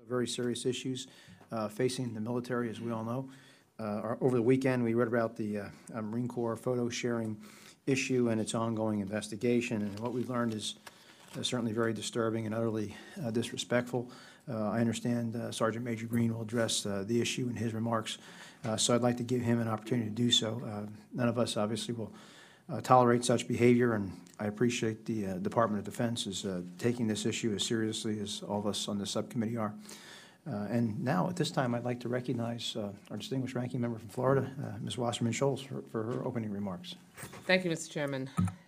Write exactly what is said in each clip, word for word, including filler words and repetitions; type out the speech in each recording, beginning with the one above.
very serious issues uh, facing the military, as we all know. Uh, our, over the weekend, we read about the uh, uh, Marine Corps photo sharing issue and its ongoing investigation, and what we've learned is uh, certainly very disturbing and utterly uh, disrespectful. Uh, I understand uh, Sergeant Major Green will address uh, the issue in his remarks, uh, so I'd like to give him an opportunity to do so. Uh, none of us obviously will uh, tolerate such behavior, and I appreciate the uh, Department of Defense is uh, taking this issue as seriously as all of us on the subcommittee are. Uh, and now, at this time, I'd like to recognize uh, our distinguished ranking member from Florida, uh, Miz Wasserman-Schultz, for, for her opening remarks. Thank you, Mister Chairman.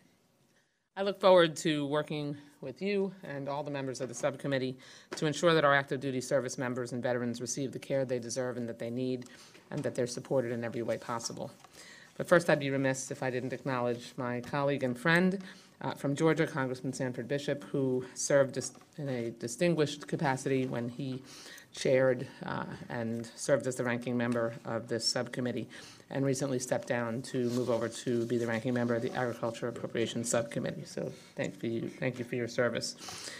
I look forward to working with you and all the members of the subcommittee to ensure that our active duty service members and veterans receive the care they deserve and that they need, and that they're supported in every way possible. But first, I'd be remiss if I didn't acknowledge my colleague and friend uh, from Georgia, Congressman Sanford Bishop, who served in a distinguished capacity when he chaired uh, and served as the ranking member of this subcommittee, and recently stepped down to move over to be the ranking member of the Agriculture Appropriations Subcommittee. So thank you, thank you for your service.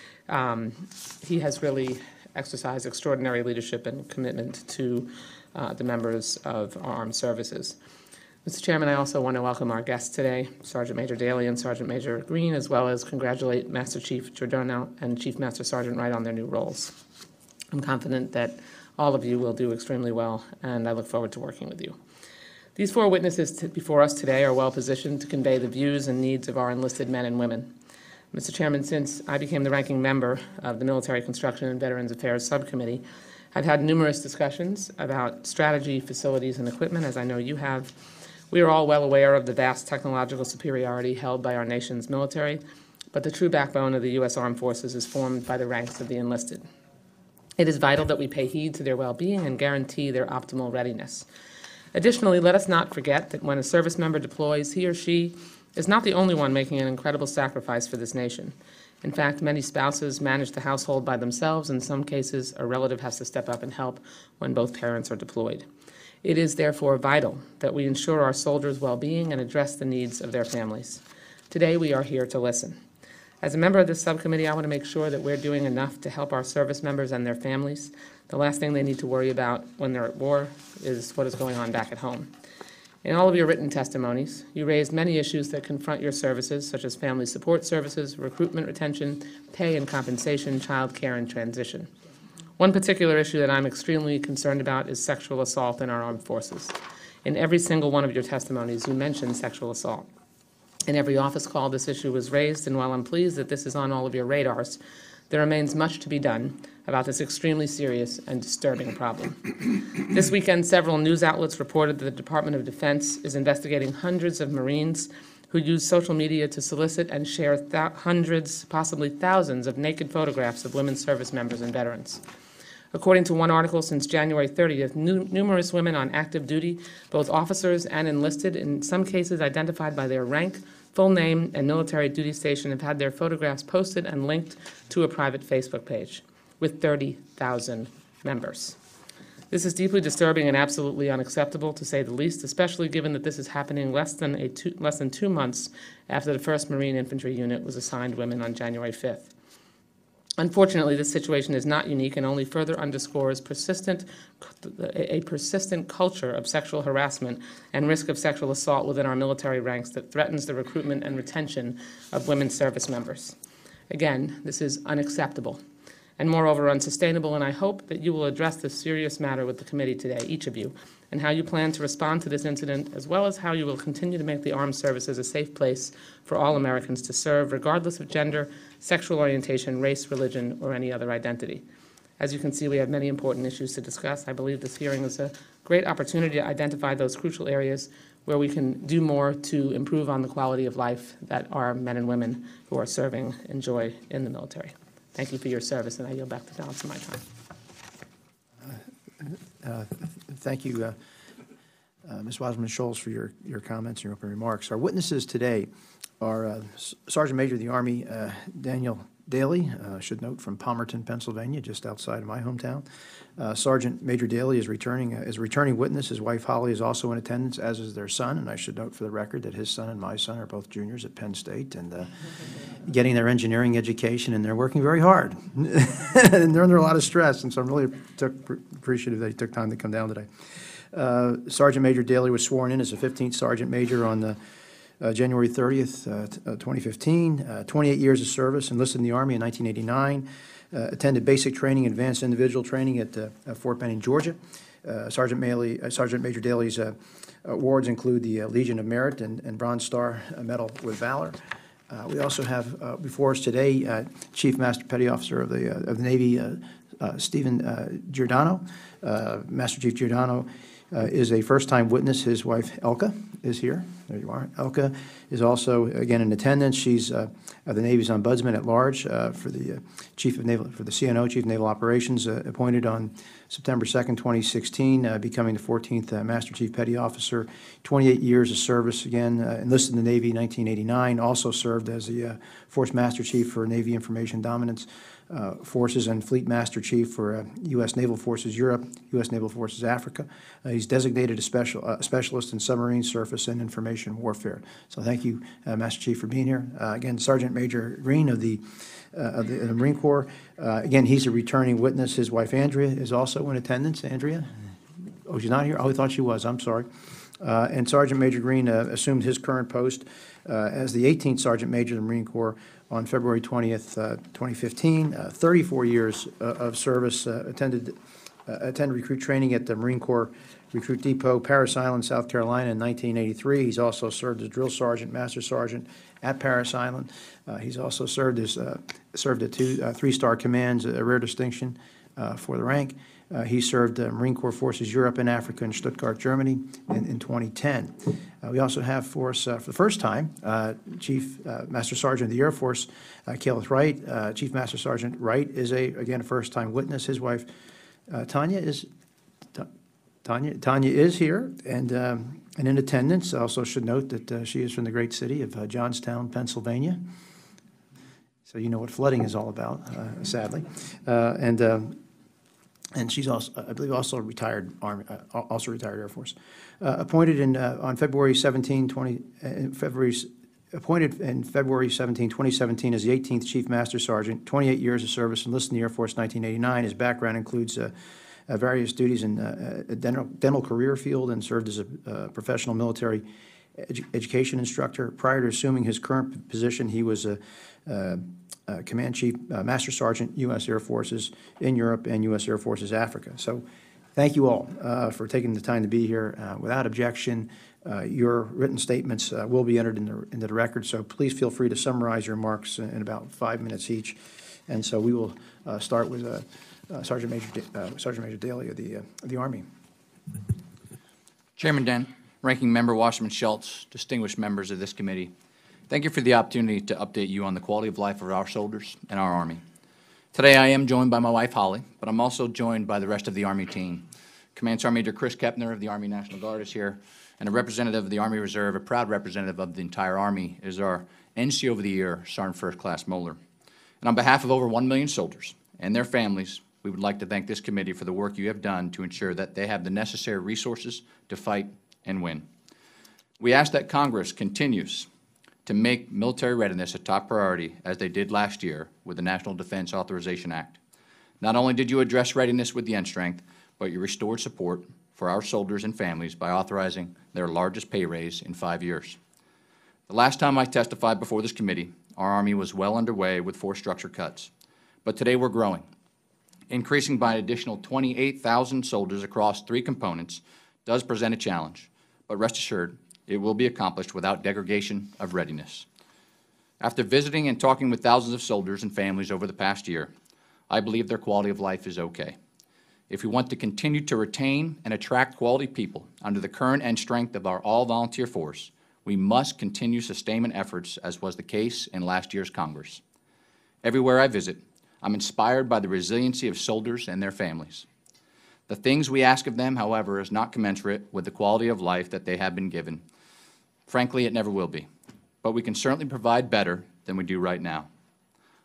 Um, he has really exercised extraordinary leadership and commitment to uh, the members of our armed services. Mister Chairman, I also want to welcome our guests today, Sergeant Major Daly and Sergeant Major Green, as well as congratulate Master Chief Giordano and Chief Master Sergeant Wright on their new roles. I'm confident that all of you will do extremely well, and I look forward to working with you. These four witnesses before us today are well positioned to convey the views and needs of our enlisted men and women. Mister Chairman, since I became the ranking member of the Military Construction and Veterans Affairs Subcommittee, I've had numerous discussions about strategy, facilities, and equipment, as I know you have. We are all well aware of the vast technological superiority held by our nation's military, but the true backbone of the U S Armed Forces is formed by the ranks of the enlisted. It is vital that we pay heed to their well-being and guarantee their optimal readiness. Additionally, let us not forget that when a service member deploys, he or she is not the only one making an incredible sacrifice for this nation. In fact, many spouses manage the household by themselves. In some cases, a relative has to step up and help when both parents are deployed. It is therefore vital that we ensure our soldiers' well-being and address the needs of their families. Today, we are here to listen. As a member of this subcommittee, I want to make sure that we're doing enough to help our service members and their families. The last thing they need to worry about when they're at war is what is going on back at home. In all of your written testimonies, you raised many issues that confront your services, such as family support services, recruitment, retention, pay and compensation, child care, and transition. One particular issue that I'm extremely concerned about is sexual assault in our armed forces. In every single one of your testimonies, you mentioned sexual assault. In every office call, this issue was raised, and while I'm pleased that this is on all of your radars, there remains much to be done about this extremely serious and disturbing problem. This weekend, several news outlets reported that the Department of Defense is investigating hundreds of Marines who use social media to solicit and share th- hundreds, possibly thousands, of naked photographs of women service members and veterans. According to one article, since January thirtieth, nu- numerous women on active duty, both officers and enlisted, in some cases identified by their rank, full name, and military duty station, have had their photographs posted and linked to a private Facebook page with thirty thousand members. This is deeply disturbing and absolutely unacceptable, to say the least, especially given that this is happening less than, a two, less than two months after the first Marine Infantry Unit was assigned women on January fifth. Unfortunately, this situation is not unique and only further underscores persistent, a persistent culture of sexual harassment and risk of sexual assault within our military ranks that threatens the recruitment and retention of women service members. Again, this is unacceptable and moreover unsustainable, and I hope that you will address this serious matter with the committee today, each of you, and how you plan to respond to this incident, as well as how you will continue to make the armed services a safe place for all Americans to serve, regardless of gender, sexual orientation, race, religion, or any other identity. As you can see, we have many important issues to discuss. I believe this hearing is a great opportunity to identify those crucial areas where we can do more to improve on the quality of life that our men and women who are serving enjoy in the military. Thank you for your service, and I yield back the balance of my time. Uh, uh, thank you, uh, uh, Miz Wasserman-Schultz, for your, your comments and your opening remarks. Our witnesses today are uh, Sergeant Major of the Army uh, Daniel Daly, uh, should note from Palmerton, Pennsylvania, just outside of my hometown. Uh, Sergeant Major Daly is returning, uh, is a returning witness. His wife Holly is also in attendance, as is their son, and I should note for the record that his son and my son are both juniors at Penn State and uh, getting their engineering education, and they're working very hard. And they're under a lot of stress, and so I'm really took, appreciative that he took time to come down today. Uh, Sergeant Major Daly was sworn in as a fifteenth Sergeant Major on the Uh, January thirtieth, uh, t- uh, twenty fifteen, uh, twenty-eight years of service, enlisted in the Army in nineteen eighty-nine, uh, attended basic training, advanced individual training at uh, uh, Fort Benning, Georgia. Uh, Sergeant, Maley, uh, Sergeant Major Daly's uh, awards include the uh, Legion of Merit and, and Bronze Star uh, Medal with Valor. Uh, we also have uh, before us today uh, Chief Master Petty Officer of the, uh, of the Navy, uh, uh, Stephen uh, Giordano. Uh, Master Chief Giordano Uh, is a first-time witness. His wife, Elka, is here. There you are. Elka is also, again, in attendance. She's uh, the Navy's Ombudsman at Large uh, for the uh, Chief of Naval, for the C N O, Chief of Naval Operations, uh, appointed on September second, twenty sixteen, uh, becoming the fourteenth uh, Master Chief Petty Officer. twenty-eight years of service, again, uh, enlisted in the Navy in nineteen eighty-nine, also served as the uh, Force Master Chief for Navy Information Dominance Uh, Forces and Fleet Master Chief for uh, U S Naval Forces Europe, U S Naval Forces Africa. Uh, he's designated a special uh, specialist in submarine, surface, and information warfare. So thank you, uh, Master Chief, for being here. Uh, again, Sergeant Major Green of the, uh, of the, of the Marine Corps. Uh, again, he's a returning witness. His wife, Andrea, is also in attendance. Andrea? Oh, she's not here? Oh, I thought she was. I'm sorry. Uh, and Sergeant Major Green uh, assumed his current post uh, as the eighteenth Sergeant Major of the Marine Corps on February twentieth, uh, twenty fifteen. Uh, thirty-four years uh, of service, uh, attended uh, attended recruit training at the Marine Corps Recruit Depot, Parris Island, South Carolina in nineteen eighty-three. He's also served as drill sergeant, master sergeant at Parris Island. Uh, he's also served as uh, served at two uh, three-star commands, a rare distinction uh, for the rank. Uh, he served uh, Marine Corps Forces Europe and Africa in Stuttgart, Germany in, in twenty ten. Uh, we also have for us, uh, for the first time, uh, Chief uh, Master Sergeant of the Air Force, uh, Caleb Wright. Uh, Chief Master Sergeant Wright is, a again, a first-time witness. His wife, uh, Tanya, is Tanya, Tanya is here and, um, and in attendance. Also should note that uh, she is from the great city of uh, Johnstown, Pennsylvania. So you know what flooding is all about, uh, sadly. Uh, and um, And she's also, I believe, also a retired Army, uh, also retired Air Force. Uh, appointed in uh, on February seventeenth, twenty, uh, February, appointed in February seventeenth, twenty seventeen as the eighteenth Chief Master Sergeant, twenty-eight years of service, enlisted in the Air Force nineteen eighty-nine. His background includes uh, uh, various duties in uh, a dental, dental career field and served as a uh, professional military edu education instructor. Prior to assuming his current position, he was a uh, Uh, Command Chief, uh, Master Sergeant, U S Air Forces in Europe and U S Air Forces Africa. So thank you all uh, for taking the time to be here. Uh, without objection, uh, your written statements uh, will be entered in the, into the record, so please feel free to summarize your remarks in about five minutes each. And so we will uh, start with uh, uh, Sergeant Major uh, Sergeant Major Daly of the, uh, of the Army. Chairman Dent, Ranking Member Wasserman Schultz, distinguished members of this committee, thank you for the opportunity to update you on the quality of life of our soldiers and our Army. Today I am joined by my wife Holly, but I'm also joined by the rest of the Army team. Command Sergeant Major Chris Kepner of the Army National Guard is here, and a representative of the Army Reserve, a proud representative of the entire Army, is our N C O of the Year, Sergeant First Class Moeller. And on behalf of over one million soldiers and their families, we would like to thank this committee for the work you have done to ensure that they have the necessary resources to fight and win. We ask that Congress continues to make military readiness a top priority, as they did last year with the National Defense Authorization Act. Not only did you address readiness with the end strength, but you restored support for our soldiers and families by authorizing their largest pay raise in five years. The last time I testified before this committee, our Army was well underway with force structure cuts. But today we're growing, increasing by an additional twenty-eight thousand soldiers across three components does present a challenge, but rest assured, it will be accomplished without degradation of readiness. After visiting and talking with thousands of soldiers and families over the past year, I believe their quality of life is okay. If we want to continue to retain and attract quality people under the current end strength of our all-volunteer force, we must continue sustainment efforts, as was the case in last year's Congress. Everywhere I visit, I'm inspired by the resiliency of soldiers and their families. The things we ask of them, however, is not commensurate with the quality of life that they have been given. Frankly, it never will be, but we can certainly provide better than we do right now.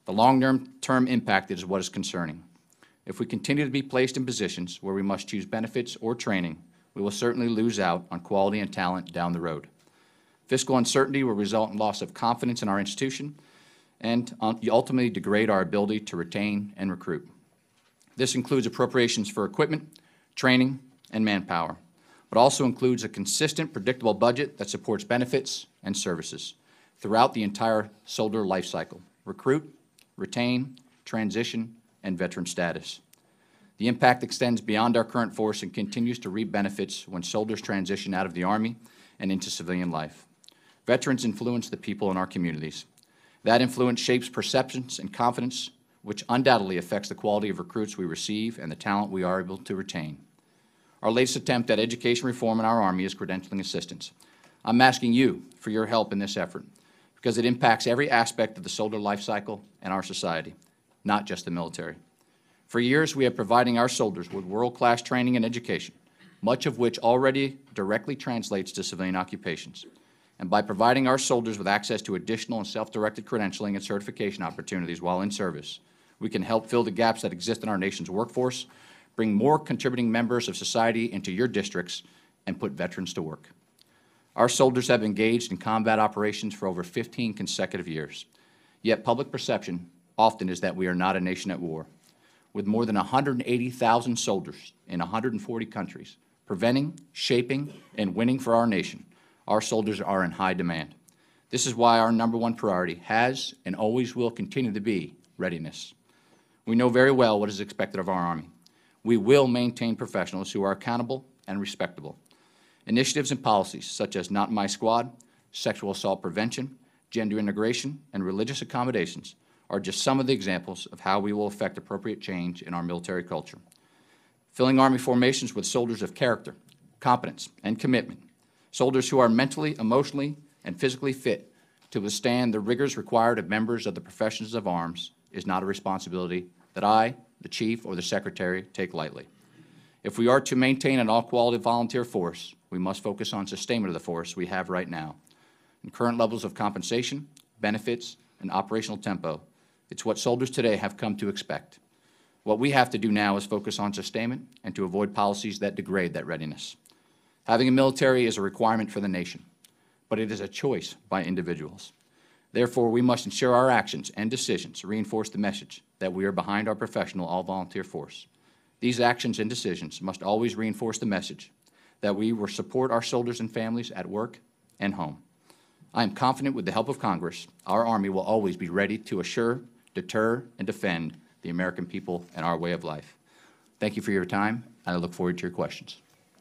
The long-term impact is what is concerning. If we continue to be placed in positions where we must choose benefits or training, we will certainly lose out on quality and talent down the road. Fiscal uncertainty will result in loss of confidence in our institution and ultimately degrade our ability to retain and recruit. This includes appropriations for equipment, training, and manpower, but also includes a consistent, predictable budget that supports benefits and services throughout the entire soldier life cycle: recruit, retain, transition, and veteran status. The impact extends beyond our current force and continues to reap benefits when soldiers transition out of the Army and into civilian life. Veterans influence the people in our communities. That influence shapes perceptions and confidence, which undoubtedly affects the quality of recruits we receive and the talent we are able to retain. Our latest attempt at education reform in our Army is credentialing assistance. I'm asking you for your help in this effort because it impacts every aspect of the soldier life cycle and our society, not just the military. For years, we have providing our soldiers with world-class training and education, much of which already directly translates to civilian occupations. And by providing our soldiers with access to additional and self-directed credentialing and certification opportunities while in service, we can help fill the gaps that exist in our nation's workforce, bring more contributing members of society into your districts, and put veterans to work. Our soldiers have engaged in combat operations for over fifteen consecutive years, yet public perception often is that we are not a nation at war. With more than one hundred eighty thousand soldiers in one hundred forty countries, preventing, shaping, and winning for our nation, our soldiers are in high demand. This is why our number one priority has and always will continue to be readiness. We know very well what is expected of our Army. We will maintain professionals who are accountable and respectable. Initiatives and policies such as Not My Squad, sexual assault prevention, gender integration, and religious accommodations are just some of the examples of how we will affect appropriate change in our military culture. Filling Army formations with soldiers of character, competence, and commitment, soldiers who are mentally, emotionally, and physically fit to withstand the rigors required of members of the professions of arms is not a responsibility that I, the Chief, or the Secretary take lightly. If we are to maintain an all-quality volunteer force, we must focus on sustainment of the force we have right now. In current levels of compensation, benefits, and operational tempo, it's what soldiers today have come to expect. What we have to do now is focus on sustainment and to avoid policies that degrade that readiness. Having a military is a requirement for the nation, but it is a choice by individuals. Therefore, we must ensure our actions and decisions reinforce the message that we are behind our professional all-volunteer force. These actions and decisions must always reinforce the message that we will support our soldiers and families at work and home. I am confident with the help of Congress, our Army will always be ready to assure, deter, and defend the American people and our way of life. Thank you for your time, and I look forward to your questions.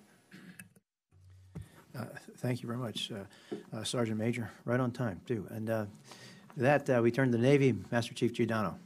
Uh, Thank you very much, uh, uh, Sergeant Major. Right on time, too. And uh, with that, uh, we turn to the Navy. Master Chief Giordano.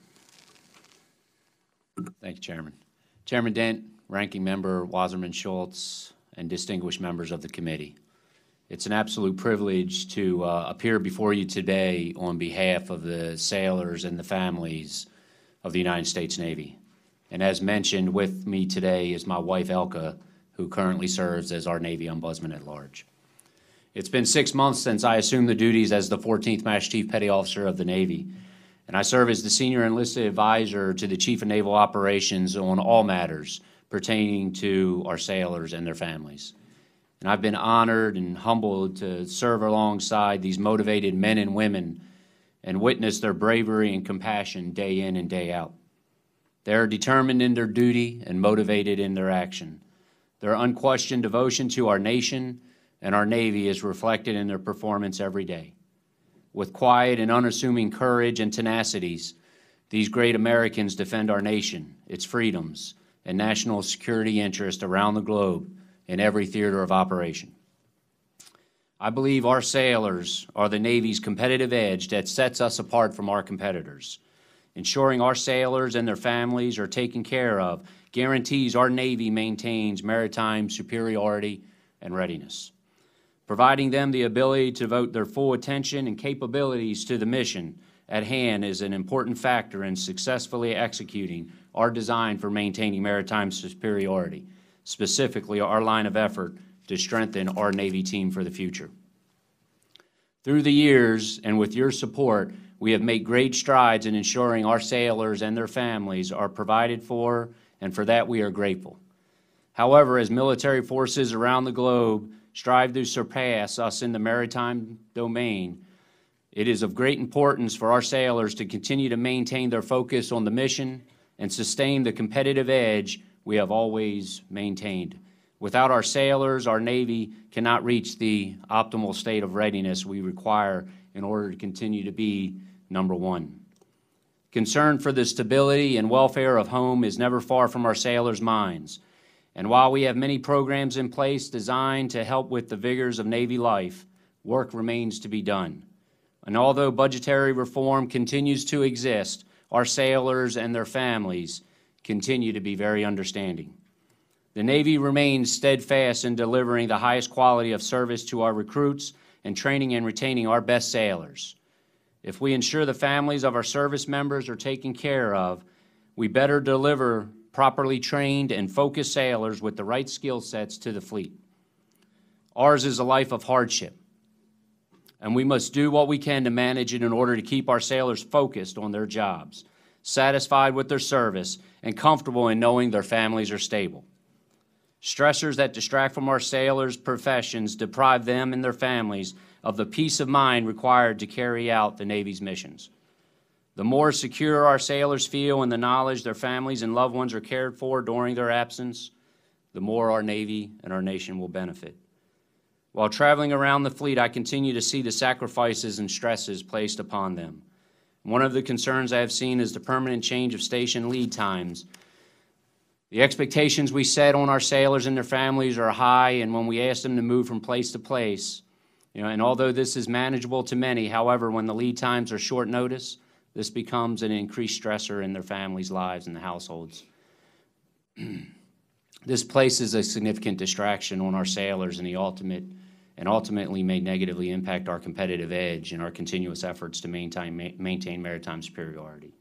Thank you, Chairman. Chairman Dent, Ranking Member Wasserman Schultz, and distinguished members of the committee. It's an absolute privilege to uh, appear before you today on behalf of the sailors and the families of the United States Navy. And as mentioned, with me today is my wife, Elka, who currently serves as our Navy Ombudsman at Large. It's been six months since I assumed the duties as the fourteenth Master Chief Petty Officer of the Navy, and I serve as the Senior Enlisted Advisor to the Chief of Naval Operations on all matters pertaining to our sailors and their families. And I've been honored and humbled to serve alongside these motivated men and women and witness their bravery and compassion day in and day out. They're determined in their duty and motivated in their action. Their unquestioned devotion to our nation and our Navy is reflected in their performance every day. With quiet and unassuming courage and tenacities, these great Americans defend our nation, its freedoms, and national security interests around the globe in every theater of operation. I believe our sailors are the Navy's competitive edge that sets us apart from our competitors. Ensuring our sailors and their families are taken care of guarantees our Navy maintains maritime superiority and readiness. Providing them the ability to devote their full attention and capabilities to the mission at hand is an important factor in successfully executing our design for maintaining maritime superiority, specifically our line of effort to strengthen our Navy team for the future. Through the years, and with your support, we have made great strides in ensuring our sailors and their families are provided for, and for that we are grateful. However, as military forces around the globe strive to surpass us in the maritime domain, it is of great importance for our sailors to continue to maintain their focus on the mission and sustain the competitive edge we have always maintained. Without our sailors, our Navy cannot reach the optimal state of readiness we require in order to continue to be number one. Concern for the stability and welfare of home is never far from our sailors' minds. And while we have many programs in place designed to help with the vigors of Navy life, work remains to be done. And although budgetary reform continues to exist, our sailors and their families continue to be very understanding. The Navy remains steadfast in delivering the highest quality of service to our recruits and training and retaining our best sailors. If we ensure the families of our service members are taken care of, we better deliver properly trained and focused sailors with the right skill sets to the fleet. Ours is a life of hardship, and we must do what we can to manage it in order to keep our sailors focused on their jobs, satisfied with their service, and comfortable in knowing their families are stable. Stressors that distract from our sailors' professions deprive them and their families of the peace of mind required to carry out the Navy's missions. The more secure our sailors feel in the knowledge their families and loved ones are cared for during their absence, the more our Navy and our nation will benefit. While traveling around the fleet, I continue to see the sacrifices and stresses placed upon them. One of the concerns I have seen is the permanent change of station lead times. The expectations we set on our sailors and their families are high, and when we ask them to move from place to place, you know, and although this is manageable to many, however, when the lead times are short notice, this becomes an increased stressor in their families' lives and the households. This places a significant distraction on our sailors and the ultimate and ultimately may negatively impact our competitive edge and our continuous efforts to maintain, ma maintain maritime superiority.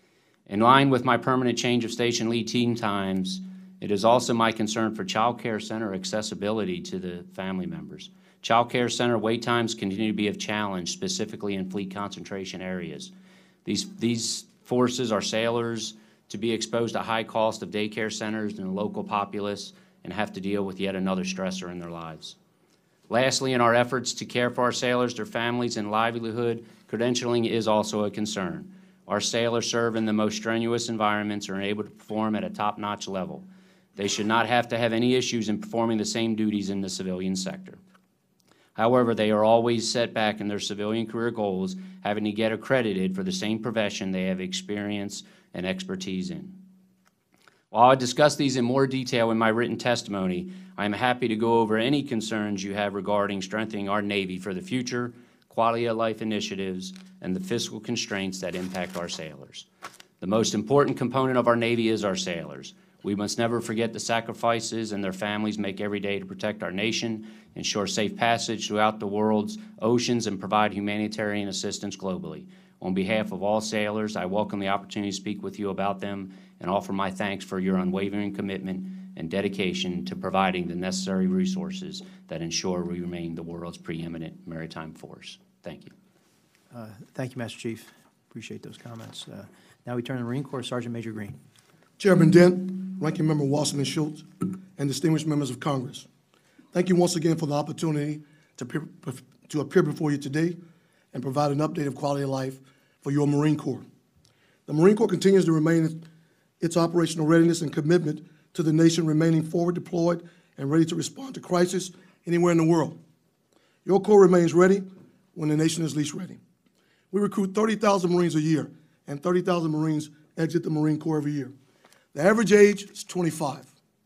In line with my permanent change of station lead team times, it is also my concern for child care center accessibility to the family members. Child care center wait times continue to be of challenge, specifically in fleet concentration areas. These, these forces our sailors to be exposed to high cost of daycare centers and the local populace and have to deal with yet another stressor in their lives. Lastly, in our efforts to care for our sailors, their families, and livelihood, credentialing is also a concern. Our sailors serve in the most strenuous environments and are able to perform at a top-notch level. They should not have to have any issues in performing the same duties in the civilian sector. However, they are always set back in their civilian career goals, having to get accredited for the same profession they have experience and expertise in. While I discuss these in more detail in my written testimony, I am happy to go over any concerns you have regarding strengthening our Navy for the future, quality of life initiatives, and the fiscal constraints that impact our sailors. The most important component of our Navy is our sailors. We must never forget the sacrifices and their families make every day to protect our nation, ensure safe passage throughout the world's oceans, and provide humanitarian assistance globally. On behalf of all sailors, I welcome the opportunity to speak with you about them and offer my thanks for your unwavering commitment and dedication to providing the necessary resources that ensure we remain the world's preeminent maritime force. Thank you. Uh, Thank you, Master Chief. Appreciate those comments. Uh, Now we turn to the Marine Corps, Sergeant Major Green. Chairman Dent, Ranking Member Wasserman Schultz, and distinguished members of Congress. Thank you once again for the opportunity to appear, to appear before you today and provide an update of quality of life for your Marine Corps. The Marine Corps continues to remain its operational readiness and commitment to the nation remaining forward deployed and ready to respond to crisis anywhere in the world. Your Corps remains ready when the nation is least ready. We recruit thirty thousand Marines a year, and thirty thousand Marines exit the Marine Corps every year. The average age is twenty-five.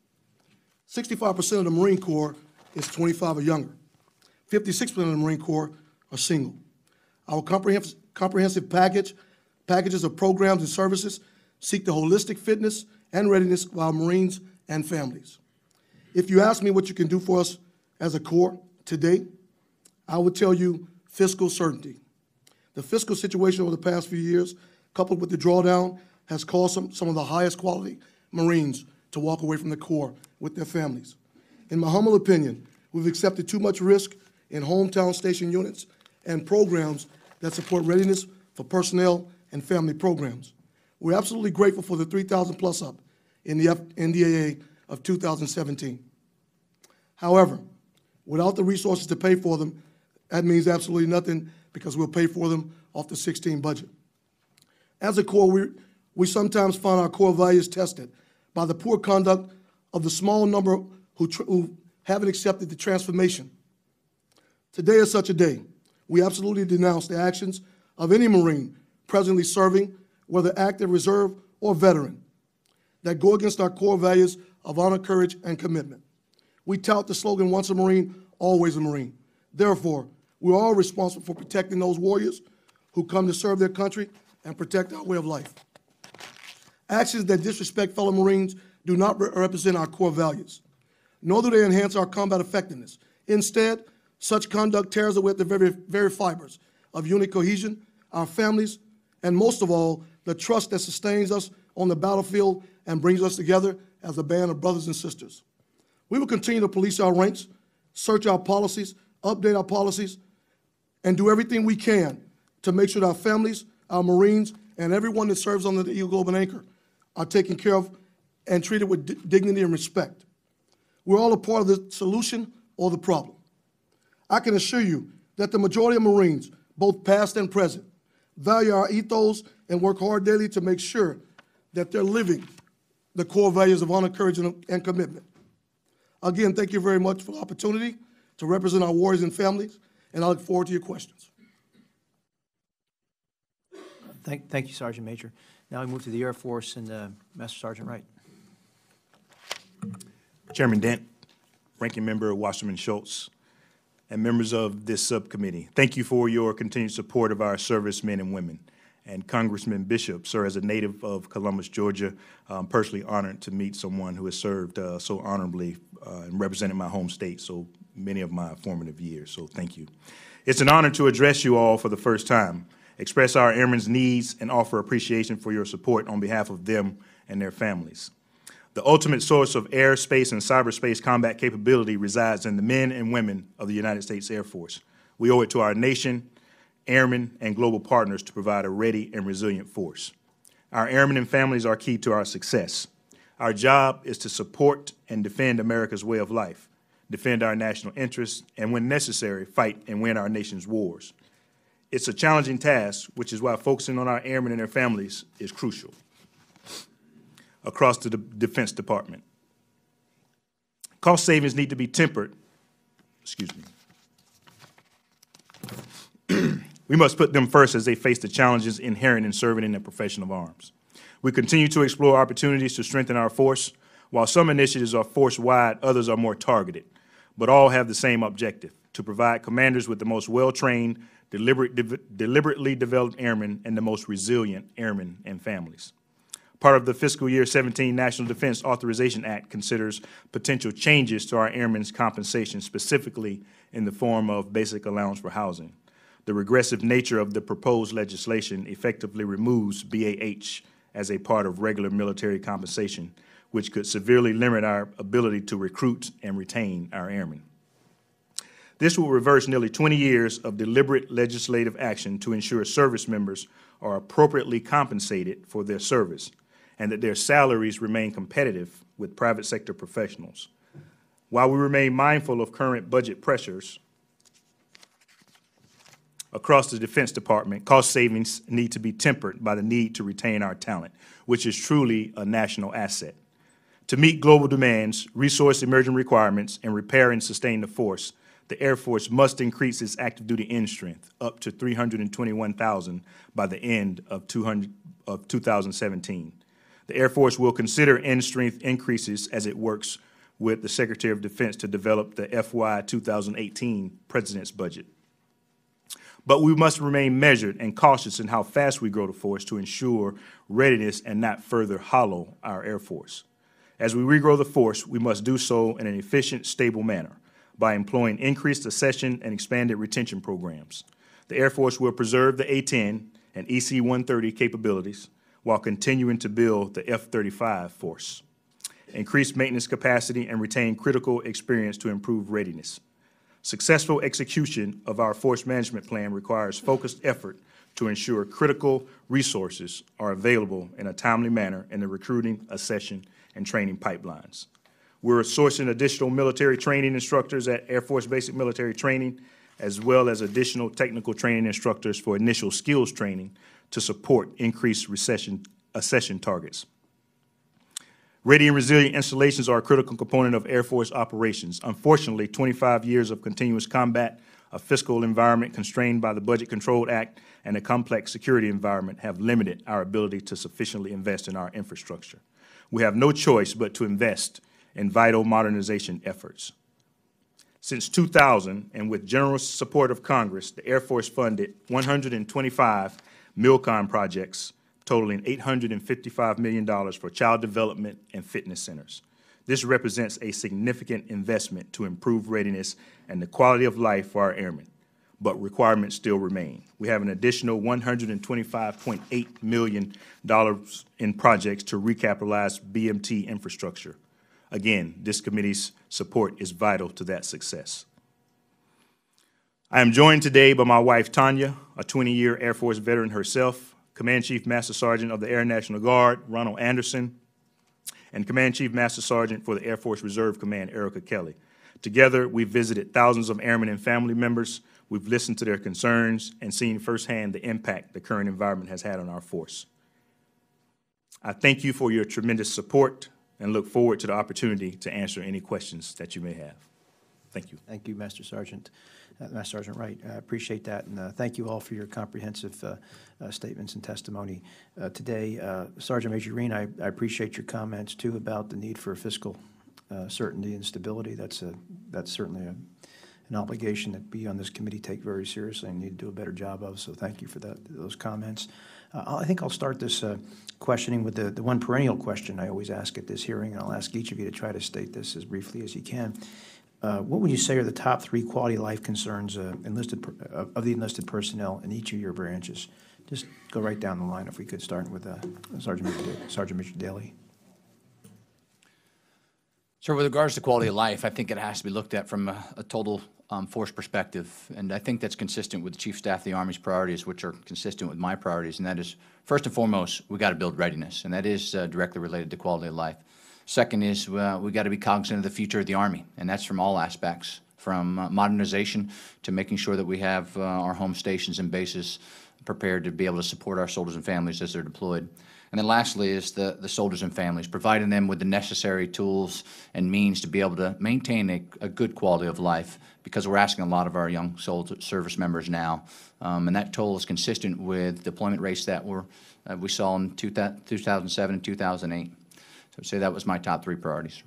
sixty-five percent of the Marine Corps is twenty-five or younger. fifty-six percent of the Marine Corps are single. Our comprehensive, comprehensive package, packages of programs and services seek the holistic fitness and readiness of our Marines and families. If you ask me what you can do for us as a Corps today, I would tell you fiscal certainty. The fiscal situation over the past few years, coupled with the drawdown, has caused some, some of the highest quality Marines to walk away from the Corps with their families. In my humble opinion, we've accepted too much risk in hometown station units and programs that support readiness for personnel and family programs. We're absolutely grateful for the three thousand plus up in the N D A A of two thousand seventeen. However, without the resources to pay for them, that means absolutely nothing, because we'll pay for them off the sixteen budget. As a Corps, we, we sometimes find our core values tested by the poor conduct of the small number who, tr who haven't accepted the transformation. Today is such a day. We absolutely denounce the actions of any Marine presently serving, whether active, reserve, or veteran, that go against our core values of honor, courage, and commitment. We tout the slogan, once a Marine, always a Marine. Therefore, we're all responsible for protecting those warriors who come to serve their country and protect our way of life. Actions that disrespect fellow Marines do not re represent our core values, nor do they enhance our combat effectiveness. Instead, such conduct tears away at the very, very fibers of unit cohesion, our families, and most of all, the trust that sustains us on the battlefield and brings us together as a band of brothers and sisters. We will continue to police our ranks, search our policies, update our policies, and do everything we can to make sure that our families, our Marines, and everyone that serves under the Eagle Globe and Anchor are taken care of and treated with d dignity and respect. We're all a part of the solution or the problem. I can assure you that the majority of Marines, both past and present, value our ethos and work hard daily to make sure that they're living the core values of honor, courage, and, and commitment. Again, thank you very much for the opportunity to represent our warriors and families, and I look forward to your questions. Thank, thank you, Sergeant Major. Now we move to the Air Force and uh, Master Sergeant Wright. Chairman Dent, Ranking Member Wasserman Schultz, and members of this subcommittee, thank you for your continued support of our servicemen and women. And Congressman Bishop, sir, as a native of Columbus, Georgia, I'm personally honored to meet someone who has served uh, so honorably uh, and represented my home state so many of my formative years, so thank you. It's an honor to address you all for the first time, express our airmen's needs, and offer appreciation for your support on behalf of them and their families. The ultimate source of air, space, and cyberspace combat capability resides in the men and women of the United States Air Force. We owe it to our nation, airmen, and global partners to provide a ready and resilient force. Our airmen and families are key to our success. Our job is to support and defend America's way of life, defend our national interests, and when necessary, fight and win our nation's wars. It's a challenging task, which is why focusing on our airmen and their families is crucial across the Defense Department. Cost savings need to be tempered, excuse me. We must put them first as they face the challenges inherent in serving in the profession of arms. We continue to explore opportunities to strengthen our force. While some initiatives are force-wide, others are more targeted, but all have the same objective: to provide commanders with the most well-trained, deliberate, de deliberately developed airmen and the most resilient airmen and families. Part of the fiscal year seventeen National Defense Authorization Act considers potential changes to our airmen's compensation, specifically in the form of basic allowance for housing. The regressive nature of the proposed legislation effectively removes B A H as a part of regular military compensation, which could severely limit our ability to recruit and retain our airmen. This will reverse nearly twenty years of deliberate legislative action to ensure service members are appropriately compensated for their service and that their salaries remain competitive with private sector professionals. While we remain mindful of current budget pressures across the Defense Department, cost savings need to be tempered by the need to retain our talent, which is truly a national asset. To meet global demands, resource emerging requirements, and repair and sustain the force, the Air Force must increase its active duty end strength up to three hundred twenty-one thousand by the end of, of two thousand seventeen. The Air Force will consider end strength increases as it works with the Secretary of Defense to develop the F Y two thousand eighteen President's budget. But we must remain measured and cautious in how fast we grow the force to ensure readiness and not further hollow our Air Force. As we regrow the force, we must do so in an efficient, stable manner by employing increased accession and expanded retention programs. The Air Force will preserve the A ten and E C one thirty capabilities while continuing to build the F thirty-five force, increase maintenance capacity, and retain critical experience to improve readiness. Successful execution of our force management plan requires focused effort to ensure critical resources are available in a timely manner in the recruiting, accession, and training pipelines. We're sourcing additional military training instructors at Air Force Basic Military Training, as well as additional technical training instructors for initial skills training to support increased recession, accession targets. Ready and resilient installations are a critical component of Air Force operations. Unfortunately, twenty-five years of continuous combat, a fiscal environment constrained by the Budget Control Act, and a complex security environment have limited our ability to sufficiently invest in our infrastructure. We have no choice but to invest in vital modernization efforts. Since two thousand, and with generous support of Congress, the Air Force funded one hundred twenty-five MILCON projects totaling eight hundred fifty-five million dollars for child development and fitness centers. This represents a significant investment to improve readiness and the quality of life for our airmen, but requirements still remain. We have an additional one hundred twenty-five point eight million dollars in projects to recapitalize B M T infrastructure. Again, this committee's support is vital to that success. I am joined today by my wife, Tanya, a twenty-year Air Force veteran herself, Command Chief Master Sergeant of the Air National Guard, Ronald Anderson, and Command Chief Master Sergeant for the Air Force Reserve Command, Erica Kelly. Together, we've visited thousands of airmen and family members. We've listened to their concerns and seen firsthand the impact the current environment has had on our force. I thank you for your tremendous support and look forward to the opportunity to answer any questions that you may have. Thank you. Thank you, Master Sergeant. Uh, Master Sergeant Wright, I appreciate that, and uh, thank you all for your comprehensive uh, uh, statements and testimony uh, today. Uh, Sergeant Major Green, I, I appreciate your comments, too, about the need for fiscal uh, certainty and stability. That's, a, that's certainly a, an obligation that we on this committee take very seriously and need to do a better job of, so thank you for that, those comments. Uh, I think I'll start this uh, questioning with the, the one perennial question I always ask at this hearing, and I'll ask each of you to try to state this as briefly as you can. Uh, what would you say are the top three quality of life concerns uh, enlisted per, uh, of the enlisted personnel in each of your branches? Just go right down the line if we could, start with uh, Sergeant Major, Sergeant Major Daly. So with regards to quality of life, I think it has to be looked at from a, a total um, force perspective, and I think that's consistent with the Chief of Staff of the Army's priorities, which are consistent with my priorities, and that is, first and foremost, we got to build readiness, and that is uh, directly related to quality of life. Second is uh, we got to be cognizant of the future of the Army, and that's from all aspects, from uh, modernization to making sure that we have uh, our home stations and bases prepared to be able to support our soldiers and families as they're deployed. And then lastly is the, the soldiers and families, providing them with the necessary tools and means to be able to maintain a, a good quality of life, because we're asking a lot of our young soldier, service members now. Um, and that toll is consistent with deployment rates that were, uh, we saw in two thousand seven and two thousand eight. So I'd say that was my top three priorities.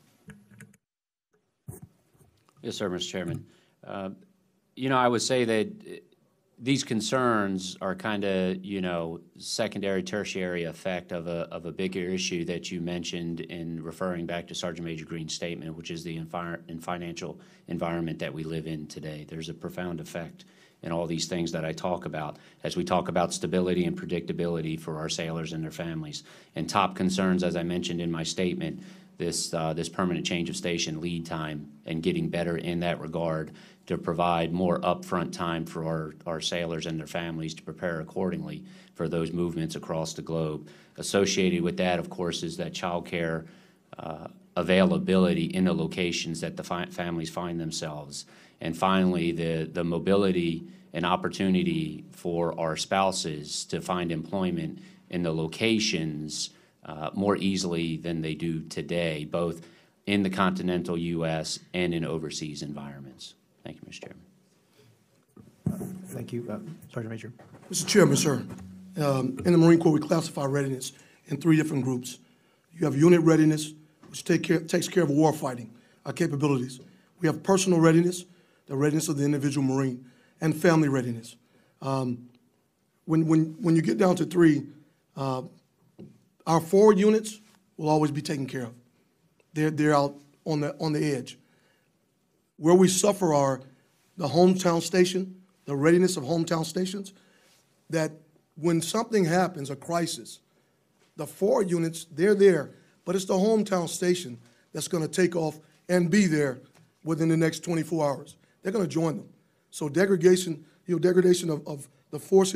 Yes, sir, Mister Chairman. Uh, you know, I would say that these concerns are kind of, you know, secondary, tertiary effect of a, of a bigger issue that you mentioned in referring back to Sergeant Major Green's statement, which is the envi- in financial environment that we live in today. There's a profound effect in all these things that I talk about as we talk about stability and predictability for our sailors and their families. And top concerns, as I mentioned in my statement, this, uh, this permanent change of station lead time and getting better in that regard to provide more upfront time for our, our sailors and their families to prepare accordingly for those movements across the globe. Associated with that, of course, is that child care uh, availability in the locations that the fi- families find themselves. And finally, the, the mobility and opportunity for our spouses to find employment in the locations uh, more easily than they do today, both in the continental U S and in overseas environments. Thank you, Mister Chairman. Uh, thank you. Uh, Sergeant Major. Mister Chairman, sir, um, in the Marine Corps, we classify readiness in three different groups. You have unit readiness, which take care, takes care of warfighting, our capabilities. We have personal readiness, the readiness of the individual Marine, and family readiness. Um, when, when, when you get down to three, uh, our forward units will always be taken care of. They're, they're out on the, on the edge. Where we suffer are the hometown station, the readiness of hometown stations, that when something happens, a crisis, the forward units, they're there, but it's the hometown station that's going to take off and be there within the next twenty-four hours. They're going to join them. So degradation, you know, degradation of, of the forces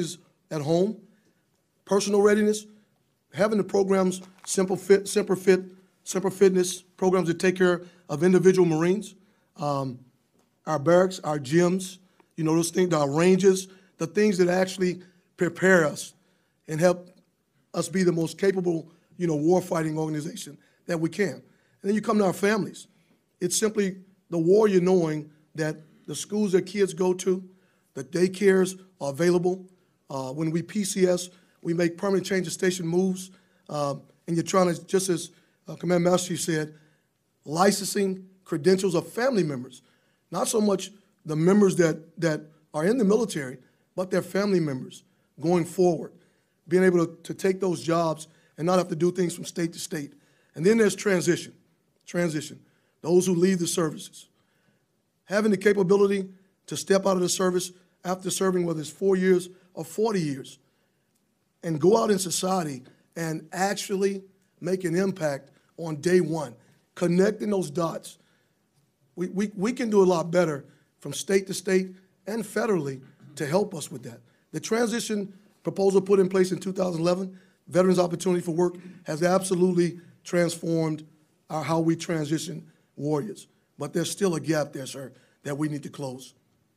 at home, personal readiness, having the programs, Simple Fit, Simple Fit, Simple Fitness, programs that take care of individual Marines, um, our barracks, our gyms, you know, those things, our ranges, the things that actually prepare us and help us be the most capable, you know, warfighting organization that we can. And then you come to our families. It's simply the warrior knowing that the schools that kids go to, the daycares are available. Uh, when we P C S, we make permanent change of station moves, uh, and you're trying to, just as uh, Command Master Chief said, licensing credentials of family members, not so much the members that, that are in the military, but their family members going forward, being able to, to take those jobs and not have to do things from state to state. And then there's transition, transition, those who leave the services. Having the capability to step out of the service after serving, whether it's four years or forty years, and go out in society and actually make an impact on day one, connecting those dots. We, we, we can do a lot better from state to state and federally to help us with that. The transition proposal put in place in two thousand eleven, Veterans Opportunity for Work, has absolutely transformed our, how we transition warriors. But there's still a gap there, sir, that we need to close.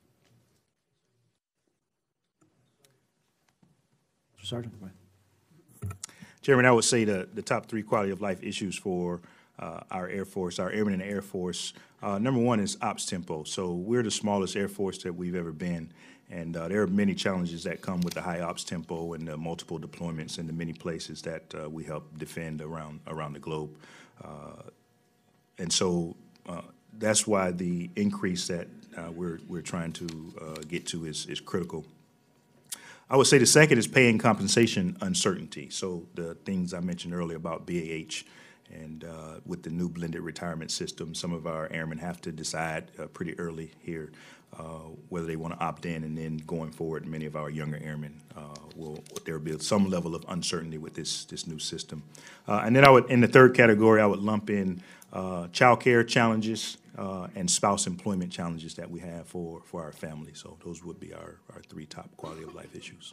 Mister Sergeant, go ahead. Chairman, I would say the, the top three quality of life issues for uh, our Air Force, our airmen in the Air Force, uh, number one is ops tempo. So we're the smallest Air Force that we've ever been, and uh, there are many challenges that come with the high ops tempo and the multiple deployments in the many places that uh, we help defend around around the globe. Uh, and so uh, that's why the increase that uh, we're we're trying to uh, get to is is critical. I would say the second is paying compensation uncertainty. So the things I mentioned earlier about B A H and uh, with the new blended retirement system, some of our airmen have to decide uh, pretty early here uh, whether they want to opt in, and then going forward, many of our younger airmen uh, will, there will be some level of uncertainty with this, this new system. Uh, and then I would, in the third category, I would lump in uh, child care challenges uh, and spouse employment challenges that we have for, for our families. So those would be our, our three top quality of life issues.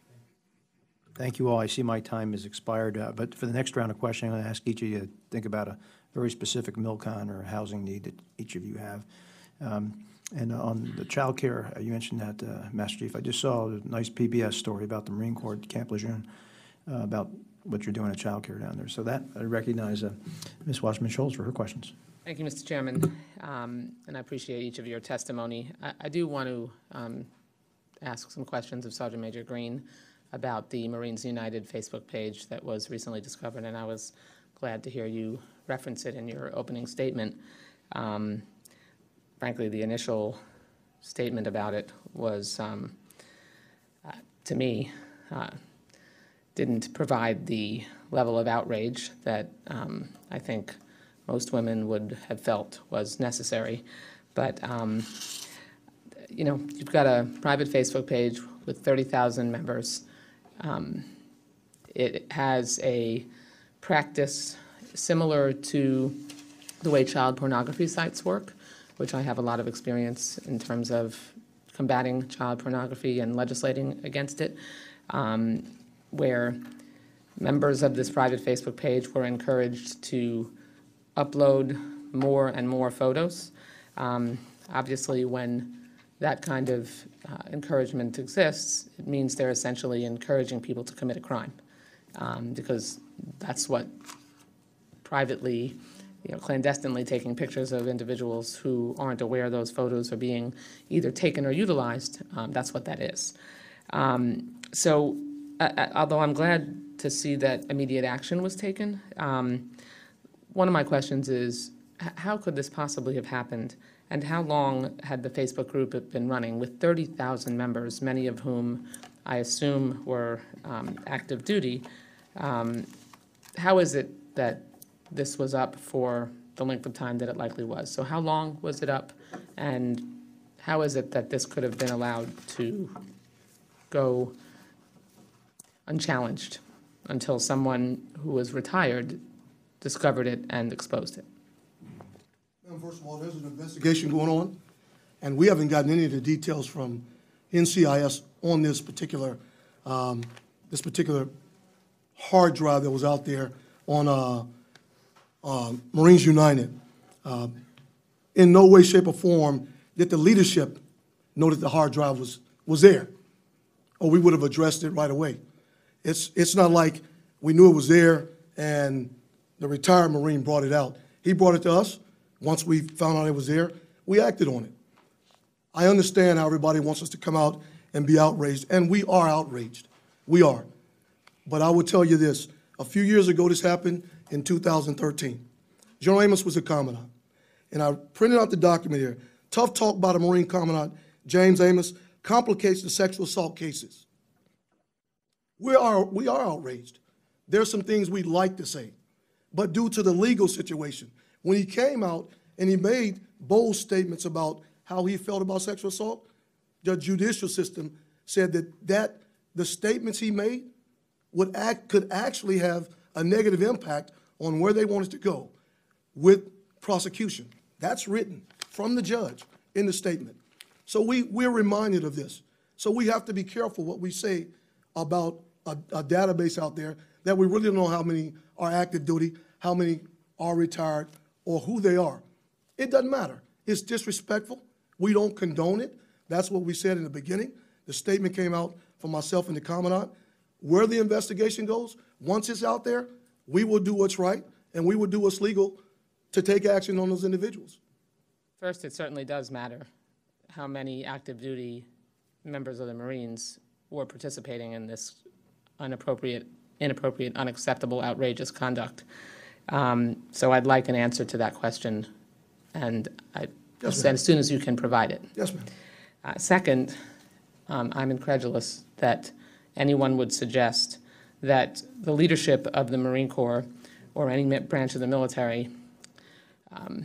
Thank you all. I see my time has expired, uh, but for the next round of questioning, I'm going to ask each of you to think about a very specific MILCON or housing need that each of you have. Um, and on the child care, uh, you mentioned that, uh, Master Chief. I just saw a nice P B S story about the Marine Corps at Camp Lejeune, uh, about what you're doing at child care down there. So that, I recognize uh, Miz Wasserman-Schultz for her questions. Thank you, Mister Chairman, um, and I appreciate each of your testimony. I, I do want to um, ask some questions of Sergeant Major Green about the Marines United Facebook page that was recently discovered, and I was glad to hear you reference it in your opening statement. Um, frankly, the initial statement about it was, um, uh, to me, uh, didn't provide the level of outrage that um, I think most women would have felt was necessary. But, um, you know, you've got a private Facebook page with thirty thousand members. Um, it has a practice similar to the way child pornography sites work, which I have a lot of experience in terms of combating child pornography and legislating against it, um, where members of this private Facebook page were encouraged to upload more and more photos. Um, obviously, when that kind of uh, encouragement exists, it means they're essentially encouraging people to commit a crime, um, because that's what privately, you know, clandestinely taking pictures of individuals who aren't aware those photos are being either taken or utilized, um, that's what that is. Um, so, uh, although I'm glad to see that immediate action was taken, um, one of my questions is, h- how could this possibly have happened? And how long had the Facebook group been running with thirty thousand members, many of whom I assume were um, active duty? Um, how is it that this was up for the length of time that it likely was? So how long was it up? And how is it that this could have been allowed to go unchallenged until someone who was retired discovered it and exposed it? First of all, there's an investigation going on, and we haven't gotten any of the details from N C I S on this particular um, this particular hard drive that was out there on uh, uh, Marines United. Uh, in no way, shape, or form did the leadership know that the hard drive was, was there, or we would have addressed it right away. It's, it's not like we knew it was there and the retired Marine brought it out. He brought it to us. Once we found out it was there, we acted on it. I understand how everybody wants us to come out and be outraged, and we are outraged. We are. But I will tell you this. A few years ago, this happened in two thousand thirteen. General Amos was a commandant, and I printed out the document here. Tough talk by the Marine Commandant, James Amos, complicates the sexual assault cases. We are, we are outraged. There's some things we'd like to say, but due to the legal situation, when he came out and he made bold statements about how he felt about sexual assault, the judicial system said that, that the statements he made would act, could actually have a negative impact on where they wanted to go with prosecution. That's written from the judge in the statement. So we, we're reminded of this. So we have to be careful what we say about a, a database out there that we really don't know how many are active duty, how many are retired, or who they are. It doesn't matter. It's disrespectful. We don't condone it. That's what we said in the beginning. The statement came out from myself and the Commandant. Where the investigation goes, once it's out there, we will do what's right, and we will do what's legal to take action on those individuals. First, it certainly does matter how many active duty members of the Marines were participating in this inappropriate, inappropriate, unacceptable, outrageous conduct. Um, so I'd like an answer to that question, and I Yes, said ma'am. as soon as you can provide it. Yes, ma'am. Uh, second, um, I'm incredulous that anyone would suggest that the leadership of the Marine Corps or any mi- branch of the military um,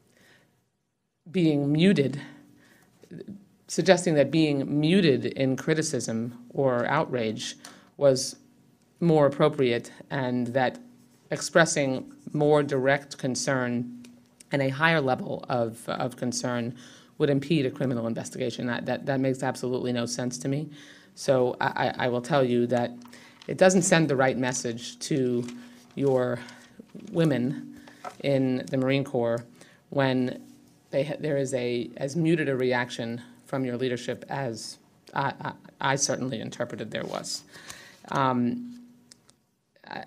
being muted, suggesting that being muted in criticism or outrage was more appropriate, and that expressing more direct concern and a higher level of, of concern would impede a criminal investigation. That, that, that makes absolutely no sense to me. So I, I will tell you that it doesn't send the right message to your women in the Marine Corps when they ha- there is a as muted a reaction from your leadership as I, I, I certainly interpreted there was. Um, I,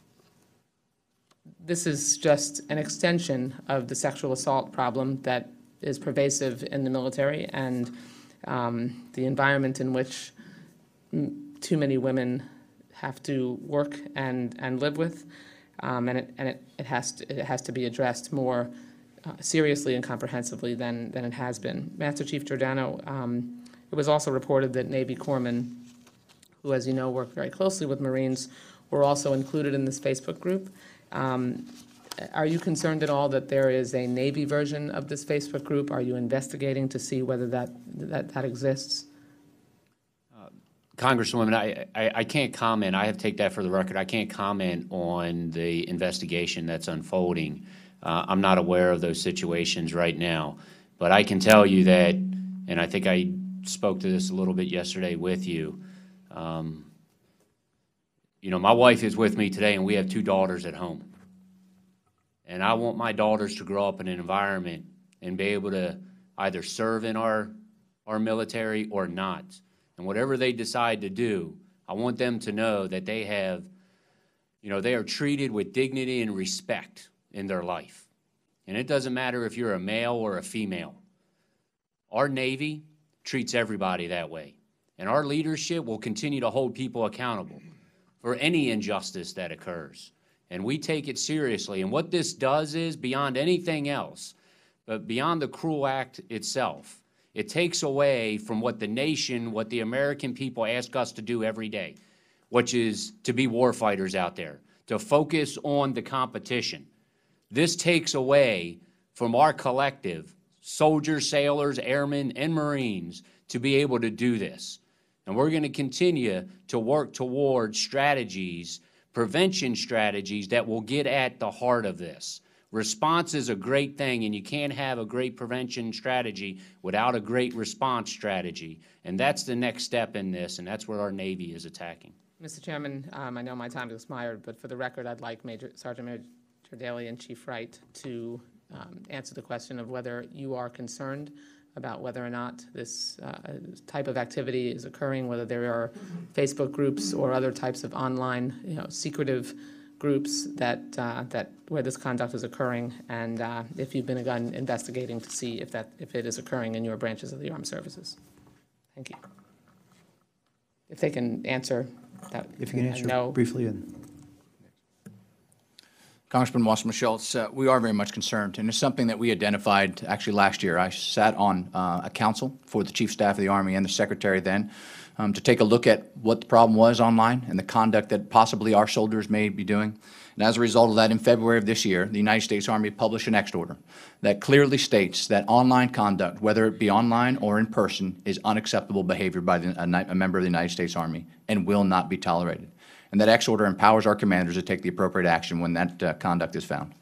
this is just an extension of the sexual assault problem that is pervasive in the military, and um, the environment in which m- too many women have to work and, and live with, um, and it and it, it has to it has to be addressed more uh, seriously and comprehensively than than it has been. Master Chief Giordano, um, it was also reported that Navy corpsmen, who, as you know, work very closely with Marines, were also included in this Facebook group. Um, Are you concerned at all that there is a Navy version of this Facebook group? Are you investigating to see whether that that, that exists? Congresswoman, I, I, I can't comment. I have to take that for the record. I can't comment on the investigation that's unfolding. Uh, I'm not aware of those situations right now. But I can tell you that, and I think I spoke to this a little bit yesterday with you, um, you know, my wife is with me today, and we have two daughters at home. And I want my daughters to grow up in an environment and be able to either serve in our, our military or not. And whatever they decide to do, I want them to know that they have, you know, they are treated with dignity and respect in their life. And it doesn't matter if you're a male or a female. Our Navy treats everybody that way. And our leadership will continue to hold people accountable for any injustice that occurs. And we take it seriously. And what this does is, beyond anything else, but beyond the cruel act itself, it takes away from what the nation, what the American people ask us to do every day, which is to be warfighters out there, to focus on the competition. This takes away from our collective, soldiers, sailors, airmen, and Marines, to be able to do this. And we're going to continue to work towards strategies, prevention strategies that will get at the heart of this. Response is a great thing, and you can't have a great prevention strategy without a great response strategy. And that's the next step in this, and that's where our Navy is attacking. Mister Chairman, um, I know my time has expired, but for the record, I'd like Major Sergeant Major Daly and Chief Wright to um, answer the question of whether you are concerned about whether or not this uh, type of activity is occurring, whether there are Facebook groups or other types of online, you know, secretive groups that uh, that where this conduct is occurring, and uh, if you've been begun investigating to see if that if it is occurring in your branches of the armed services. Thank you. If they can answer that. If you can I answer know- briefly. And Congressman Wasserman Schultz, uh, we are very much concerned, and it's something that we identified actually last year. I sat on uh, a council for the Chief of Staff of the Army and the Secretary then um, to take a look at what the problem was online and the conduct that possibly our soldiers may be doing. And as a result of that, in February of this year, the United States Army published an exit order that clearly states that online conduct, whether it be online or in person, is unacceptable behavior by the, a, a member of the United States Army and will not be tolerated. And that X order empowers our commanders to take the appropriate action when that uh, conduct is found.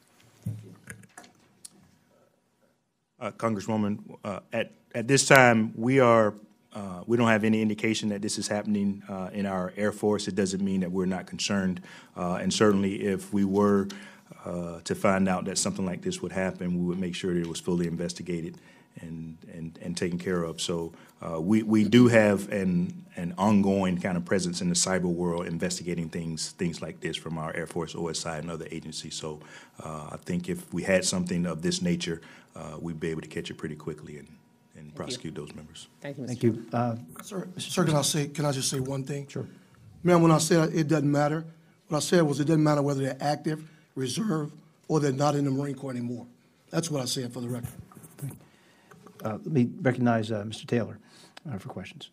Uh, Congresswoman, uh, at, at this time, we are, uh, we don't have any indication that this is happening uh, in our Air Force. It doesn't mean that we're not concerned. Uh, and certainly if we were uh, to find out that something like this would happen, we would make sure that it was fully investigated and, and, and taken care of. So uh, we, we do have an, an ongoing kind of presence in the cyber world investigating things, things like this from our Air Force, O S I, and other agencies. So uh, I think if we had something of this nature, uh, we'd be able to catch it pretty quickly and, and prosecute those members. Thank you, Mister thank you. Uh, Sir, sir, can I say, can I just say one thing? Sure. Ma'am, when I said it doesn't matter, what I said was it doesn't matter whether they're active, reserve, or they're not in the Marine Corps anymore. That's what I said for the record. Uh, Let me recognize uh, Mister Taylor uh, for questions.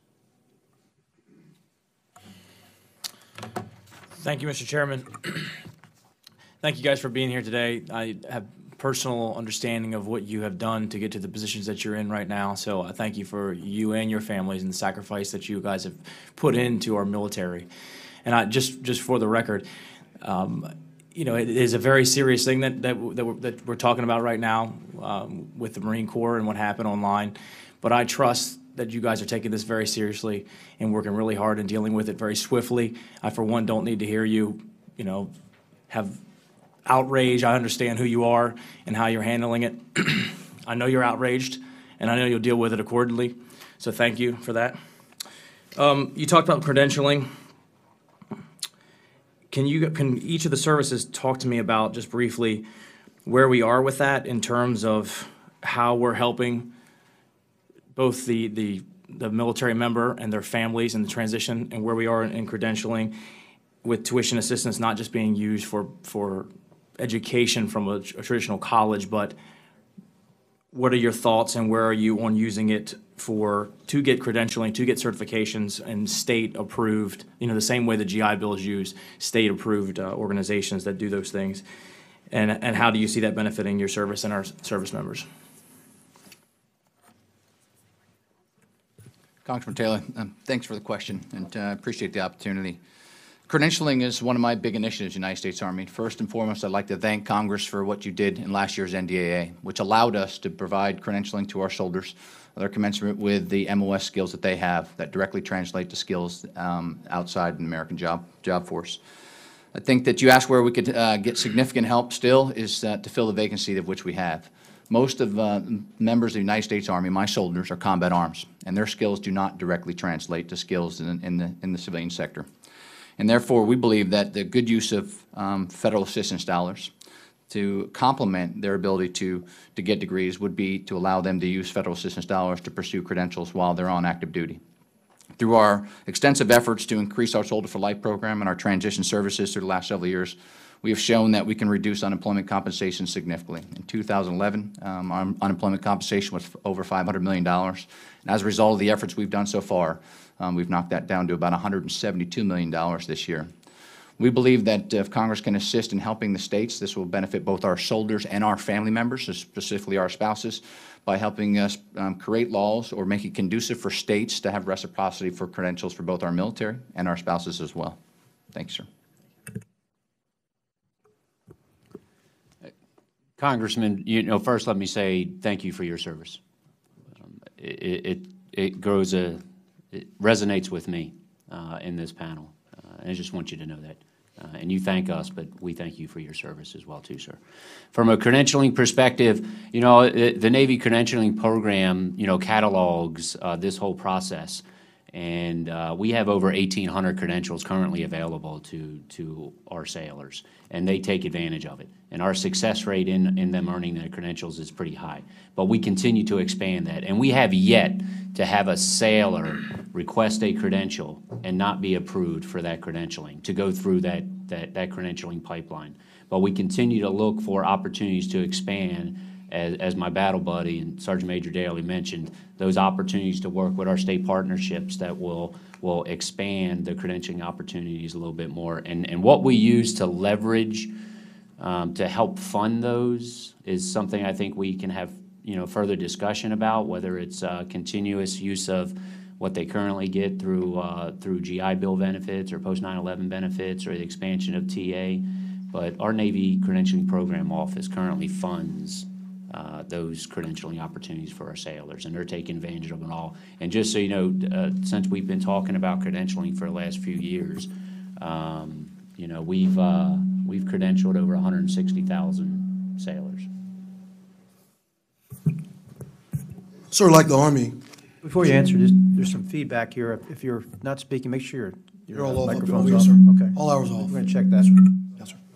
Thank you, Mister Chairman. Thank you guys for being here today. I have personal understanding of what you have done to get to the positions that you're in right now, so I thank you for you and your families and the sacrifice that you guys have put into our military. And I just, just for the record, um, you know, it is a very serious thing that, that, that, we're, that we're talking about right now um, with the Marine Corps and what happened online. But I trust that you guys are taking this very seriously and working really hard and dealing with it very swiftly. I, for one, don't need to hear you, you know, have outrage. I understand who you are and how you're handling it. I know you're outraged, and I know you'll deal with it accordingly. So thank you for that. Um, you talked about credentialing. Can you, can each of the services talk to me about, just briefly, where we are with that in terms of how we're helping both the, the, the military member and their families in the transition, and where we are in, in credentialing with tuition assistance not just being used for, for education from a, a traditional college, but what are your thoughts and where are you on using it for, to get credentialing, to get certifications and state approved, you know, the same way the G I Bill is used, state approved uh, organizations that do those things. And, and how do you see that benefiting your service and our service members? Congressman Taylor, um, thanks for the question, and I uh, appreciate the opportunity. Credentialing is one of my big initiatives in the United States Army. First and foremost, I'd like to thank Congress for what you did in last year's N D A A, which allowed us to provide credentialing to our soldiers. They're commensurate with the M O S skills that they have that directly translate to skills um, outside the American job, job force. I think that you asked where we could uh, get significant help still is uh, to fill the vacancy of which we have. Most of uh, members of the United States Army, my soldiers, are combat arms, and their skills do not directly translate to skills in, in, the, in the civilian sector. And therefore, we believe that the good use of um, federal assistance dollars to complement their ability to, to get degrees would be to allow them to use federal assistance dollars to pursue credentials while they're on active duty. Through our extensive efforts to increase our Soldier for Life program and our transition services through the last several years, we have shown that we can reduce unemployment compensation significantly. In two thousand eleven, um, our unemployment compensation was over five hundred million dollars. And as a result of the efforts we've done so far, um, we've knocked that down to about one hundred seventy-two million dollars this year. We believe that if Congress can assist in helping the states, this will benefit both our soldiers and our family members, specifically our spouses, by helping us um, create laws or make it conducive for states to have reciprocity for credentials for both our military and our spouses as well. Thank you, sir. Congressman, you know, first let me say thank you for your service. Um, It, it, it grows a, it resonates with me uh, in this panel. Uh, and I just want you to know that. Uh, And you thank us, but we thank you for your service as well, too, sir. From a credentialing perspective, you know, the the Navy credentialing program, you know, catalogs uh, this whole process. And uh, we have over eighteen hundred credentials currently available to, to our sailors, and they take advantage of it. And our success rate in, in them earning their credentials is pretty high. But we continue to expand that. And we have yet to have a sailor request a credential and not be approved for that credentialing, to go through that, that, that credentialing pipeline. But we continue to look for opportunities to expand, as, as my battle buddy and Sergeant Major Daly mentioned, those opportunities to work with our state partnerships that will, will expand the credentialing opportunities a little bit more. And, and what we use to leverage um, to help fund those is something I think we can have, you know, further discussion about, whether it's uh, continuous use of what they currently get through, uh, through G I Bill benefits or post nine eleven benefits or the expansion of T A. But our Navy Credentialing Program Office currently funds Uh, those credentialing opportunities for our sailors, and they're taking advantage of it all. And just so you know, uh, since we've been talking about credentialing for the last few years, um, you know, we've uh, we've credentialed over one hundred sixty thousand sailors. Sir, like the Army, Before you answer, there's, there's some feedback here. If- If you're not speaking, make sure your, you're your all uh, off. microphone's Yes, off. sir. Okay. All hours off. We're gonna check that. Yes, sir.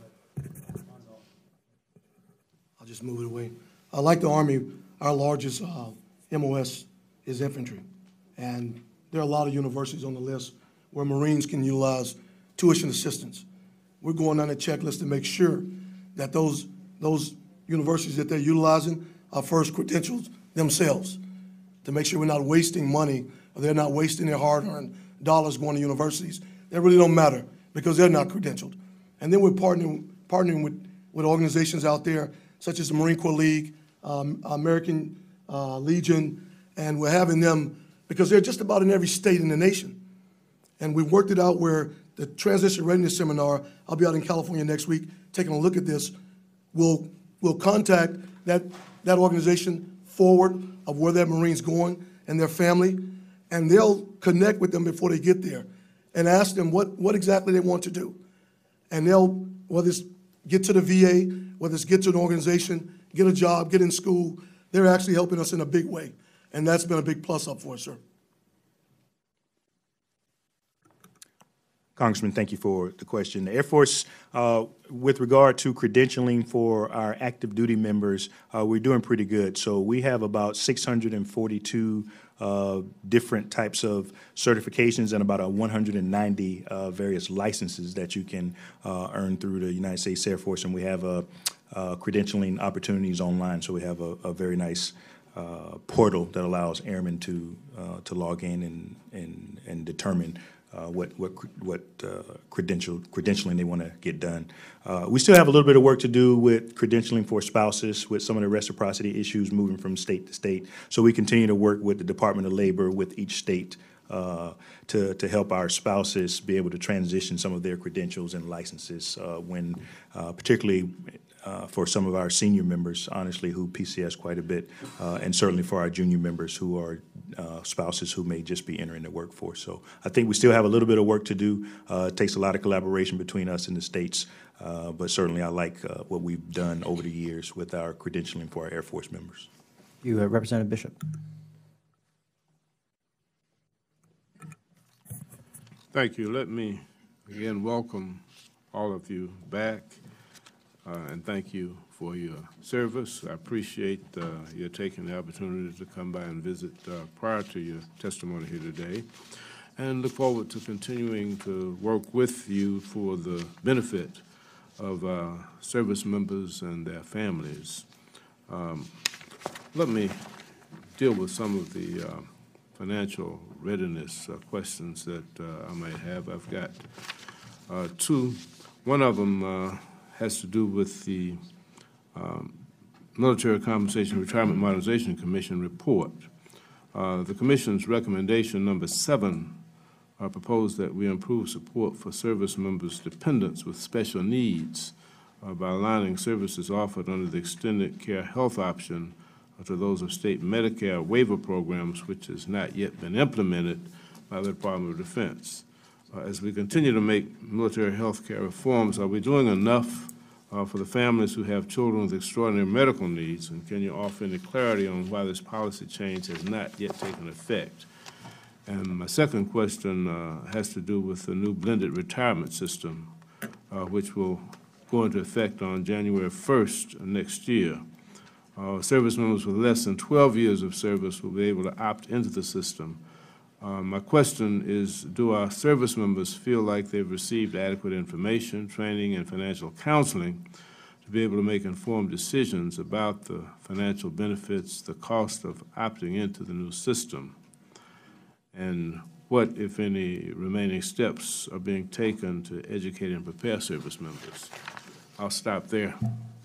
I'll just move it away. Uh, like the Army, our largest uh, M O S is infantry. And there are a lot of universities on the list where Marines can utilize tuition assistance. We're going on a checklist to make sure that those, those universities that they're utilizing are first credentials themselves, to make sure we're not wasting money, or they're not wasting their hard-earned dollars going to universities. That really don't matter because they're not credentialed. And then we're partnering, partnering with, with organizations out there such as the Marine Corps League, um, American uh, Legion, and we're having them, because they're just about in every state in the nation. And we worked it out where the Transition Readiness Seminar, I'll be out in California next week taking a look at this, we'll, we'll contact that, that organization forward of where that Marine's going and their family, and they'll connect with them before they get there and ask them what, what exactly they want to do. And they'll, whether it's get to the V A, whether it's get to an organization, get a job, get in school, they're actually helping us in a big way. And that's been a big plus up for us, sir. Congressman, thank you for the question. The Air Force, uh, with regard to credentialing for our active duty members, uh, we're doing pretty good. So we have about six hundred forty-two uh, different types of certifications and about a one hundred ninety uh, various licenses that you can uh, earn through the United States Air Force. And we have uh, uh, credentialing opportunities online. So we have a, a very nice uh, portal that allows airmen to uh, to log in and and, and determine Uh, what what what uh, credential credentialing they want to get done. Uh, we still have a little bit of work to do with credentialing for spouses with some of the reciprocity issues moving from state to state. So we continue to work with the Department of Labor with each state uh, to to help our spouses be able to transition some of their credentials and licenses uh, when, uh, particularly. Uh, for some of our senior members, honestly, who P C S quite a bit, uh, and certainly for our junior members who are uh, spouses who may just be entering the workforce. So I think we still have a little bit of work to do. Uh, it takes a lot of collaboration between us and the states, uh, but certainly I like uh, what we've done over the years with our credentialing for our Air Force members. You, uh, Representative Bishop. Thank you. Let me again welcome all of you back. Uh, and thank you for your service. I appreciate uh, your taking the opportunity to come by and visit uh, prior to your testimony here today, and look forward to continuing to work with you for the benefit of our service members and their families. Um, let me deal with some of the uh, financial readiness uh, questions that uh, I may have. I've got uh, two. One of them uh, has to do with the um, Military Compensation Retirement Modernization Commission report. Uh, the Commission's recommendation number seven uh, proposed that we improve support for service members' dependents with special needs uh, by aligning services offered under the extended care health option uh, to those of state Medicare waiver programs, which has not yet been implemented by the Department of Defense. Uh, as we continue to make military health care reforms, are we doing enough uh, for the families who have children with extraordinary medical needs? And can you offer any clarity on why this policy change has not yet taken effect? And my second question uh, has to do with the new blended retirement system, uh, which will go into effect on January first next year. Uh, service members with less than twelve years of service will be able to opt into the system. Uh, my question is, do our service members feel like they've received adequate information, training, and financial counseling to be able to make informed decisions about the financial benefits, the cost of opting into the new system? And what, if any, remaining steps are being taken to educate and prepare service members? I'll stop there.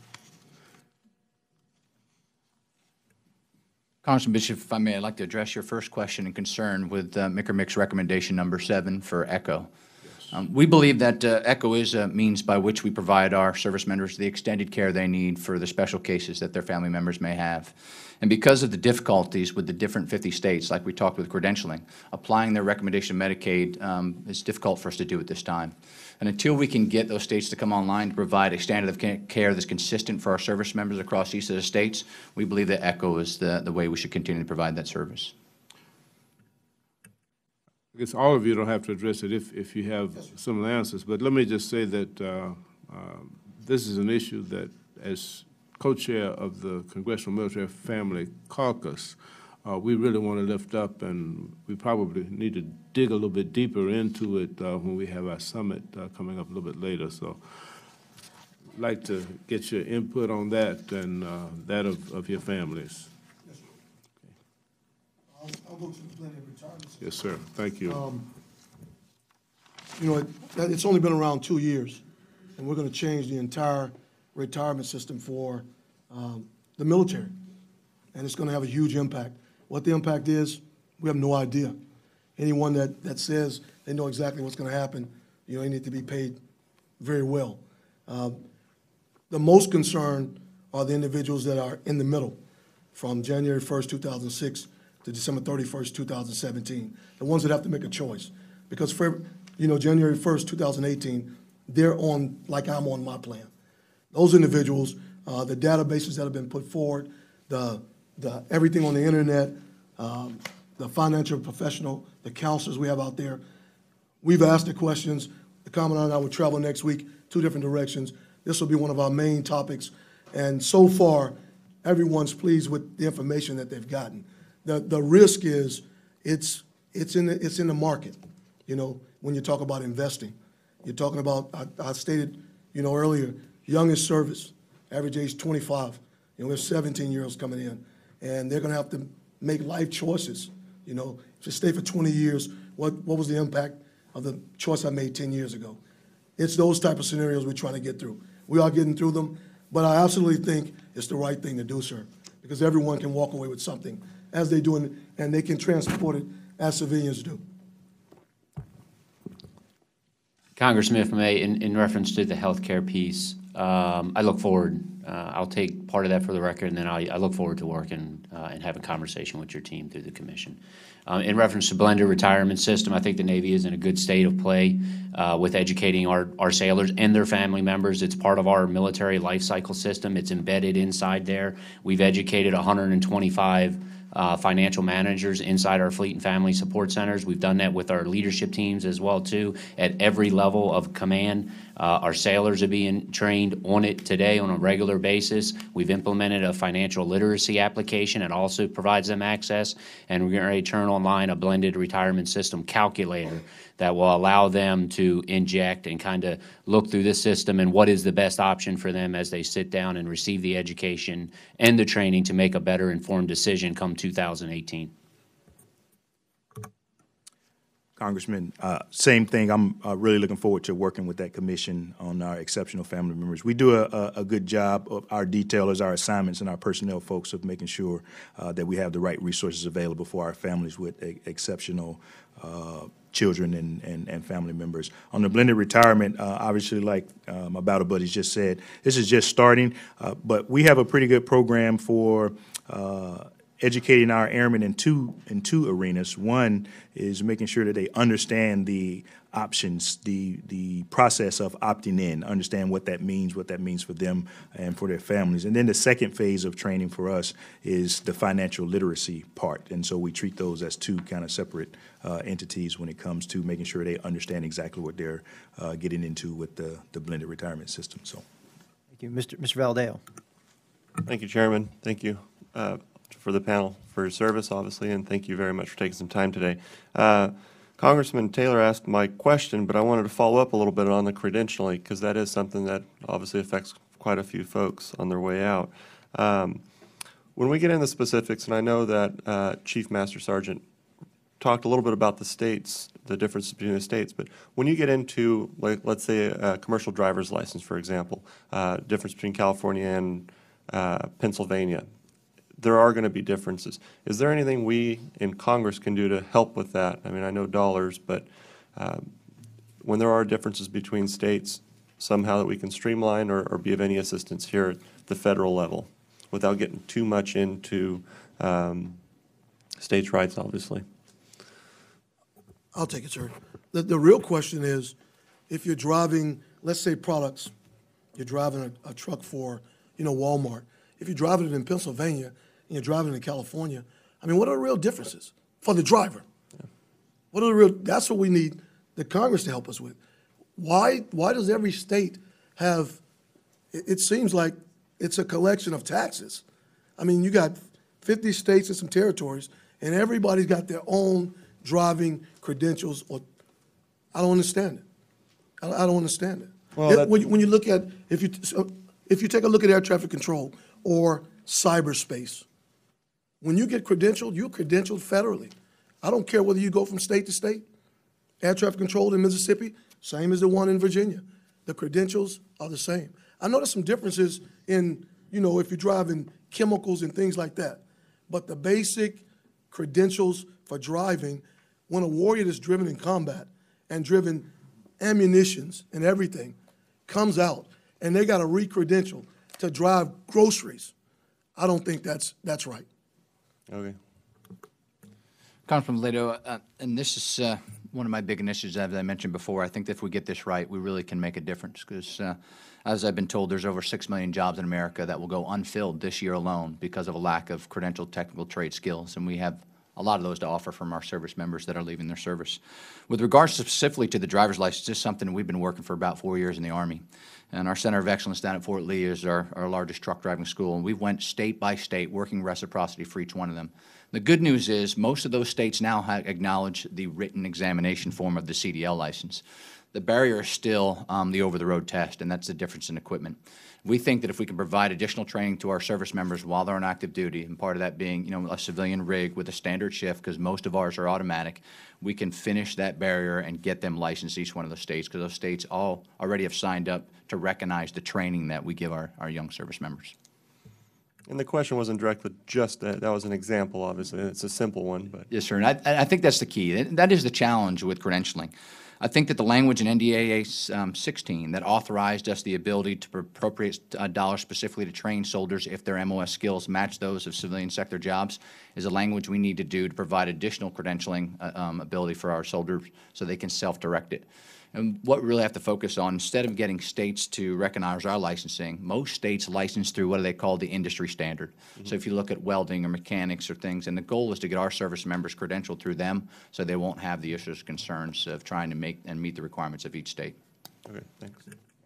Congressman Bishop, if I may, I'd like to address your first question and concern with uh, Mickermick's recommendation number seven for ECHO. Yes. Um, we believe that uh, ECHO is a means by which we provide our service members the extended care they need for the special cases that their family members may have. And because of the difficulties with the different fifty states, like we talked with credentialing, applying their recommendation of Medicaid um, is difficult for us to do at this time. And until we can get those states to come online to provide a standard of care that's consistent for our service members across each of the states, we believe that ECHO is the, the way we should continue to provide that service. I guess all of you don't have to address it if, if you have similar answers, but let me just say that uh, uh, this is an issue that, as co-chair of the Congressional Military Family Caucus, uh, we really want to lift up, and we probably need to dig a little bit deeper into it uh, when we have our summit uh, coming up a little bit later. So I'd like to get your input on that and uh, that of, of your families. Yes, sir. Okay. I'll, I'll go to the blended retirement system. Yes, sir. Thank you. Um, you know, it, it's only been around two years, and we're going to change the entire retirement system for um, the military, and it's going to have a huge impact. What the impact is, we have no idea. Anyone that, that says they know exactly what's going to happen, you know, they need to be paid very well. Um, the most concerned are the individuals that are in the middle, from January first, two thousand six to December thirty-first, two thousand seventeen, the ones that have to make a choice. Because for, you know, January first, two thousand eighteen, they're on, like I'm on my plan. Those individuals, uh, the databases that have been put forward, the, the everything on the internet, um, the financial professional, the counselors we have out there, we've asked the questions. The Commandant and I will travel next week, two different directions. This will be one of our main topics. And so far, everyone's pleased with the information that they've gotten. The, the risk is it's, it's, in the, it's in the market, you know, when you talk about investing. You're talking about, I, I stated, you know, earlier, youngest service, average age twenty-five. You know, we have seventeen-year-olds coming in, and they're going to have to make life choices. You know, if you stay for twenty years, what, what was the impact of the choice I made ten years ago? It's those type of scenarios we're trying to get through. We are getting through them, but I absolutely think it's the right thing to do, sir, because everyone can walk away with something, as they do, and they can transport it as civilians do. Congressman, if I may, in, in reference to the health care piece, um, I look forward, uh, I'll take part of that for the record, and then I, I look forward to working uh, and having conversation with your team through the commission. Um, in reference to blended retirement system, I think the Navy is in a good state of play uh, with educating our, our sailors and their family members. It's part of our military life cycle system. It's embedded inside there. We've educated one hundred twenty-five Uh, financial managers inside our fleet and family support centers. We've done that with our leadership teams as well too at every level of command. Uh, our sailors are being trained on it today on a regular basis. We've implemented a financial literacy application. It also provides them access, and we're getting ready to turn online a blended retirement system calculator that will allow them to inject and kind of look through this system and what is the best option for them as they sit down and receive the education and the training to make a better informed decision come two thousand eighteen. Congressman, uh, same thing. I'm uh, really looking forward to working with that commission on our exceptional family members. We do a, a, a good job of our detailers, our assignments, and our personnel folks of making sure uh, that we have the right resources available for our families with a, exceptional uh, children and, and, and family members. On the blended retirement, uh, obviously, like uh, my battle buddies just said, this is just starting, uh, but we have a pretty good program for uh, educating our airmen in two in two arenas. One is making sure that they understand the options, the the process of opting in, understand what that means, what that means for them and for their families. And then the second phase of training for us is the financial literacy part. And so we treat those as two kind of separate uh, entities when it comes to making sure they understand exactly what they're uh, getting into with the, the blended retirement system. So, Thank you. Mister Mister Valadeo. Thank you, Chairman. Thank you uh, for the panel for your service, obviously, and thank you very much for taking some time today. Uh, Congressman Taylor asked my question, but I wanted to follow up a little bit on the credentialing, because that is something that obviously affects quite a few folks on their way out. Um, when we get into the specifics, and I know that uh, Chief Master Sergeant talked a little bit about the states, the difference between the states, but when you get into, like, let's say, a, a commercial driver's license, for example, uh, difference between California and uh, Pennsylvania, there are going to be differences. Is there anything we in Congress can do to help with that? I mean, I know dollars, but um, when there are differences between states, somehow that we can streamline or, or be of any assistance here at the federal level without getting too much into um, states' rights, obviously. I'll take it, sir. The, the real question is, if you're driving, let's say products, you're driving a, a truck for, you know, Walmart. If you're driving it in Pennsylvania and you're driving it in California, I mean, what are the real differences for the driver? Yeah. What are the real, that's what we need the Congress to help us with. Why, why does every state have, it, it seems like it's a collection of taxes. I mean, you got fifty states and some territories, and everybody's got their own driving credentials, or I don't understand it. I, I don't understand it. Well, It- that- when, you- when you look at, if you, so if you take a look at air traffic control or cyberspace, when you get credentialed, you're credentialed federally. I don't care whether you go from state to state. Air traffic control in Mississippi, same as the one in Virginia. The credentials are the same. I know there's some differences in, you know, if you're driving chemicals and things like that, but the basic credentials for driving, when a warrior that's driven in combat and driven ammunitions and everything comes out and they got a re-credential to drive groceries, I don't think that's that's right. Okay. Congressman Leto, uh, and this is uh, one of my big initiatives, as I mentioned before. I think that if we get this right, we really can make a difference, because uh, as I've been told, there's over six million jobs in America that will go unfilled this year alone because of a lack of credentialed technical trade skills, and we have a lot of those to offer from our service members that are leaving their service. With regards specifically to the driver's license, this is something we've been working for about four years in the Army. And our Center of Excellence down at Fort Lee is our, our largest truck driving school, and we went state by state working reciprocity for each one of them. The good news is most of those states now have acknowledged the written examination form of the C D L license. The barrier is still um, the over-the-road test, and that's the difference in equipment. We think that if we can provide additional training to our service members while they're on active duty, and part of that being, you know, a civilian rig with a standard shift, because most of ours are automatic, we can finish that barrier and get them licensed each one of those states, because those states all already have signed up to recognize the training that we give our, our young service members. And the question wasn't directed just that. That was an example, obviously. It's a simple one, but. Yes, sir, and I, I think that's the key. And that is the challenge with credentialing. I think that the language in N D A A um, sixteen that authorized us the ability to appropriate uh, dollars specifically to train soldiers if their M O S skills match those of civilian sector jobs is a language we need to do to provide additional credentialing uh, um, ability for our soldiers so they can self-direct it. And what we really have to focus on, instead of getting states to recognize our licensing, most states license through what they call the industry standard. Mm-hmm. So if you look at welding or mechanics or things, and the goal is to get our service members credentialed through them so they won't have the issues or concerns of trying to make and meet the requirements of each state. Okay, thanks.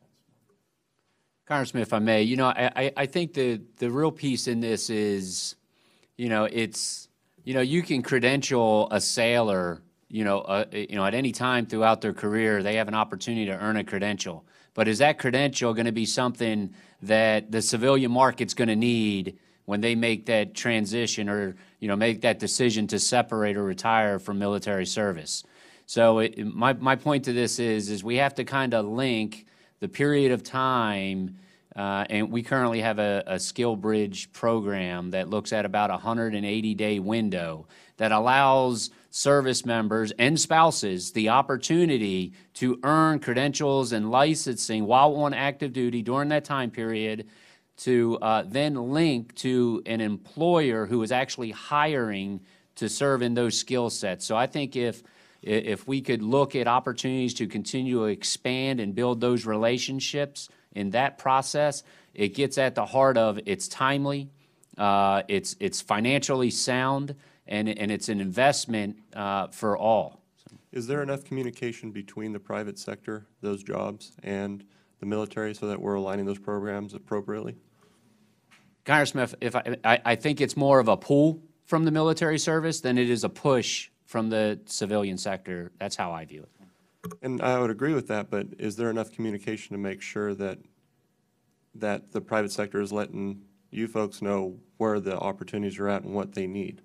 Congressman, if I may, you know, I, I, I think the, the real piece in this is, you know, it's, you know, you can credential a sailor, you know, uh, you know, at any time throughout their career, they have an opportunity to earn a credential. But is that credential going to be something that the civilian market's going to need when they make that transition or, you know, make that decision to separate or retire from military service? So it, my, my point to this is, is we have to kind of link the period of time Uh, and we currently have a, a skill bridge program that looks at about a one hundred eighty day window that allows service members and spouses the opportunity to earn credentials and licensing while on active duty during that time period to uh, then link to an employer who is actually hiring to serve in those skill sets. So I think if if we could look at opportunities to continue to expand and build those relationships in that process, it gets at the heart of it's timely, uh, it's it's financially sound, and and it's an investment uh, for all. Is there enough communication between the private sector, those jobs, and the military so that we're aligning those programs appropriately? Congressman, if, if I, I, I think it's more of a pull from the military service than it is a push from the civilian sector. That's how I view it. And I would agree with that, but is there enough communication to make sure that that the private sector is letting you folks know where the opportunities are at and what they need?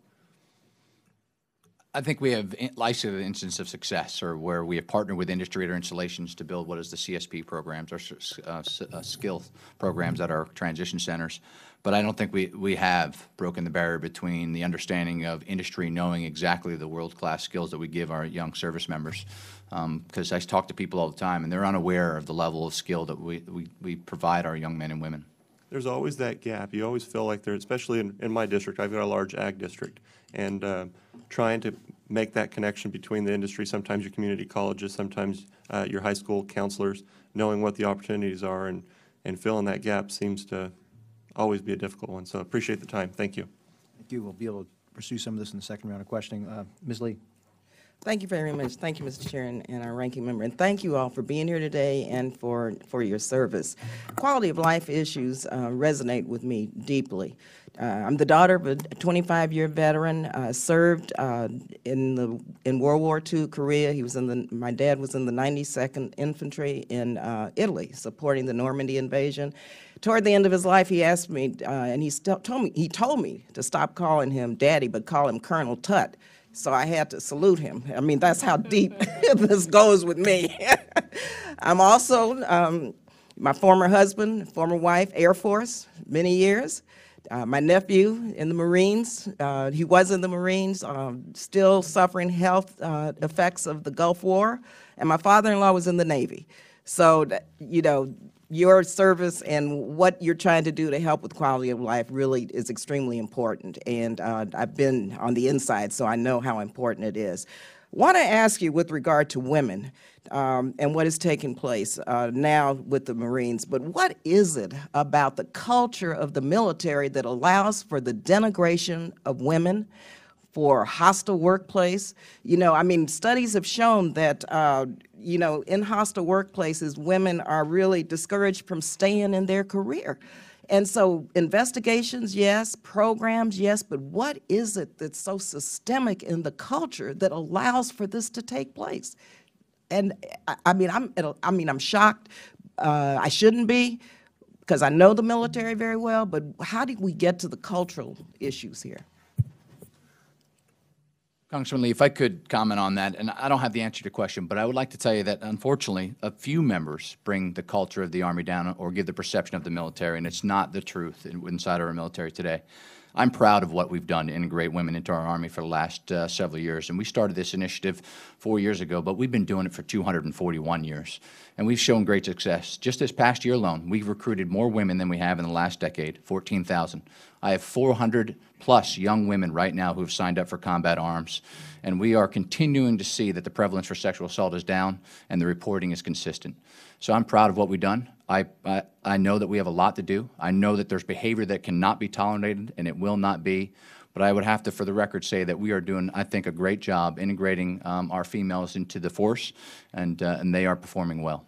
I think we have in- isolated instances of success, or where we have partnered with industry or installations to build what is the C S P programs, or s- uh, s- uh, skill programs at our transition centers. But I don't think we, we have broken the barrier between the understanding of industry knowing exactly the world-class skills that we give our young service members. Because um, I talk to people all the time, and they're unaware of the level of skill that we, we, we provide our young men and women. There's always that gap. You always feel like there, especially in, in my district, I've got a large ag district, and uh, trying to make that connection between the industry, sometimes your community colleges, sometimes uh, your high school counselors, knowing what the opportunities are and, and filling that gap seems to always be a difficult one. So appreciate the time. Thank you. Thank you. We'll be able to pursue some of this in the second round of questioning. Uh, Miz Lee. Thank you very much. Thank you, Mister Chair, and, and our ranking member. And thank you all for being here today and for, for your service. Quality of life issues uh, resonate with me deeply. Uh, I'm the daughter of a twenty-five year veteran, uh, served uh, in the in World War Two, Korea. He was in the, my dad was in the ninety-second Infantry in uh, Italy, supporting the Normandy invasion. Toward the end of his life, he asked me, uh, and he still told me, he told me to stop calling him Daddy, but call him Colonel Tut. So I had to salute him. I mean, that's how deep this goes with me. I'm also, um, my former husband, former wife, Air Force, many years. Uh, my nephew in the Marines, uh, he was in the Marines, um, still suffering health uh, effects of the Gulf War. And my father-in-law was in the Navy. So, you know, your service and what you're trying to do to help with quality of life really is extremely important. And uh, I've been on the inside, so I know how important it is. Want to ask you with regard to women um, and what is taking place uh, now with the Marines, but what is it about the culture of the military that allows for the denigration of women, for hostile workplace? You know, I mean, studies have shown that, uh, you know, in hostile workplaces, women are really discouraged from staying in their career. And so investigations, yes, programs, yes, but what is it that's so systemic in the culture that allows for this to take place? And I, I mean, I'm, I mean, I'm shocked. Uh, I shouldn't be, because I know the military very well, but how did we get to the cultural issues here? Congressman Lee, if I could comment on that, and I don't have the answer to your question, but I would like to tell you that unfortunately, a few members bring the culture of the Army down or give the perception of the military, and it's not the truth inside our military today. I'm proud of what we've done to integrate women into our Army for the last uh, several years, and we started this initiative four years ago, but we've been doing it for two hundred forty-one years, and we've shown great success. Just this past year alone, we've recruited more women than we have in the last decade, fourteen thousand. I have four hundred plus young women right now who have signed up for combat arms, and we are continuing to see that the prevalence for sexual assault is down and the reporting is consistent. So I'm proud of what we've done. I, I, I know that we have a lot to do. I know that there's behavior that cannot be tolerated, and it will not be. But I would have to, for the record, say that we are doing, I think, a great job integrating um, our females into the force, and, uh, and they are performing well.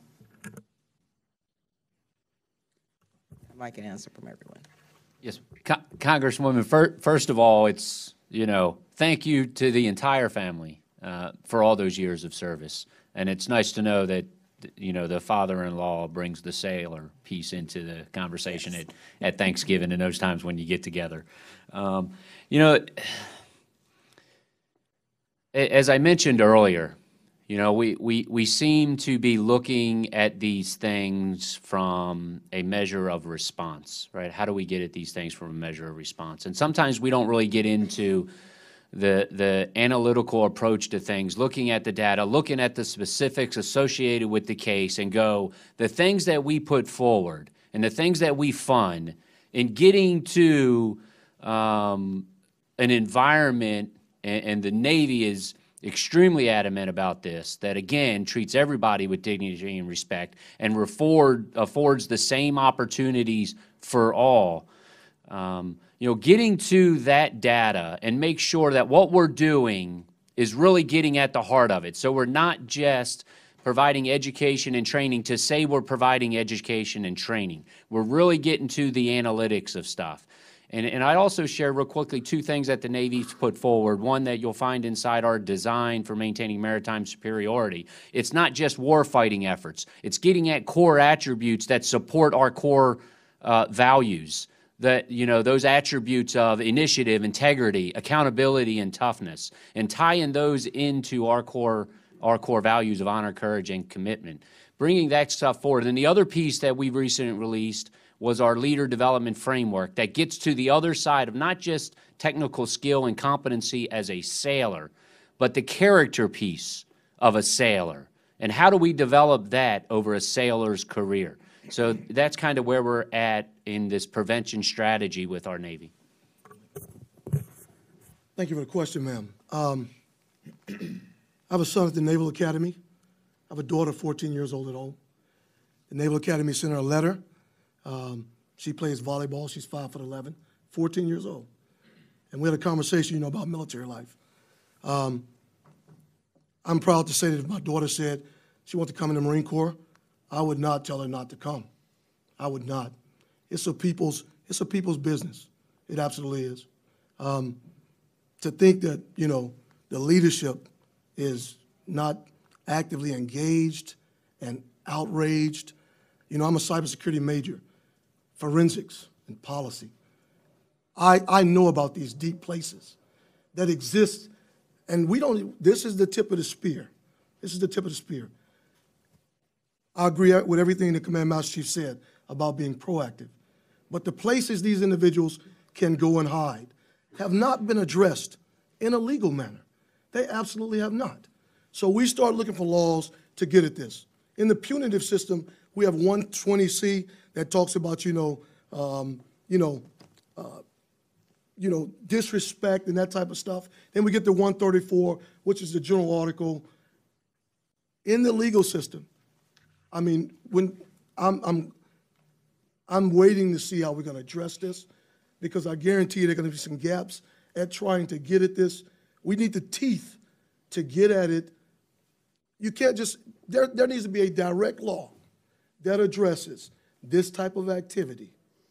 I'd like an answer from everyone. Yes, Co Congresswoman, fir first of all, it's, you know, thank you to the entire family uh, for all those years of service. And it's nice to know that, you know, the father-in-law brings the sailor piece into the conversation at, at Thanksgiving and those times when you get together. Um, you know, as I mentioned earlier, You know, we, we, we seem to be looking at these things from a measure of response, right? How do we get at these things from a measure of response? And sometimes we don't really get into the, the analytical approach to things, looking at the data, looking at the specifics associated with the case and go, the things that we put forward and the things that we fund in getting to um, an environment, and, and the Navy is extremely adamant about this, that again treats everybody with dignity and respect and afford, affords the same opportunities for all. Um, you know, getting to that data and make sure that what we're doing is really getting at the heart of it. So we're not just providing education and training to say we're providing education and training. We're really getting to the analytics of stuff. And, and I'd also share real quickly two things that the Navy's put forward. One that you'll find inside our design for maintaining maritime superiority. It's not just warfighting efforts. It's getting at core attributes that support our core uh, values. That, you know, those attributes of initiative, integrity, accountability, and toughness, and tying those into our core, our core values of honor, courage, and commitment. Bringing that stuff forward. And the other piece that we recently released was our leader development framework that gets to the other side of not just technical skill and competency as a sailor, but the character piece of a sailor. And how do we develop that over a sailor's career? So that's kind of where we're at in this prevention strategy with our Navy. Thank you for the question, ma'am. Um, I have a son at the Naval Academy. I have a daughter fourteen years old at home. The Naval Academy sent her a letter. Um, she plays volleyball. She's five foot eleven, fourteen years old. And we had a conversation, you know, about military life. Um, I'm proud to say that if my daughter said she wanted to come in the Marine Corps, I would not tell her not to come. I would not. It's a people's, it's a people's business. It absolutely is. Um, to think that, you know, the leadership is not actively engaged and outraged. You know, I'm a cybersecurity major, forensics and policy. I, I know about these deep places that exist, and we don't, this is the tip of the spear. This is the tip of the spear. I agree with everything the Command Master Chief said about being proactive. But the places these individuals can go and hide have not been addressed in a legal manner. They absolutely have not. So we start looking for laws to get at this. In the punitive system, we have one twenty C that talks about, you know, um, you know, uh, you know, disrespect and that type of stuff. Then we get to one thirty-four, which is the general article. In the legal system, I mean, when I'm, I'm, I'm waiting to see how we're going to address this, because I guarantee you there are going to be some gaps at trying to get at this. We need the teeth to get at it. You can't just, there, there needs to be a direct law that addresses this type of activity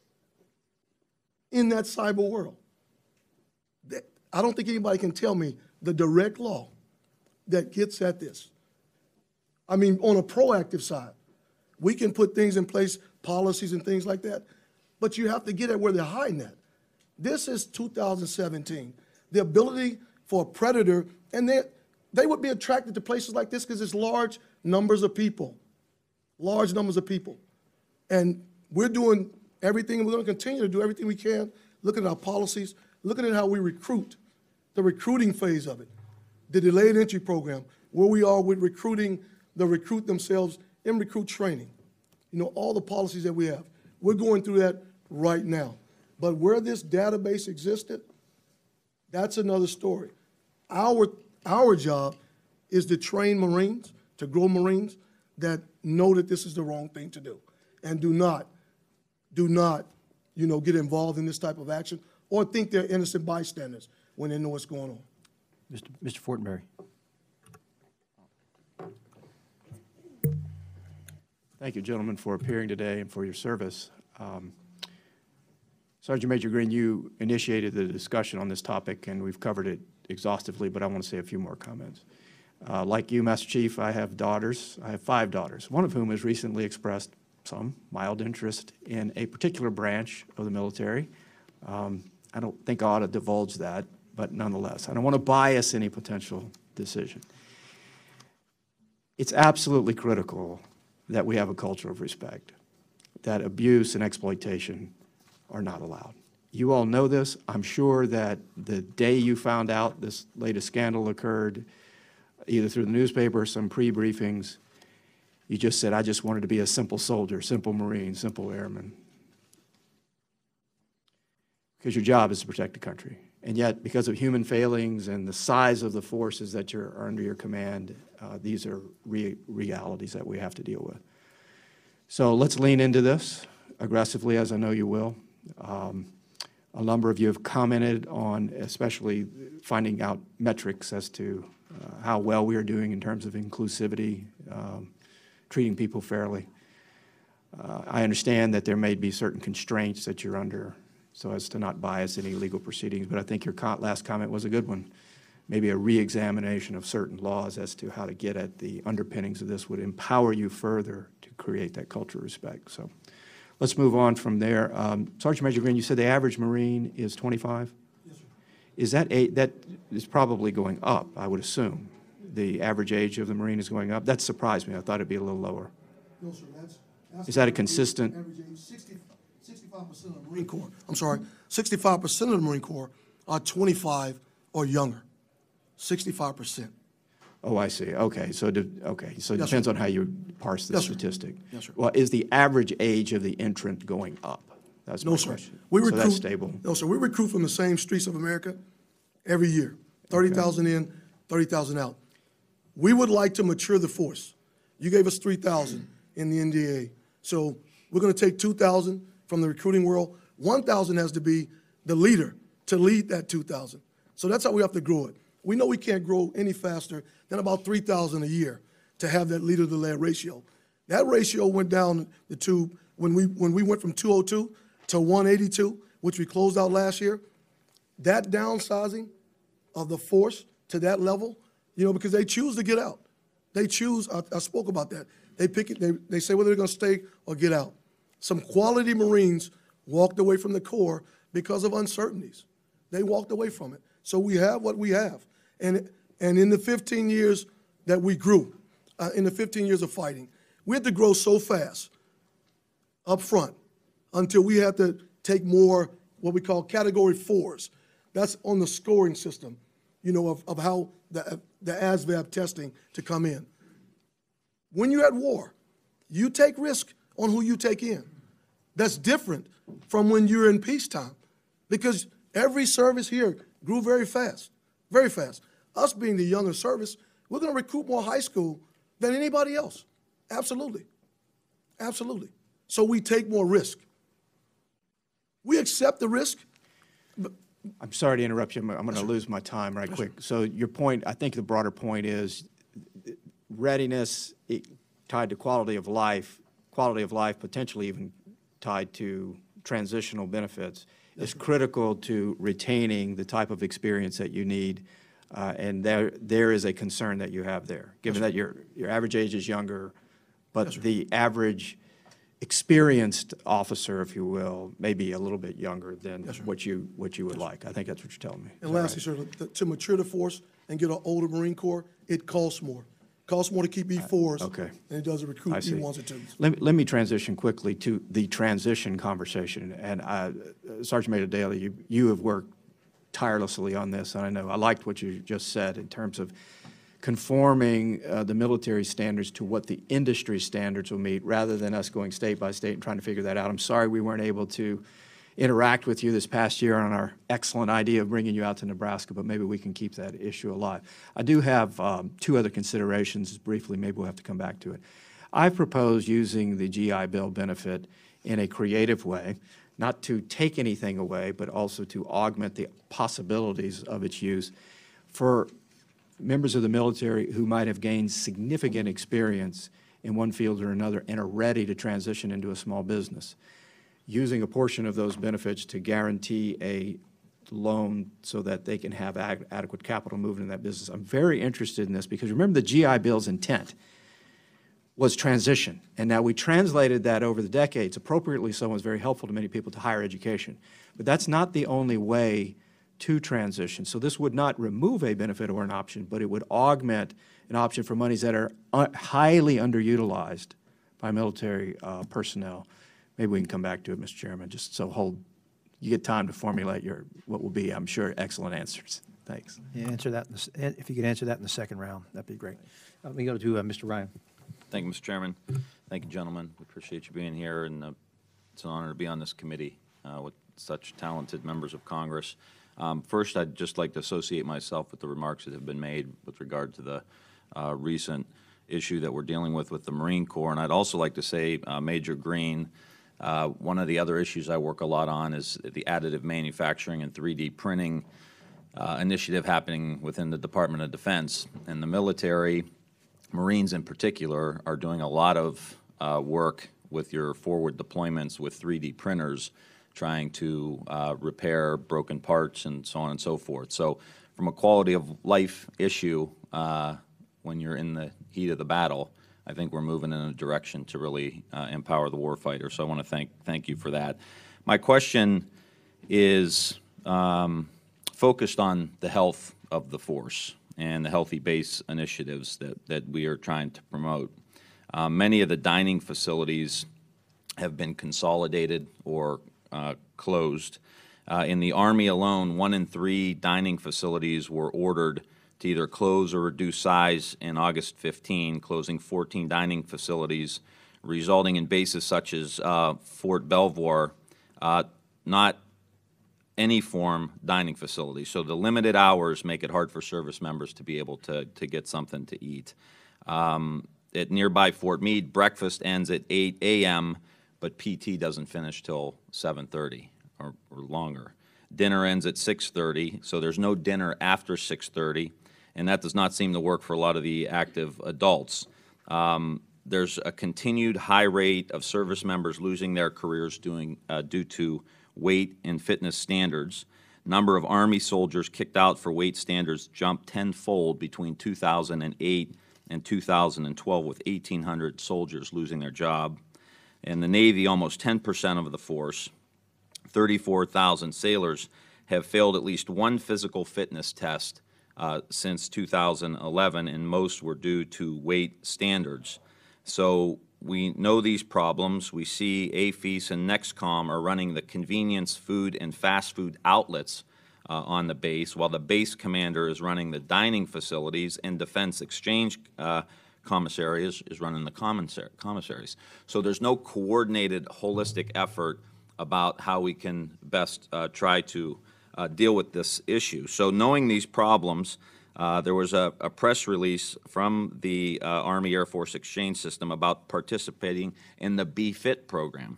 in that cyber world. I don't think anybody can tell me the direct law that gets at this. I mean, on a proactive side, we can put things in place, policies and things like that, but you have to get at where they're hiding at. This is two thousand seventeen. The ability for a predator, and they, they would be attracted to places like this because it's large numbers of people, large numbers of people. And we're doing everything, and we're going to continue to do everything we can, looking at our policies, looking at how we recruit, the recruiting phase of it, the delayed entry program, where we are with recruiting, the recruit themselves in recruit training. You know, all the policies that we have. We're going through that right now. But where this database existed, that's another story. Our, our job is to train Marines, to grow Marines that know that this is the wrong thing to do and do not, do not, you know, get involved in this type of action or think they're innocent bystanders when they know what's going on. Mister Mister Fortenberry. Thank you, gentlemen, for appearing today and for your service. Um, Sergeant Major Green, you initiated the discussion on this topic, and we've covered it exhaustively, but I want to say a few more comments. Uh, like you, Master Chief, I have daughters. I have five daughters, one of whom has recently expressed some mild interest in a particular branch of the military. Um, I don't think I ought to divulge that, but nonetheless, I don't want to bias any potential decision. it's absolutely critical that we have a culture of respect, that abuse and exploitation are not allowed. You all know this. I'm sure that the day you found out this latest scandal occurred, either through the newspaper or some pre-briefings, you just said, I just wanted to be a simple soldier, simple Marine, simple airman. Because your job is to protect the country. And yet, because of human failings and the size of the forces that you're, are under your command, uh, these are re realities that we have to deal with. So let's lean into this aggressively, as I know you will. Um, a number of you have commented on especially finding out metrics as to uh, how well we are doing in terms of inclusivity, um, treating people fairly. Uh, I understand that there may be certain constraints that you're under so as to not bias any legal proceedings, but I think your co last comment was a good one. Maybe a re-examination of certain laws as to how to get at the underpinnings of this would empower you further to create that culture of respect. So let's move on from there. Um, Sergeant Major Green, you said the average Marine is twenty-five? Yes, sir. Is that, a, that is probably going up, I would assume. The average age of the Marine is going up? That surprised me. I thought it'd be a little lower. No, sir, that's. that's Is that a the consistent- Average age, sixty, sixty-five percent of the Marine Corps, I'm sorry, sixty-five percent of the Marine Corps are twenty-five or younger. sixty-five percent. Oh, I see. Okay, so, do, okay, so it Yes, depends sir. on how you parse the Yes, sir. statistic. Yes, sir. Well, is the average age of the entrant going up? That's my No, sir. question. We So recruit, that's stable. No, sir. We recruit from the same streets of America every year. thirty thousand in, thirty thousand out. We would like to mature the force. You gave us three thousand in the N D A. So we're going to take two thousand from the recruiting world. one thousand has to be the leader to lead that two thousand. So that's how we have to grow it. We know we can't grow any faster than about three thousand a year to have that leader to lead ratio. That ratio went down the tube when we, when we went from two oh two to one eighty-two, which we closed out last year. That downsizing of the force to that level, you know, because they choose to get out. They choose, I, I spoke about that. They pick it, they, they say whether they're going to stay or get out. Some quality Marines walked away from the Corps because of uncertainties. They walked away from it. So we have what we have. And, and in the fifteen years that we grew, uh, in the fifteen years of fighting, we had to grow so fast up front until we had to take more what we call category fours. That's on the scoring system, you know, of, of how the, the A S V A B testing to come in. When you're at war, you take risk on who you take in. That's different from when you're in peacetime, because every service here grew very fast, very fast. Us being the younger service, we're going to recruit more high school than anybody else. Absolutely. Absolutely. So we take more risk. We accept the risk. But I'm sorry to interrupt you. I'm, I'm going to lose my time right quick. So your point, I think the broader point is readiness it, tied to quality of life, quality of life potentially even tied to transitional benefits is critical to retaining the type of experience that you need. Uh, and there, there is a concern that you have there, given that your, your average age is younger, but the average experienced officer, if you will, may be a little bit younger than what you, what you would like. I think that's what you're telling me. Is And that lastly, right? sir, to, to mature the force and get an older Marine Corps, it costs more. Costs more to keep E fours okay. than it does to I recruit see. E ones or twos. Let, me- let me transition quickly to the transition conversation. And uh, Sergeant Major Daly, you, you have worked tirelessly on this, and I know I liked what you just said in terms of conforming uh, the military standards to what the industry standards will meet, rather than us going state by state and trying to figure that out. I'm sorry we weren't able to interact with you this past year on our excellent idea of bringing you out to Nebraska, but maybe we can keep that issue alive. I do have um, two other considerations briefly. Maybe we'll have to come back to it. I propose using the G I Bill benefit in a creative way, not to take anything away, but also to augment the possibilities of its use for members of the military who might have gained significant experience in one field or another and are ready to transition into a small business, using a portion of those benefits to guarantee a loan so that they can have ad adequate capital movement in that business. I'm very interested in this because remember the G I Bill's intent was transition, and now we translated that over the decades, appropriately so, and was very helpful to many people, to higher education. But that's not the only way to transition. So this would not remove a benefit or an option, but it would augment an option for monies that are uh, highly underutilized by military uh, personnel. Maybe we can come back to it, Mister Chairman, just so hold, you get time to formulate your, what will be, I'm sure, excellent answers. Thanks. Yeah, answer that, in the, s- if you could answer that in the second round, that'd be great. Uh, Let me go to uh, Mister Ryan. Thank you, Mister Chairman. Thank you, gentlemen. We appreciate you being here, and uh, it's an honor to be on this committee uh, with such talented members of Congress. Um, First, I'd just like to associate myself with the remarks that have been made with regard to the uh, recent issue that we're dealing with with the Marine Corps, and I'd also like to say, uh, Major Green, uh, one of the other issues I work a lot on is the additive manufacturing and three D printing uh, initiative happening within the Department of Defense. And the military, Marines in particular, are doing a lot of uh, work with your forward deployments with three D printers, trying to uh, repair broken parts and so on and so forth. So from a quality of life issue, uh, when you're in the heat of the battle, I think we're moving in a direction to really uh, empower the warfighter. So I want to thank, thank you for that. My question is um, focused on the health of the force and the Healthy Base initiatives that, that we are trying to promote. Uh, many of the dining facilities have been consolidated or uh, closed. Uh, in the Army alone, one in three dining facilities were ordered to either close or reduce size in August fifteen, closing fourteen dining facilities, resulting in bases such as uh, Fort Belvoir, uh, not any form dining facility. So the limited hours make it hard for service members to be able to, to get something to eat. Um, at nearby Fort Meade, breakfast ends at eight A M, but P T doesn't finish till seven thirty or, or longer. Dinner ends at six thirty, so there's no dinner after six thirty, and that does not seem to work for a lot of the active adults. Um, there's a continued high rate of service members losing their careers doing, uh, due to weight and fitness standards. Number of Army soldiers kicked out for weight standards jumped tenfold between two thousand eight and two thousand twelve, with eighteen hundred soldiers losing their job. In the Navy, almost ten percent of the force, thirty-four thousand sailors, have failed at least one physical fitness test uh, since two thousand eleven, and most were due to weight standards. So we know these problems. We see A F E S and NEXCOM are running the convenience food and fast food outlets uh, on the base, while the base commander is running the dining facilities, and Defense Exchange uh, Commissary is, is running the commissaries. So there's no coordinated, holistic effort about how we can best uh, try to uh, deal with this issue. So knowing these problems, uh, there was a, a press release from the uh, Army Air Force Exchange System about participating in the Be Fit program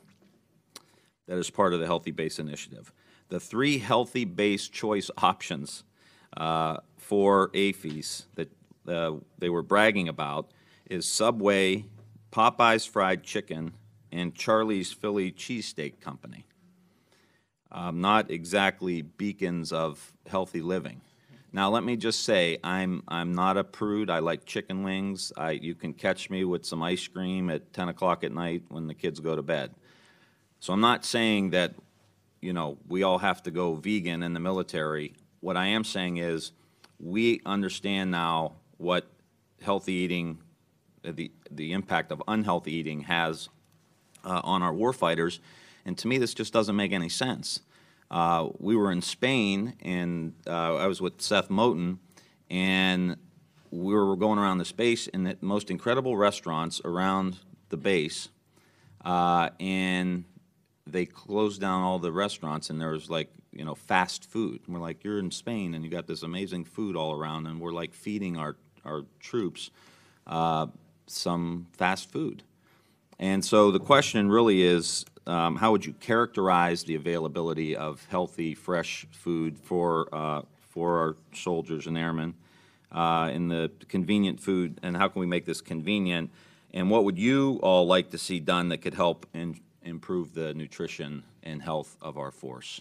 that is part of the Healthy Base Initiative. The three Healthy Base choice options uh, for A F E S that uh, they were bragging about is Subway, Popeye's Fried Chicken, and Charlie's Philly Cheesesteak Company. Um, not exactly beacons of healthy living. Now, let me just say, I'm, I'm not a prude. I like chicken wings. I, you can catch me with some ice cream at ten o'clock at night when the kids go to bed. So I'm not saying that, you know, we all have to go vegan in the military. What I am saying is we understand now what healthy eating, the, the impact of unhealthy eating has uh, on our warfighters, and to me this just doesn't make any sense. Uh, we were in Spain, and uh, I was with Seth Moten, and we were going around the base in the most incredible restaurants around the base, uh, and they closed down all the restaurants, and there was like, you know, fast food. And we're like, you're in Spain, and you got this amazing food all around, and we're like feeding our, our troops uh, some fast food. And so the question really is, um, how would you characterize the availability of healthy, fresh food for, uh, for our soldiers and airmen, uh, in the convenient food, and how can we make this convenient? And what would you all like to see done that could help in, improve the nutrition and health of our force?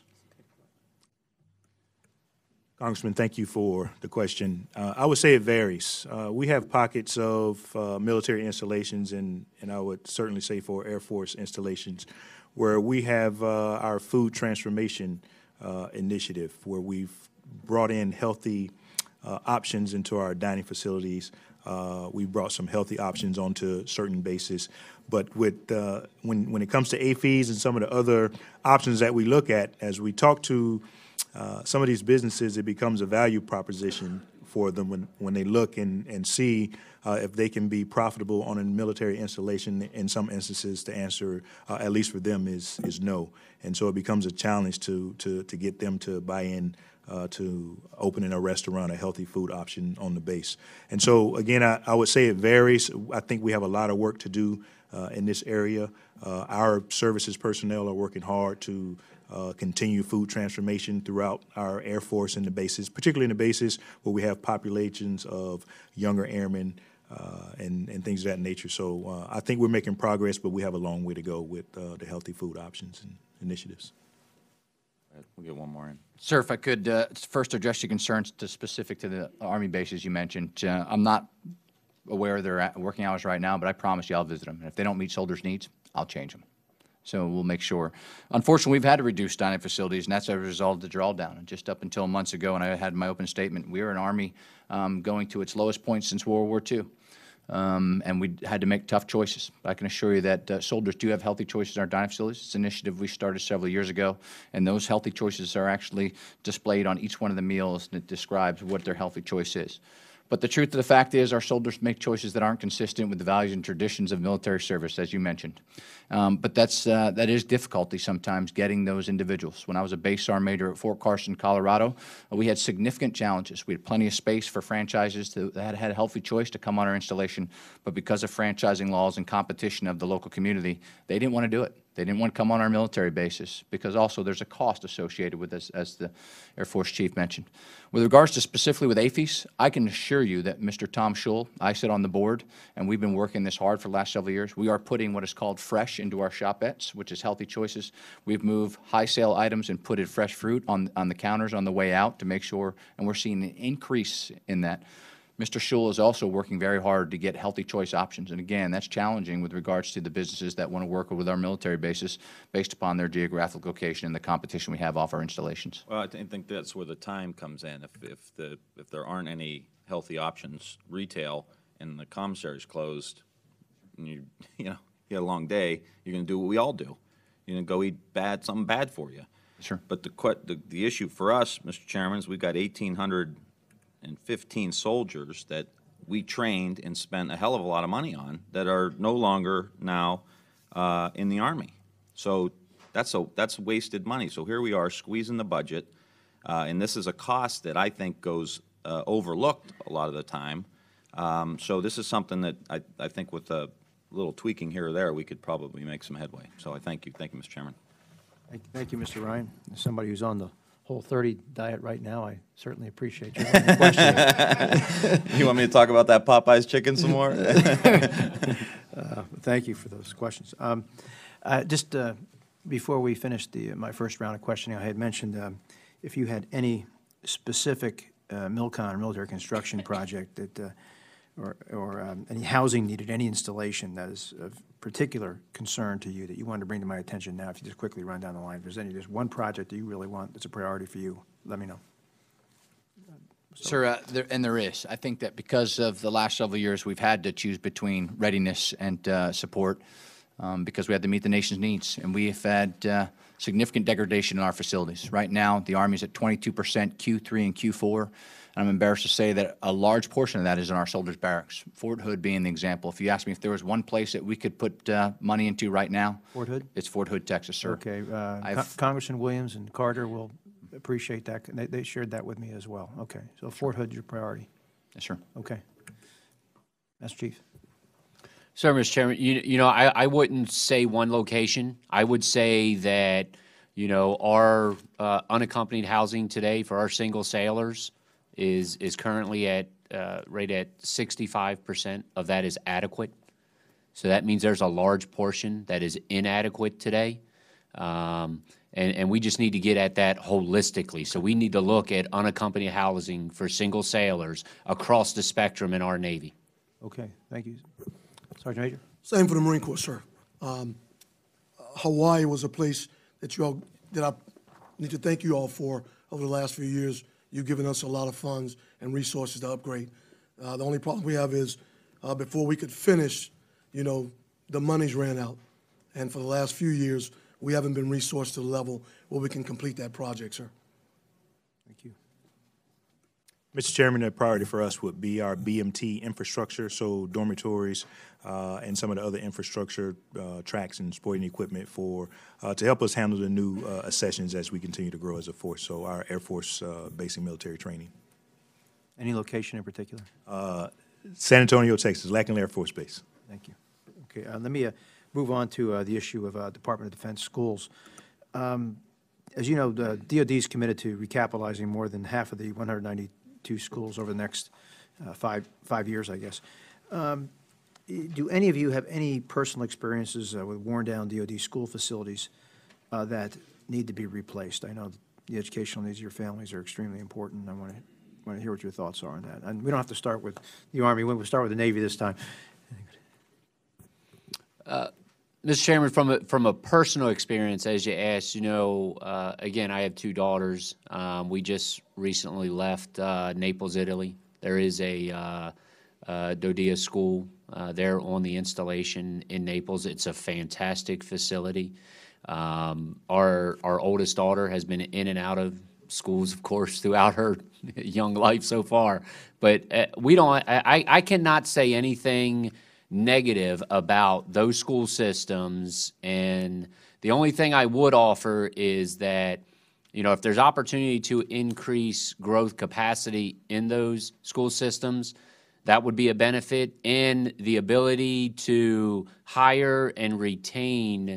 Congressman, thank you for the question. Uh, I would say it varies. Uh, we have pockets of uh, military installations, and, and I would certainly say for Air Force installations, where we have uh, our food transformation uh, initiative, where we've brought in healthy uh, options into our dining facilities. Uh, we brought some healthy options onto certain bases. But with uh, when when it comes to A F Es and some of the other options that we look at, as we talk to uh, some of these businesses, it becomes a value proposition for them when, when they look and, and see uh, if they can be profitable on a military installation. In some instances, the answer, uh, at least for them, is is no. And so it becomes a challenge to to to get them to buy in uh, to opening a restaurant, a healthy food option on the base. And so again, I, I would say it varies. I think we have a lot of work to do uh, in this area. Uh, our services personnel are working hard to Uh, continue food transformation throughout our Air Force and the bases, particularly in the bases where we have populations of younger airmen uh, and, and things of that nature. So uh, I think we're making progress, but we have a long way to go with uh, the healthy food options and initiatives. We'll get one more in. Sir, if I could uh, first address your concerns to specific to the Army bases you mentioned. Uh, I'm not aware of their a- working hours right now, but I promise you I'll visit them. And if they don't meet soldiers' needs, I'll change them. So we'll make sure. Unfortunately, we've had to reduce dining facilities, and that's as a result of the drawdown. And just up until months ago, and I had my open statement, we were an Army um, going to its lowest point since World War Two. Um, and we had to make tough choices. I can assure you that uh, soldiers do have healthy choices in our dining facilities. It's an initiative we started several years ago, and those healthy choices are actually displayed on each one of the meals that describes what their healthy choice is. But the truth of the fact is our soldiers make choices that aren't consistent with the values and traditions of military service, as you mentioned. Um, but that's, uh, that is difficulty sometimes getting those individuals. When I was a base sergeant major at Fort Carson, Colorado, uh, we had significant challenges. We had plenty of space for franchises to, that had had a healthy choice to come on our installation, but because of franchising laws and competition of the local community, they didn't want to do it. They didn't want to come on our military bases because also there's a cost associated with this, as the Air Force Chief mentioned. With regards to specifically with A F Es, I can assure you that Mister Tom Schul, I sit on the board, and we've been working this hard for the last several years. We are putting what is called fresh into our shopettes, which is healthy choices. We've moved high sale items and put in fresh fruit on, on the counters on the way out to make sure, and we're seeing an increase in that. Mister Schul is also working very hard to get healthy choice options. And again, that's challenging with regards to the businesses that want to work with our military bases based upon their geographic location and the competition we have off our installations. Well, I th- think that's where the time comes in. If, if the, if there aren't any healthy options retail and the commissary's closed, and you, you know, you had a long day, you're going to do what we all do. You're going to go eat bad, something bad for you. Sure. But the, que- the, the issue for us, Mister Chairman, is we've got eighteen hundred and fifteen soldiers that we trained and spent a hell of a lot of money on that are no longer now uh, in the Army. So that's a that's wasted money. So here we are squeezing the budget, uh, and this is a cost that I think goes uh, overlooked a lot of the time. Um, so this is something that I, I think with a little tweaking here or there, we could probably make some headway. So I thank you. Thank you, Mister Chairman. Thank thank you, Mister Ryan. As somebody who's on the Whole thirty diet right now, I certainly appreciate your question. You want me to talk about that Popeye's chicken some more? uh, thank you for those questions. Um, uh, just uh, before we finish the my first round of questioning, I had mentioned um, if you had any specific uh, MILCON, military construction project that, uh, or, or um, any housing needed, any installation that is of particular concern to you that you wanted to bring to my attention now, if you just quickly run down the line. If there's any, there's one project that you really want that's a priority for you, let me know. So. Sir, uh, there, and there is. I think that because of the last several years, we've had to choose between readiness and uh, support um, because we had to meet the nation's needs. And we have had uh, significant degradation in our facilities. Right now, the Army's at twenty-two percent Q three and Q four. I'm embarrassed to say that a large portion of that is in our soldiers' barracks, Fort Hood being the example. If you ask me if there was one place that we could put uh, money into right now, Fort Hood? It's Fort Hood, Texas, sir. Okay. Uh, Con Congressman Williams and Carter will appreciate that. They, they shared that with me as well. Okay. So Fort Hood's your priority. Yes, sir. Okay. Master Chief. Sir, Mister Chairman, you, you know, I, I wouldn't say one location. I would say that, you know, our uh, unaccompanied housing today for our single sailors is is currently at uh, right at sixty-five percent of that is adequate. So that means there's a large portion that is inadequate today. Um, and, and we just need to get at that holistically. So we need to look at unaccompanied housing for single sailors across the spectrum in our Navy. Okay, thank you. Sergeant Major? Same for the Marine Corps, sir. Um, Hawaii was a place that you all, that I need to thank you all for over the last few years. you've given us a lot of funds and resources to upgrade. Uh, the only problem we have is uh, before we could finish, you know, the money's ran out. And for the last few years, we haven't been resourced to the level where we can complete that project, sir. Thank you. Mister Chairman, a priority for us would be our B M T infrastructure, so dormitories uh, and some of the other infrastructure, uh, tracks and sporting equipment for uh, to help us handle the new uh, accessions as we continue to grow as a force. So our Air Force uh, basic military training. Any location in particular? Uh, San Antonio, Texas, Lackland Air Force Base. Thank you. Okay, uh, let me uh, move on to uh, the issue of uh, Department of Defense schools. Um, as you know, the D O D is committed to recapitalizing more than half of the one hundred ninety-two schools over the next uh, five five years, I guess. Um, do any of you have any personal experiences uh, with worn-down D O D school facilities uh, that need to be replaced? I know the educational needs of your families are extremely important. I want to want to hear what your thoughts are on that. And we don't have to start with the Army. We'll start with the Navy this time. Uh, Mister Chairman, from a, from a personal experience, as you asked, you know, uh, again, I have two daughters. Um, we just recently left uh, Naples, Italy. There is a uh, uh, DoDEA school uh, there on the installation in Naples. It's a fantastic facility. Um, our our oldest daughter has been in and out of schools, of course, throughout her young life so far. But uh, we don't. I, I cannot say anything negative about those school systems, and the only thing I would offer is that, you know, if there's opportunity to increase growth capacity in those school systems, that would be a benefit, and the ability to hire and retain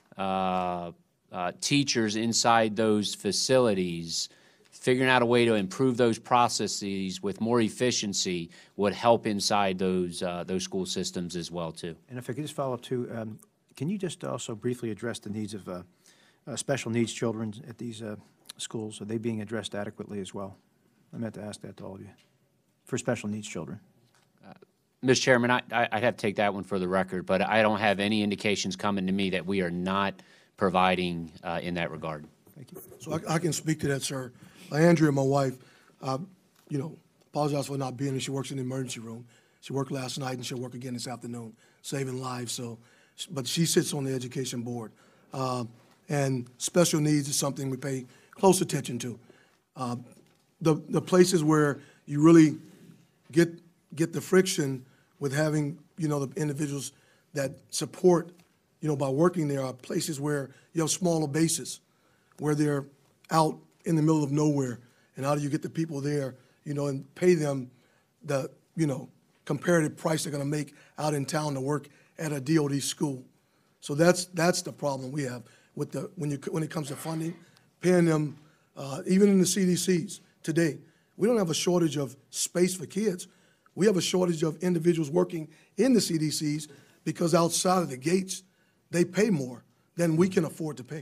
uh, uh, teachers inside those facilities. Figuring out a way to improve those processes with more efficiency would help inside those uh, those school systems as well too. And if I could just follow up too, um, can you just also briefly address the needs of uh, uh, special needs children at these uh, schools? Are they being addressed adequately as well? I meant to ask that to all of you. For special needs children. Uh, Mister Chairman, I, I'd have to take that one for the record, but I don't have any indications coming to me that we are not providing uh, in that regard. Thank you. So I, I can speak to that, sir. Uh, Andrea, my wife, uh, you know, apologize for not being here. She works in the emergency room. She worked last night, and she'll work again this afternoon, saving lives. So, but she sits on the education board, uh, and special needs is something we pay close attention to. Uh, the the places where you really get get the friction with having, you know, the individuals that support, you know, by working there are places where you have smaller bases, where they're out in the middle of nowhere, and how do you get the people there, you know, and pay them the, you know, comparative price they're going to make out in town to work at a D O D school. So that's that's the problem we have with the when you when it comes to funding, paying them, uh, even in the C D Cs today. We don't have a shortage of space for kids. We have a shortage of individuals working in the C D Cs because outside of the gates, they pay more than we can afford to pay.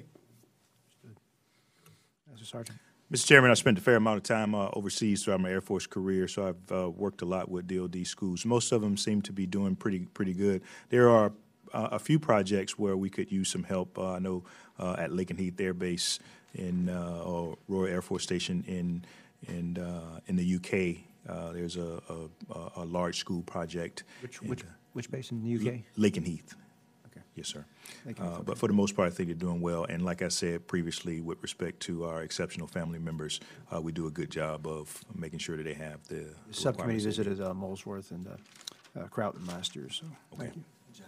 Mister Sergeant. Mister Chairman, I spent a fair amount of time uh, overseas throughout my Air Force career, so I've uh, worked a lot with D O D schools. Most of them seem to be doing pretty pretty good. There are uh, a few projects where we could use some help. Uh, I know uh, at Laken Heath Air Base in uh, or Royal Air Force Station in in uh, in the U K, uh, there's a, a, a large school project. Which which uh, which base in the U K? Laken Heath. Okay. Yes, sir. Thank you. Uh, but for the most part, I think they're doing well. And like I said previously, with respect to our exceptional family members, uh, we do a good job of making sure that they have the. The subcommittee visited uh, Molesworth and uh, uh, Croton last year, so Okay. thank you.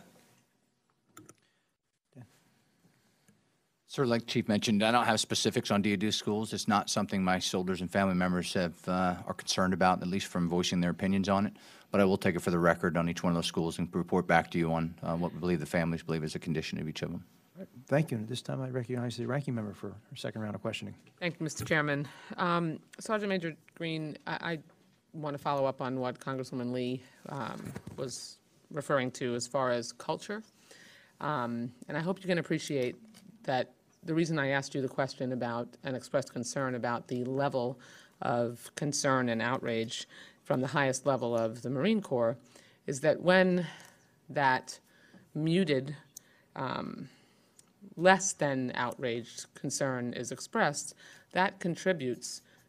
Sir, like Chief mentioned, I don't have specifics on D O D schools. It's not something my soldiers and family members have uh, are concerned about, at least from voicing their opinions on it. But I will take it for the record on each one of those schools and report back to you on uh, what we believe the families believe is a condition of each of them. Right. Thank you. And at this time, I recognize the ranking member for her second round of questioning. Thank you, Mister Chairman. Um, Sergeant Major Green, I, I want to follow up on what Congresswoman Lee um, was referring to as far as culture. Um, and I hope you can appreciate that the reason I asked you the question about and expressed concern about the level of concern and outrage from the highest level of the Marine Corps is that when that muted, um, less than outraged concern is expressed, that contributes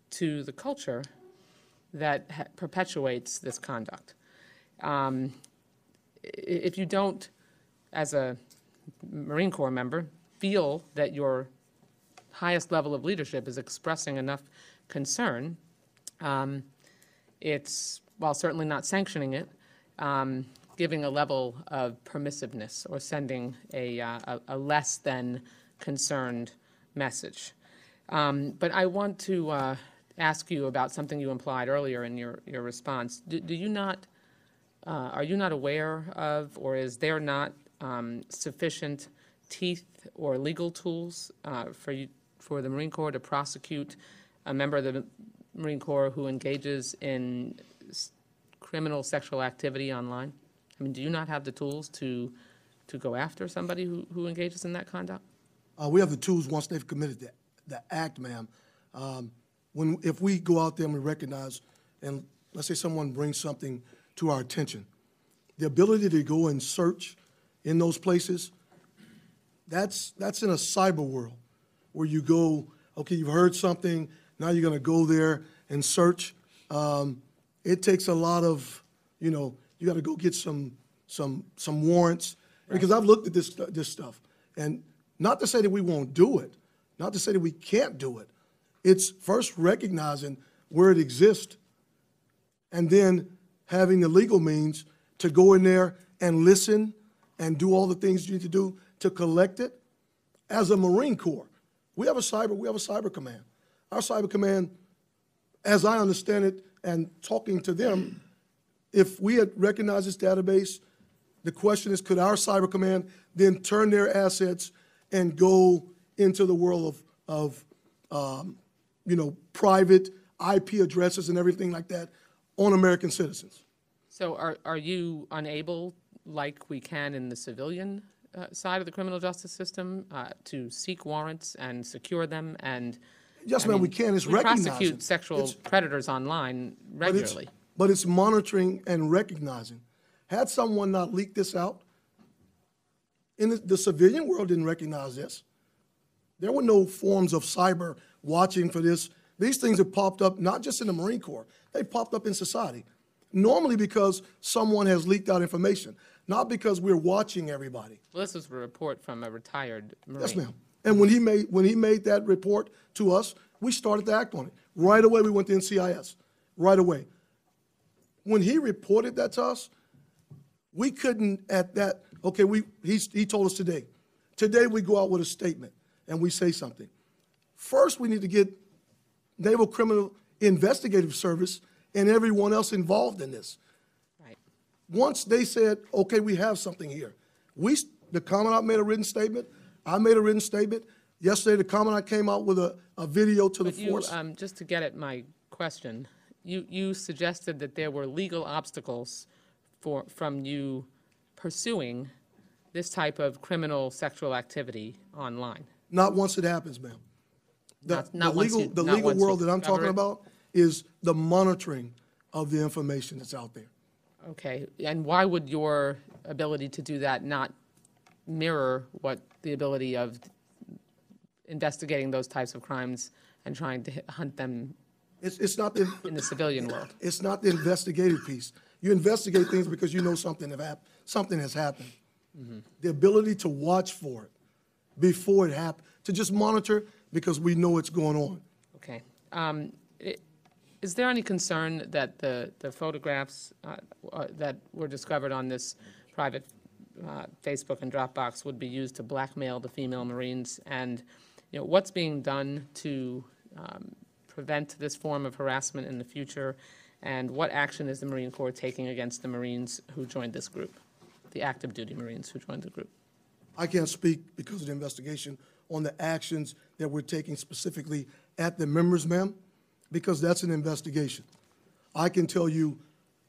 to the culture that ha- perpetuates this conduct. Um, i- If you don't, as a Marine Corps member, feel that your highest level of leadership is expressing enough concern, um, it's, while certainly not sanctioning it, um, giving a level of permissiveness or sending a, uh, a, a less than concerned message. Um, But I want to uh, ask you about something you implied earlier in your, your response. Do, do you not, uh, are you not aware of, or is there not um, sufficient teeth or legal tools uh, for you, for the Marine Corps to prosecute a member of the Marine Corps who engages in s- criminal sexual activity online? I mean, do you not have the tools to, to go after somebody who, who engages in that conduct? Uh, we have the tools once they've committed the, the act, ma'am. Um, when, if we go out there and we recognize, and let's say someone brings something to our attention, the ability to go and search in those places, that's, that's in a cyber world where you go, okay, you've heard something, now you're gonna go there and search. Um, it takes a lot of, you know, you gotta go get some, some, some warrants. Because I've looked at this, this stuff, and not to say that we won't do it, not to say that we can't do it. It's first recognizing where it exists, and then having the legal means to go in there and listen and do all the things you need to do to collect it. As a Marine Corps, we have a cyber, we have a cyber command. Our cyber command, as I understand it, and talking to them, if we had recognized this database, the question is, could our cyber command then turn their assets and go into the world of, of um, you know, private I P addresses and everything like that on American citizens? So are, are you unable, like we can in the civilian uh, side of the criminal justice system, uh, to seek warrants and secure them and? Yes, I ma'am, mean, we can. It's we recognizing. prosecute sexual It's- predators online But it's- regularly. But it's monitoring and recognizing. Had someone not leaked this out, in the, the civilian world didn't recognize this. There were no forms of cyber watching for this. These things have popped up not just in the Marine Corps, they popped up in society. Normally because someone has leaked out information, not because we're watching everybody. Well, this was a report from a retired Marine. Yes, ma'am. And when he made, when he made that report to us, we started to act on it. Right away, we went to N C I S, right away. When he reported that to us, we couldn't at that, okay, we, he's, he told us today. Today we go out with a statement and we say something. First, we need to get Naval Criminal Investigative Service and everyone else involved in this. Right. Once they said, okay, we have something here, we, the Commandant made a written statement, I made a written statement. Yesterday, the Commandant came out with a, a video to the But you, force. um, just to get at my question, you, you suggested that there were legal obstacles for, from you pursuing this type of criminal sexual activity online. Not once it happens, ma'am. The, Not- not the once legal, you- the not legal once you world that I'm discover talking it? about is the monitoring of the information that's out there. Okay, and why would your ability to do that not mirror what the ability of investigating those types of crimes and trying to hit- hunt them It's, it's not the, in the civilian world? it's not the investigative piece. You investigate things because you know something have hap, something has happened. The ability to watch for it before it happens, to just monitor because we know it's going on. Okay. Um, i- Is there any concern that the, the photographs uh, uh, that were discovered on this private uh, Facebook and Dropbox would be used to blackmail the female Marines? And, you know, what's being done to um, prevent this form of harassment in the future? And what action is the Marine Corps taking against the Marines who joined this group, the active duty Marines who joined the group? I can't speak because of the investigation on the actions that we're taking specifically at the members, ma'am, because that's an investigation. I can tell you,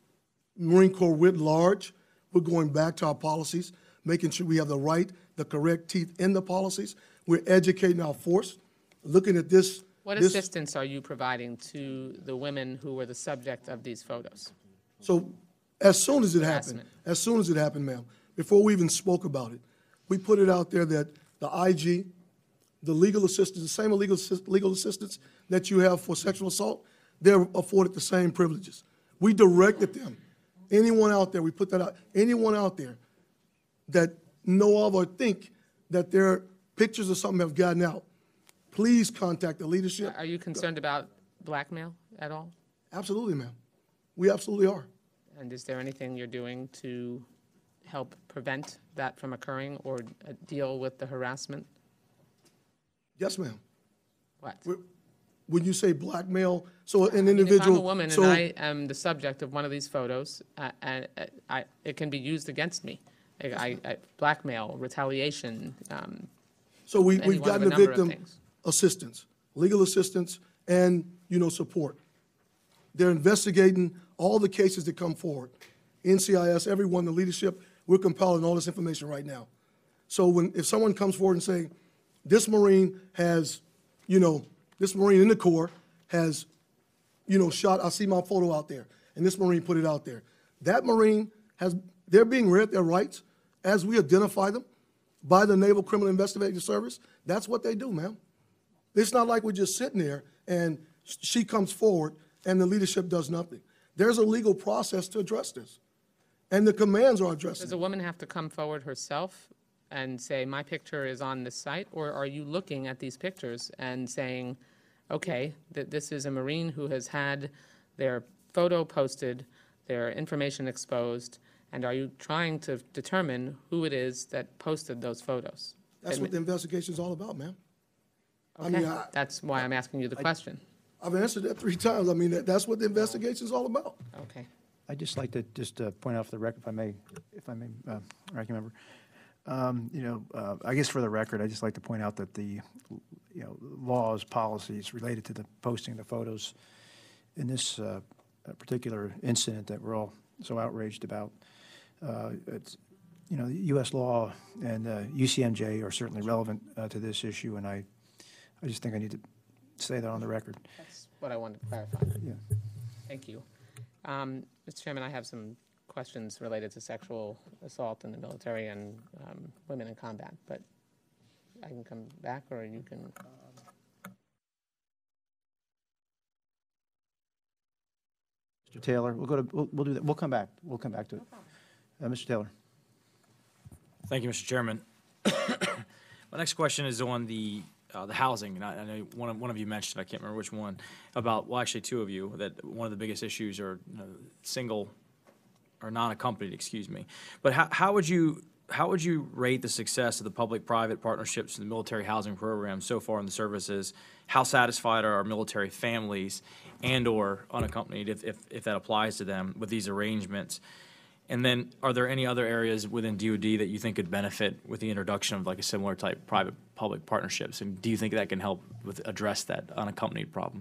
Marine Corps writ large, we're going back to our policies, making sure we have the right, the correct teeth in the policies. We're educating our force, looking at this. What this- assistance are you providing to the women who were the subject of these photos? So as soon as it happened, Harassment. as soon as it happened, ma'am, before we even spoke about it, we put it out there that the I G, the legal assistance, the same legal, assi- legal assistance that you have for sexual assault, they're afforded the same privileges. We directed them. Anyone out there, we put that out, anyone out there that know of or think that their pictures or something have gotten out, please contact the leadership. Are you concerned about blackmail at all? Absolutely, ma'am. We absolutely are. And is there anything you're doing to help prevent that from occurring or uh, deal with the harassment? Yes, ma'am. What? We're- When you say blackmail, so an I mean, individual. if I'm a woman so, and I am the subject of one of these photos, uh, and uh, I, it can be used against me. I, I, I- blackmail, retaliation. Um, So we, any we've one of gotten a the number of victim things. assistance, legal assistance, and, you know, support. They're investigating all the cases that come forward. N C I S, everyone, the leadership, we're compiling all this information right now. So when, if someone comes forward and say, this Marine has, you know, this Marine in the Corps has, you know, shot, I see my photo out there, and this Marine put it out there. That Marine has, they're being read their rights as we identify them by the Naval Criminal Investigating Service. That's what they do, ma'am. It's not like we're just sitting there and she comes forward and the leadership does nothing. There's a legal process to address this, and the commands are addressing Does it. a woman have to come forward herself and say, my picture is on this site? Or are you looking at these pictures and saying, okay, that this is a Marine who has had their photo posted, their information exposed, and are you trying to determine who it is that posted those photos? That's what the investigation is all about, ma'am. I Okay, mean, I, that's why I'm asking you the question. I've answered that three times. I mean, that, that's what the investigation is all about. Okay. I'd just like to just uh, point out for the record, if I may, if I may, uh, Ranking Member, um, you know, uh, I guess for the record, I'd just like to point out that the, you know, laws, policies related to the posting of the photos in this uh, particular incident that we're all so outraged about, uh, it's, you know, U S law and uh, U C M J are certainly relevant uh, to this issue, and I, I just think I need to say that on the record. That's what I wanted to clarify. Yeah. Thank you. Um, Mister Chairman, I have some questions related to sexual assault in the military and um, women in combat, but I can come back or you can. Mister Taylor, we'll go to, we'll, we'll do that. We'll come back. We'll come back to it. Uh, Mister Taylor. Thank you, Mister Chairman. My next question is on the uh, the housing, and I, I know one of one of you mentioned, I can't remember which one, about, well, actually two of you, that one of the biggest issues are, you know, single or non-accompanied, excuse me. But how, how would you how would you rate the success of the public-private partnerships in the military housing program so far in the services? How satisfied are our military families and/or unaccompanied, if, if if that applies to them, with these arrangements? And then, are there any other areas within D O D that you think could benefit with the introduction of like a similar type private-public partnerships? And do you think that can help with address that unaccompanied problem?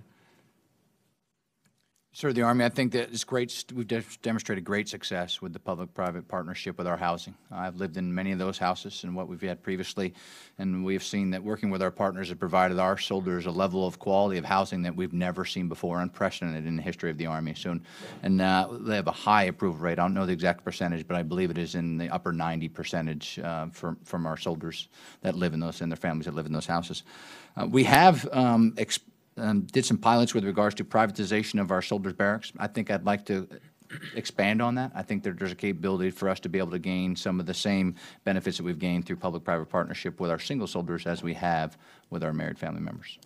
Sir, the Army, I think that it's great. We've de- demonstrated great success with the public-private partnership with our housing. I've lived in many of those houses and what we've had previously, and we've seen that working with our partners has provided our soldiers a level of quality of housing that we've never seen before, unprecedented in the history of the Army. So, and uh, they have a high approval rate. I don't know the exact percentage, but I believe it is in the upper ninety percentage uh, from from our soldiers that live in those and their families that live in those houses. Uh, we have um, exp- Um, did some pilots with regards to privatization of our soldiers' barracks. I think I'd like to expand on that. I think there, there's a capability for us to be able to gain some of the same benefits that we've gained through public-private partnership with our single soldiers as we have with our married family members.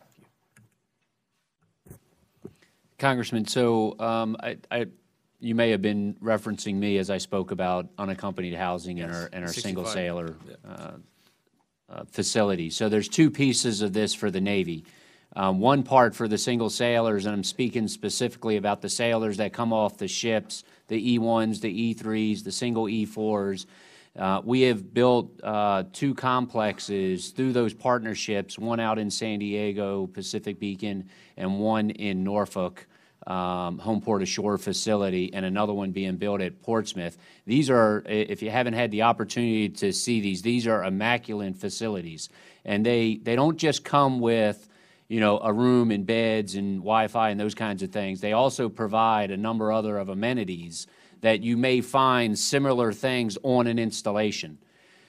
Congressman, so um, I, I, you may have been referencing me as I spoke about unaccompanied housing in Yes, our, in our sixty-five. single sailor uh, uh, facility. So there's two pieces of this for the Navy. Um, one part for the single sailors, and I'm speaking specifically about the sailors that come off the ships, the E ones, the E threes, the single E fours. Uh, we have built uh, two complexes through those partnerships, one out in San Diego, Pacific Beacon, and one in Norfolk, um, Homeport Ashore facility, and another one being built at Portsmouth. These are, if you haven't had the opportunity to see these, these are immaculate facilities. And they, they don't just come with, you know, a room and beds and Wi-Fi and those kinds of things. They also provide a number of other of amenities that you may find similar things on an installation.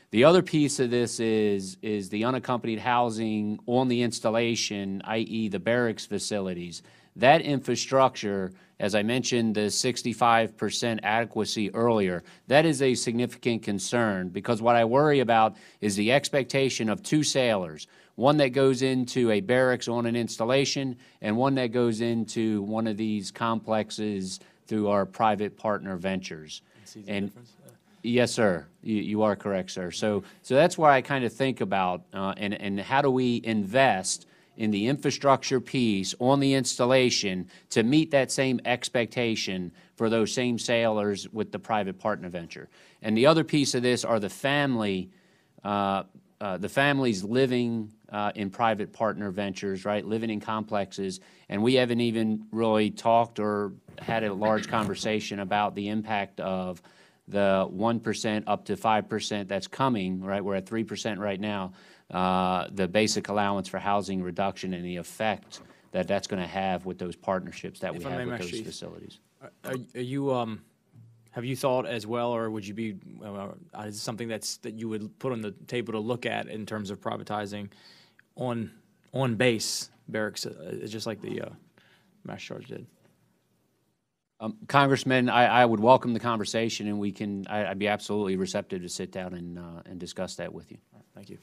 The other piece of this is, is the unaccompanied housing on the installation, that is the barracks facilities. That infrastructure, as I mentioned, the sixty-five percent adequacy earlier, that is a significant concern, because what I worry about is the expectation of two sailors, one that goes into a barracks on an installation and one that goes into one of these complexes through our private partner ventures. And yes, sir, you, you are correct, sir. So, so that's why I kind of think about, uh, and, and how do we invest in the infrastructure piece on the installation to meet that same expectation for those same sailors with the private partner venture. And the other piece of this are the family, uh, uh, the families living uh, in private partner ventures, right, living in complexes, and we haven't even really talked or had a large conversation about the impact of the one percent up to five percent that's coming, right? We're at three percent right now. Uh, the basic allowance for housing reduction and the effect that that's going to have with those partnerships that we If I have may, with Master those Chief, facilities. Are, are you, um, have you thought as well, or would you be, uh, is it something that's, that you would put on the table to look at in terms of privatizing on, on base barracks, uh, just like the uh, Master Charge did? Um, Congressman, I, I would welcome the conversation, and we can, I, I'd be absolutely receptive to sit down and, uh, and discuss that with you. All right, thank you.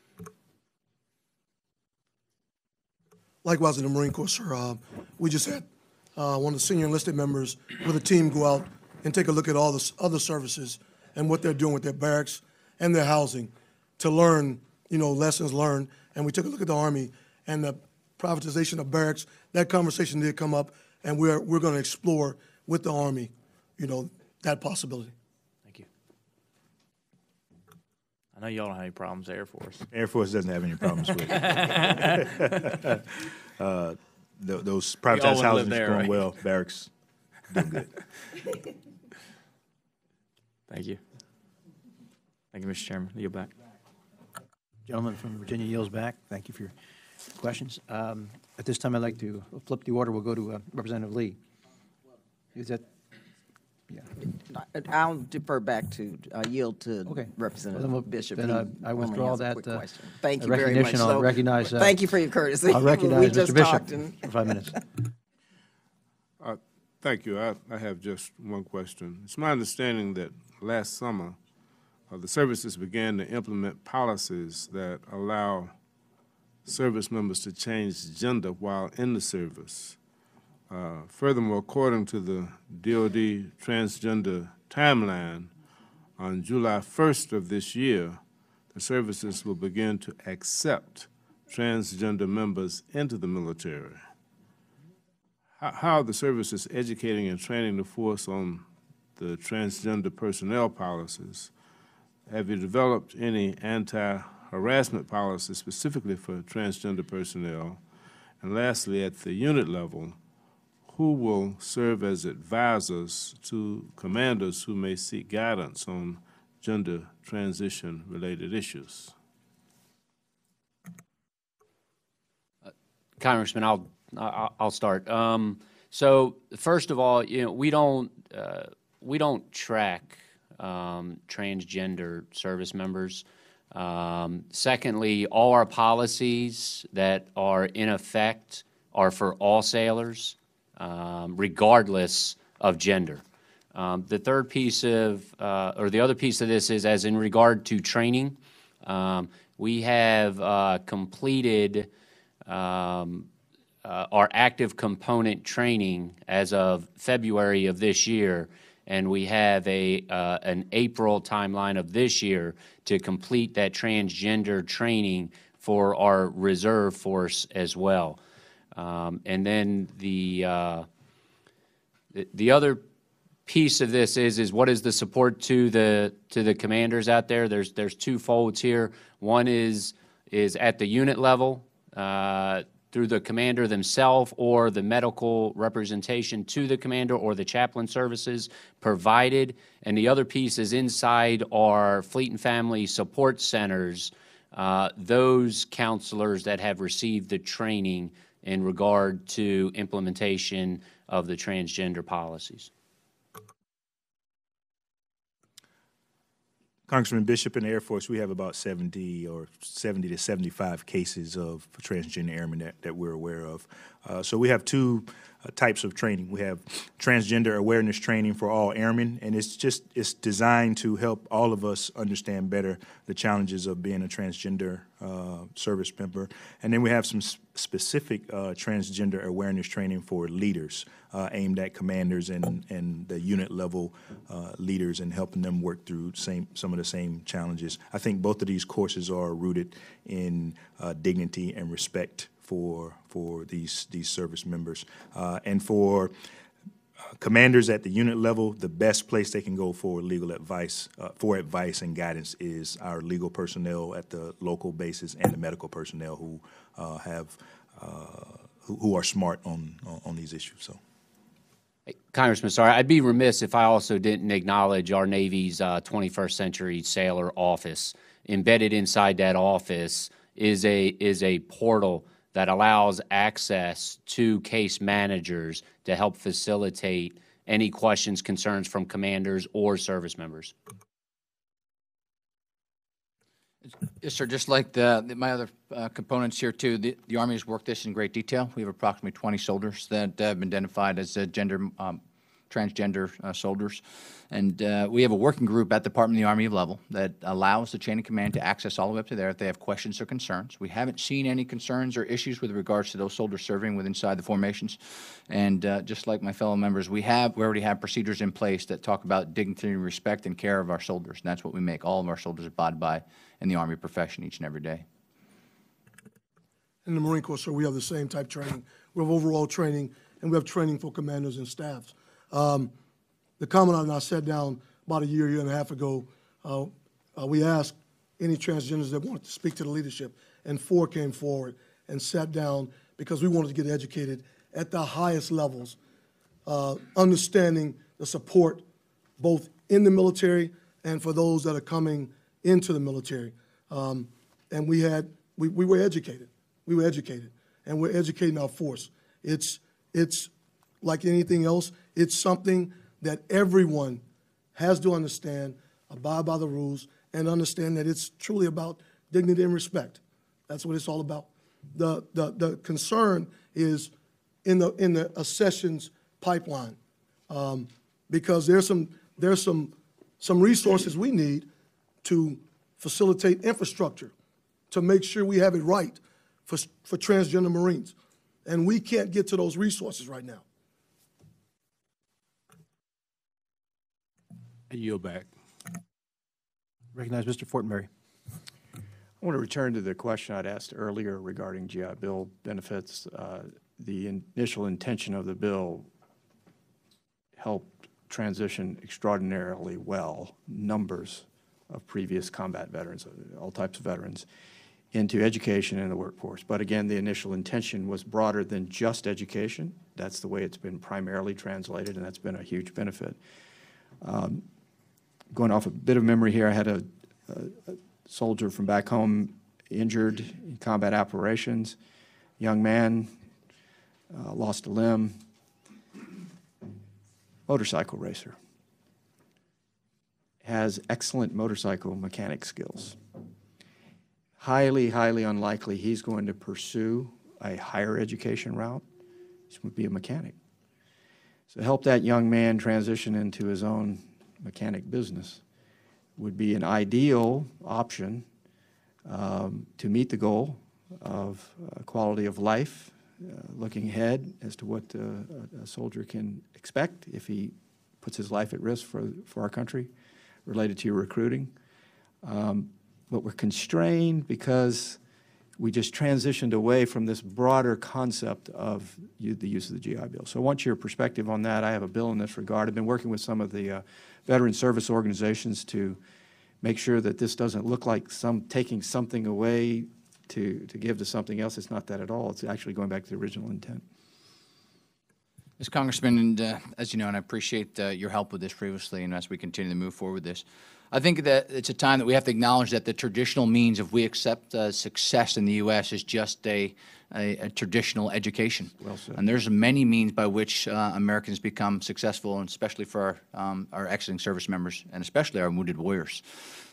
Likewise, in the Marine Corps, sir, uh, we just had uh, one of the senior enlisted members with a team go out and take a look at all the s- other services and what they're doing with their barracks and their housing to learn, you know, lessons learned. And we took a look at the Army and the privatization of barracks. That conversation did come up, and we're we're going to explore with the Army, you know, that possibility. Thank you. I know y'all don't have any problems, Air Force. Air Force doesn't have any problems with it. uh, th- those privatized wanna live housing is there, going right? well. Barracks doing good. Thank you. Thank you, Mister Chairman. Yield back. Gentleman from Virginia yields back. Thank you for your questions. Um, At this time, I'd like to flip the order. We'll go to uh, Representative Lee. Is that, yeah, I'll defer back to, uh, yield to okay. Well, then we'll- Representative Bishop. then He I- I only withdraw has a that, quick uh, question. Thank uh, you very much. recognition. I'll So, recognize, uh, Thank you for your courtesy. I'll We recognize just Mister Bishop talked and- for five minutes. Uh, Thank you. I, I have just one question. It's my understanding that last summer, uh, the services began to implement policies that allow service members to change gender while in the service. Uh, furthermore, according to the D O D transgender timeline, on July first of this year, the services will begin to accept transgender members into the military. How, how are the services educating and training the force on the transgender personnel policies? Have you developed any anti-harassment policies specifically for transgender personnel? And lastly, at the unit level, who will serve as advisors to commanders who may seek guidance on gender transition-related issues? Congressman, I'll, I'll I'll start. Um, so first of all, you know, we don't, uh, we don't track um, transgender service members. Um, secondly, all our policies that are in effect are for all sailors, um, regardless of gender. Um, the third piece of, uh, or the other piece of this is as in regard to training, um, we have uh, completed um, uh, our active component training as of February of this year, and we have a uh, an April timeline of this year to complete that transgender training for our reserve force as well. Um, and then the, uh, the the other piece of this is is what is the support to the to the commanders out there? There's there's two folds here. One is is at the unit level uh, through the commander themselves or the medical representation to the commander or the chaplain services provided, and the other piece is inside our Fleet and Family Support Centers, uh, those counselors that have received the training in regard to implementation of the transgender policies. Congressman Bishop, in the Air Force, we have about seventy or seventy to seventy-five cases of transgender airmen that, that we're aware of. Uh, so we have two uh, types of training. We have transgender awareness training for all airmen, and it's just it's designed to help all of us understand better the challenges of being a transgender uh, service member. And then we have some s specific uh, transgender awareness training for leaders, uh, aimed at commanders and, and the unit level uh, leaders, and helping them work through same some of the same challenges. I think both of these courses are rooted in uh, dignity and respect for for these these service members, uh, and for uh, commanders at the unit level. The best place they can go for legal advice, uh, for advice and guidance, is our legal personnel at the local bases and the medical personnel who uh, have uh, who, who are smart on, on on these issues. So. Hey, Congressman, sorry, I'd be remiss if I also didn't acknowledge our Navy's uh, twenty-first century sailor office. Embedded inside that office is a is a portal that allows access to case managers to help facilitate any questions, concerns from commanders or service members. Yes, sir. Just like the, the, my other uh, components here, too, the, the Army has worked this in great detail. We have approximately twenty soldiers that have been identified as uh, gender, um, transgender uh, soldiers. And uh, we have a working group at the Department of the Army level that allows the chain of command to access all the way up to there if they have questions or concerns. We haven't seen any concerns or issues with regards to those soldiers serving with inside the formations. And uh, just like my fellow members, we have we already have procedures in place that talk about dignity and respect and care of our soldiers. And that's what we make all of our soldiers abide by in the Army profession each and every day. In the Marine Corps, sir, we have the same type training. We have overall training, and we have training for commanders and staffs. Um, the Commandant and I sat down about a year, year and a half ago. Uh, uh, we asked any transgenders that wanted to speak to the leadership, and four came forward and sat down because we wanted to get educated at the highest levels, uh, understanding the support both in the military and for those that are coming into the military. Um, and we had, we, we were educated. We were educated, and we're educating our force. It's, it's like anything else, it's something that everyone has to understand, abide by the rules, and understand that it's truly about dignity and respect. That's what it's all about. The, the, the concern is in the, in the accessions pipeline, um, because there's some, there's some, some resources we need to facilitate infrastructure, to make sure we have it right for, for transgender Marines. And we can't get to those resources right now. I yield back. Recognize Mister Fortenberry. I want to return to the question I'd asked earlier regarding G I Bill benefits. Uh, the initial intention of the bill helped transition extraordinarily well numbers of previous combat veterans, all types of veterans, into education and the workforce. But again, the initial intention was broader than just education. That's the way it's been primarily translated, and that's been a huge benefit. Um, going off a bit of memory here, I had a, a, a soldier from back home injured in combat operations, young man, uh, lost a limb, motorcycle racer, has excellent motorcycle mechanic skills. Highly, highly unlikely he's going to pursue a higher education route. He's going to be a mechanic. So help that young man transition into his own mechanic business would be an ideal option um, to meet the goal of uh, quality of life, uh, looking ahead as to what uh, a soldier can expect if he puts his life at risk for, for our country related to recruiting. Um, but we're constrained because we just transitioned away from this broader concept of u the use of the G I Bill. So I want your perspective on that. I have a bill in this regard. I've been working with some of the uh, veteran service organizations to make sure that this doesn't look like some taking something away to, to give to something else. It's not that at all. It's actually going back to the original intent. Miz Congressman, and uh, as you know, and I appreciate uh, your help with this previously, and as we continue to move forward with this, I think that it's a time that we have to acknowledge that the traditional means, if we accept uh, success in the U S, is just a, a, a traditional education. Well said. And there's many means by which uh, Americans become successful, and especially for our, um, our exiting service members, and especially our wounded warriors.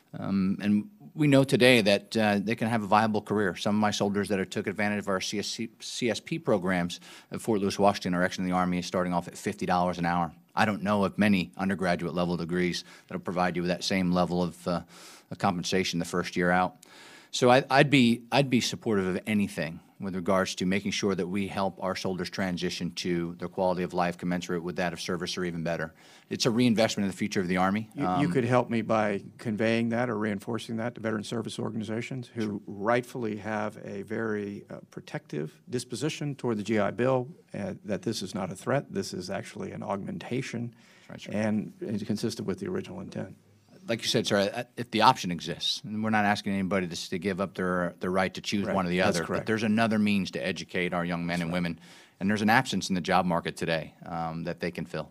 Um, and we know today that uh, they can have a viable career. Some of my soldiers that are, took advantage of our C S C, C S P programs at Fort Lewis, Washington are actually in the Army starting off at fifty dollars an hour. I don't know of many undergraduate level degrees that will provide you with that same level of, uh, of compensation the first year out. So I, I'd be I'd be supportive of anything with regards to making sure that we help our soldiers transition to their quality of life commensurate with that of service or even better. It's a reinvestment in the future of the Army. You, Um, you could help me by conveying that or reinforcing that to veteran service organizations who rightfully have a very uh, protective disposition toward the G I Bill, uh, that this is not a threat, this is actually an augmentation, Right, sir. and is consistent with the original intent. Like you said, sir, if the option exists, and we're not asking anybody to, to give up their, their right to choose Right, one or the that's other, but correct. there's another means to educate our young men and women, and there's an absence in the job market today um, that they can fill.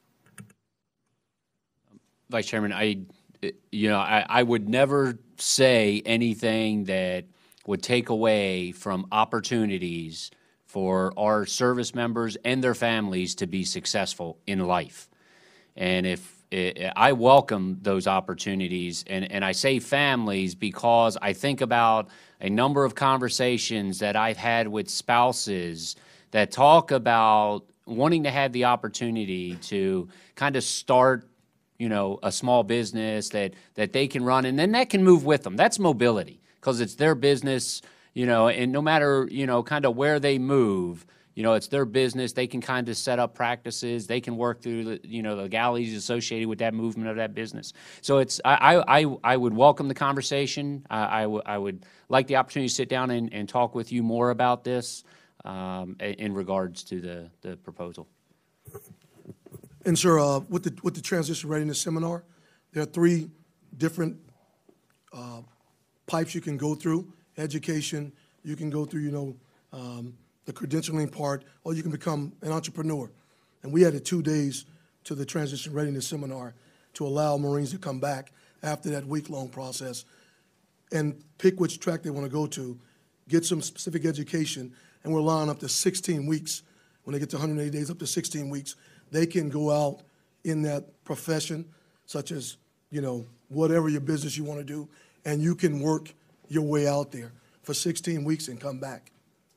Vice Chairman, I, you know, I, I would never say anything that would take away from opportunities for our service members and their families to be successful in life. And if I welcome those opportunities, and, and I say families because I think about a number of conversations that I've had with spouses that talk about wanting to have the opportunity to kind of start, you know, a small business that, that they can run, and then that can move with them. That's mobility, because it's their business, you know, and no matter, you know, kind of where they move, you know, it's their business. They can kind of set up practices. They can work through the, you know, the legalities associated with that movement of that business. So it's, I, I, I would welcome the conversation. I, I, w I would like the opportunity to sit down and, and talk with you more about this um, in regards to the, the proposal. And sir, uh, with the, with the transition readiness seminar, there are three different uh, pipes you can go through. Education, you can go through, you know, um, the credentialing part, or you can become an entrepreneur. And we added two days to the transition readiness seminar to allow Marines to come back after that week-long process and pick which track they want to go to, get some specific education, and we're allowing up to sixteen weeks. When they get to one hundred eighty days, up to sixteen weeks, they can go out in that profession, such as, you know, whatever your business you want to do, and you can work your way out there for sixteen weeks and come back.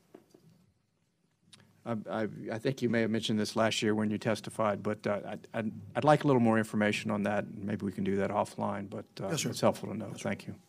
I, I, I think you may have mentioned this last year when you testified, but uh, I'd, I'd, I'd like a little more information on that. Maybe we can do that offline, but uh, Yes, sir. it's helpful to know. Thank you.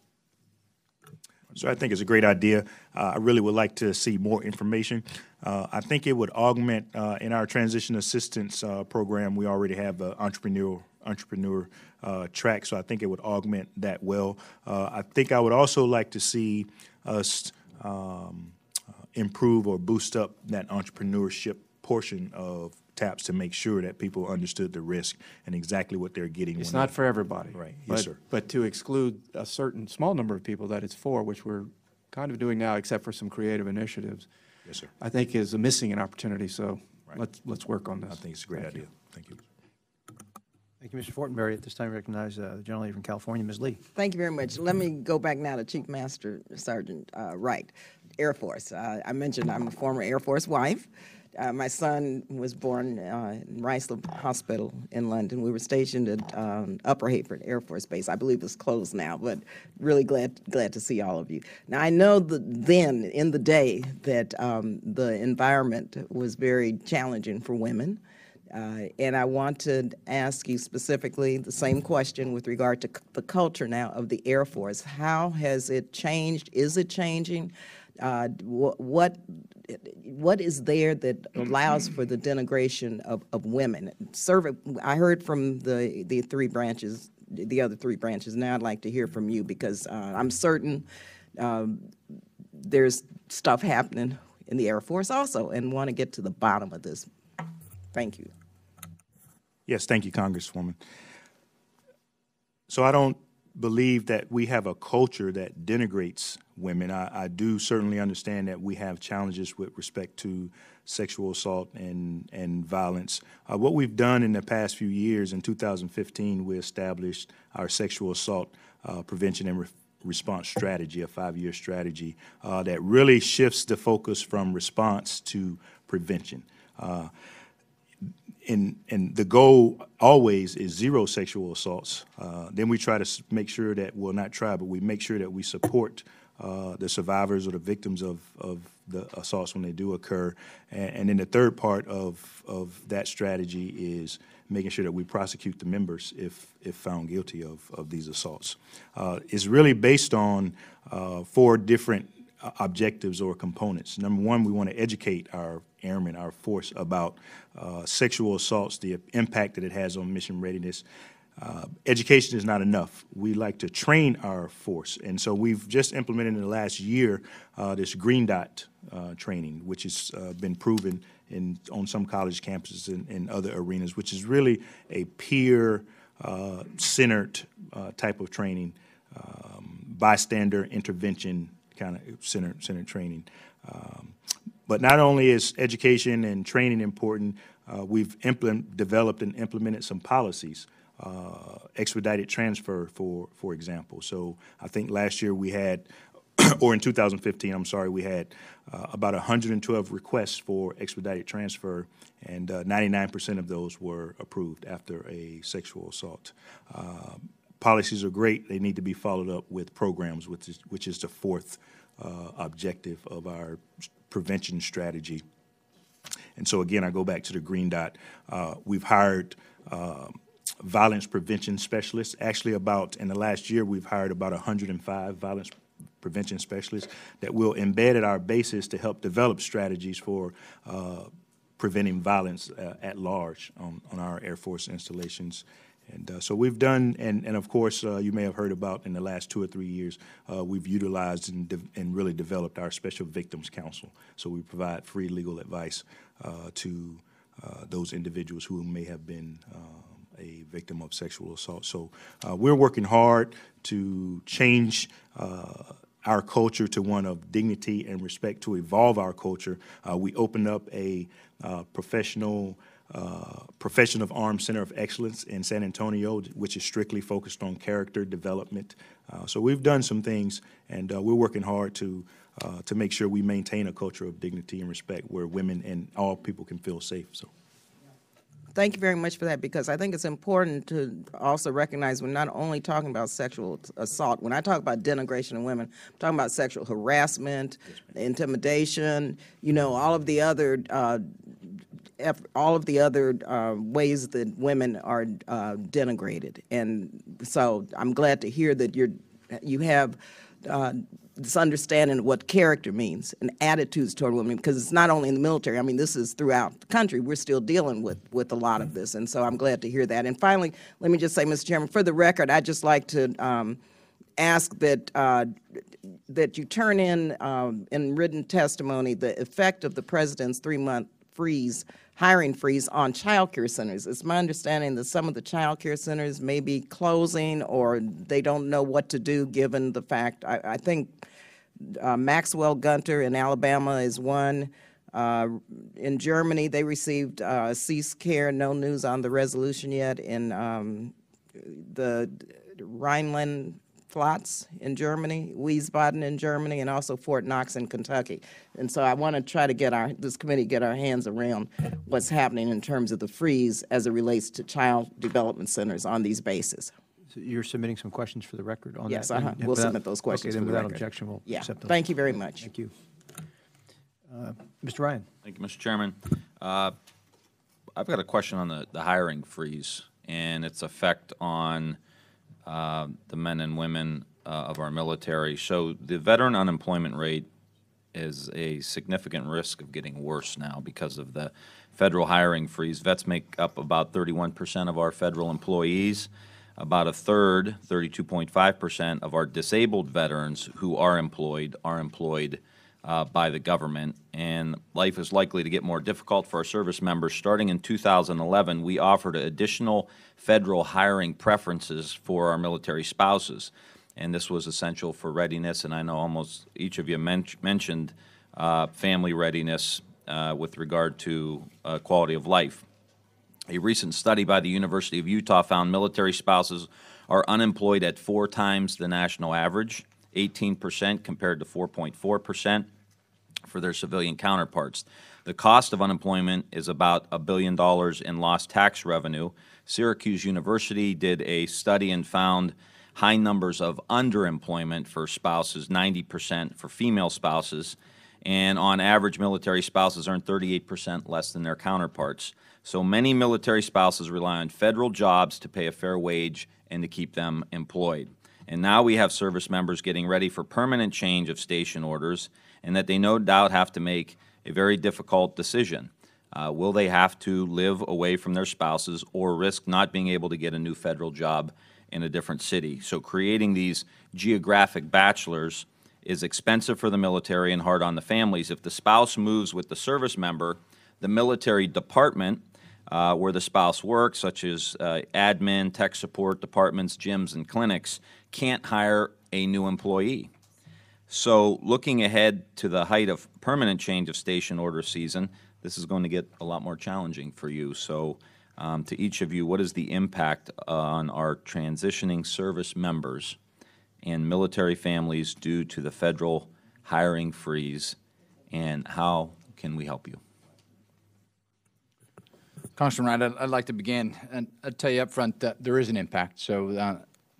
So I think it's a great idea. Uh, I really would like to see more information. Uh, I think it would augment, uh, in our transition assistance uh, program, we already have the entrepreneur entrepreneur uh, track, so I think it would augment that well. Uh, I think I would also like to see us um, uh, improve or boost up that entrepreneurship portion of TAPS to make sure that people understood the risk and exactly what they're getting. It's when not they- for everybody. Right. But, Yes, sir. But to exclude a certain small number of people that it's for, which we're kind of doing now, except for some creative initiatives, Yes, sir. I think is missing an opportunity. So Right. let's let's work on this. I think it's a great Thank you. idea. Thank you. Thank you, Mister Fortenberry. At this time, I recognize uh, the gentlelady from California, Miz Lee. Thank you very much. Let me go back now to Chief Master Sergeant uh, Wright, Air Force. Uh, I mentioned I'm a former Air Force wife. Uh, my son was born uh, in Riceley Hospital in London. We were stationed at um, Upper Hayford Air Force Base. I believe it's closed now, but really glad glad to see all of you. Now, I know that then, in the day, that um, the environment was very challenging for women. Uh, and I want to ask you specifically the same question with regard to c the culture now of the Air Force. How has it changed? Is it changing? Uh, wh what what is there that allows for the denigration of, of women? Serv I heard from the, the three branches, the other three branches. Now I'd like to hear from you because uh, I'm certain um, there's stuff happening in the Air Force also, and want to get to the bottom of this. Thank you. Yes, thank you, Congresswoman. So I don't believe that we have a culture that denigrates women. I, I do certainly understand that we have challenges with respect to sexual assault and, and violence. Uh, what we've done in the past few years, in two thousand fifteen, we established our sexual assault uh, prevention and re response strategy, a five-year strategy uh, that really shifts the focus from response to prevention. Uh, and, and the goal always is zero sexual assaults. Uh, then we try to s- make sure that, well, not try, but we make sure that we support uh, the survivors or the victims of, of the assaults when they do occur. And, and then the third part of, of that strategy is making sure that we prosecute the members if, if found guilty of, of these assaults. Uh, it's really based on uh, four different uh, objectives or components. Number one, we want to educate our airmen, our force, about uh, sexual assaults, the impact that it has on mission readiness. Uh, education is not enough. We like to train our force, and so we've just implemented in the last year uh, this Green Dot uh, training, which has uh, been proven in on some college campuses and, and other arenas, which is really a peer-centered uh, uh, type of training, um, bystander intervention kind of centered, centered training. Um, but not only is education and training important, uh, we've implement, developed and implemented some policies. Uh, expedited transfer, for for example. So I think last year we had, or in two thousand fifteen, I'm sorry, we had uh, about one hundred twelve requests for expedited transfer, and uh, ninety-nine percent of those were approved after a sexual assault. Uh, policies are great. They need to be followed up with programs, which is, which is the fourth uh, objective of our prevention strategy. And so again, I go back to the Green Dot. Uh, we've hired uh, violence prevention specialists. Actually, about in the last year, we've hired about one hundred five violence prevention specialists that will embed at our bases to help develop strategies for uh, preventing violence uh, at large on, on our Air Force installations. And uh, so we've done, and, and of course, uh, you may have heard about in the last two or three years, uh, we've utilized and, de and really developed our Special Victims Council. So we provide free legal advice uh, to uh, those individuals who may have been uh, a victim of sexual assault. So uh, we're working hard to change uh, our culture to one of dignity and respect, to evolve our culture. Uh, we opened up a uh, professional uh, Profession of Arms Center of Excellence in San Antonio, which is strictly focused on character development. Uh, so we've done some things, and uh, we're working hard to uh, to make sure we maintain a culture of dignity and respect where women and all people can feel safe. So. Thank you very much for that, because I think it's important to also recognize we're not only talking about sexual assault. When I talk about denigration of women, I'm talking about sexual harassment, intimidation, you know, all of the other uh, all of the other uh, ways that women are uh, denigrated. And so I'm glad to hear that you're you have uh, this understanding of what character means and attitudes toward women, because it's not only in the military. I mean, this is throughout the country. We're still dealing with, with a lot of this, and so I'm glad to hear that. And finally, let me just say, Mister Chairman, for the record, I'd just like to um, ask that uh, that you turn in um, in written testimony the effect of the President's three-month freeze, hiring freeze on child care centers. It's my understanding that some of the child care centers may be closing, or they don't know what to do given the fact, I, I think uh, Maxwell Gunter in Alabama is one. Uh, in Germany, they received uh, cease care, no news on the resolution yet. In um, the Rhineland Pfalz in Germany, Wiesbaden in Germany, and also Fort Knox in Kentucky. And so I want to try to get our, this committee, get our hands around what's happening in terms of the freeze as it relates to child development centers on these bases. So you're submitting some questions for the record on that? Yes, uh-huh. And We'll without- submit those questions Okay, then for the without record. objection, we'll Yeah. accept those. Thank you very much. Thank you. Uh, Mister Ryan. Thank you, Mister Chairman. Uh, I've got a question on the, the hiring freeze and its effect on uh, the men and women uh, of our military. So the veteran unemployment rate is a significant risk of getting worse now because of the federal hiring freeze. Vets make up about thirty-one percent of our federal employees. About a third, thirty-two point five percent of our disabled veterans who are employed are employed uh, by the government. And life is likely to get more difficult for our service members. Starting in two thousand eleven, we offered additional federal hiring preferences for our military spouses. And this was essential for readiness, and I know almost each of you men mentioned uh, family readiness uh, with regard to uh, quality of life. A recent study by the University of Utah found military spouses are unemployed at four times the national average, eighteen percent compared to four point four percent for their civilian counterparts. The cost of unemployment is about a billion dollars in lost tax revenue. Syracuse University did a study and found high numbers of underemployment for spouses, ninety percent for female spouses, and on average, military spouses earn thirty-eight percent less than their counterparts. So many military spouses rely on federal jobs to pay a fair wage and to keep them employed. And now we have service members getting ready for permanent change of station orders, and that they no doubt have to make a very difficult decision. Uh, will they have to live away from their spouses or risk not being able to get a new federal job in a different city? So creating these geographic bachelors is expensive for the military and hard on the families. If the spouse moves with the service member, the military department uh, where the spouse works, such as uh, admin, tech support departments, gyms, and clinics, can't hire a new employee. So looking ahead to the height of permanent change of station order season, this is going to get a lot more challenging for you. So um, to each of you, what is the impact on our transitioning service members and military families due to the federal hiring freeze, and how can we help you? Congressman Wright, I'd, I'd like to begin, and I'd tell you up front that there is an impact. So uh,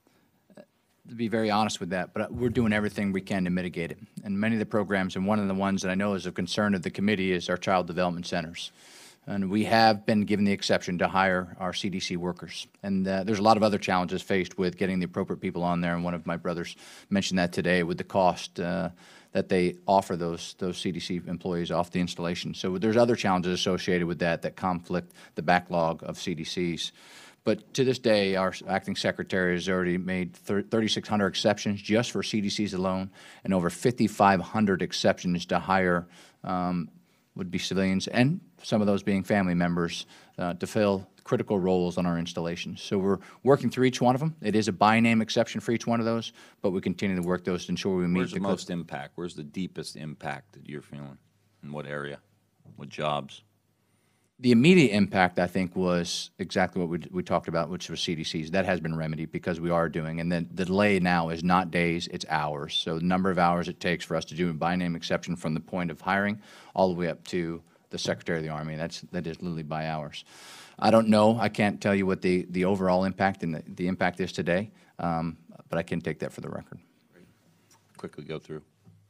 to be very honest with that, but we're doing everything we can to mitigate it. And many of the programs, and one of the ones that I know is of concern of the committee, is our child development centers. And we have been given the exception to hire our C D C workers. And uh, there's a lot of other challenges faced with getting the appropriate people on there, and one of my brothers mentioned that today with the cost uh, that they offer those, those C D C employees off the installation. So there's other challenges associated with that that conflict the backlog of C D Cs. But to this day, our acting secretary has already made thirty-six hundred exceptions just for C D Cs alone, and over fifty-five hundred exceptions to hire um, would be civilians, and some of those being family members, uh, to fill critical roles on our installations. So we're working through each one of them. It is a by-name exception for each one of those, but we continue to work those to ensure we meet Where's the the most impact? Where's the deepest impact that you're feeling? In what area? What jobs? The immediate impact, I think, was exactly what we, we talked about, which was C D Cs. That has been remedied because we are doing, and then the delay now is not days, it's hours. So the number of hours it takes for us to do a by-name exception from the point of hiring all the way up to the Secretary of the Army, that's, that is literally by hours. I don't know, I can't tell you what the, the overall impact and the, the impact is today, um, but I can take that for the record. Quickly go through.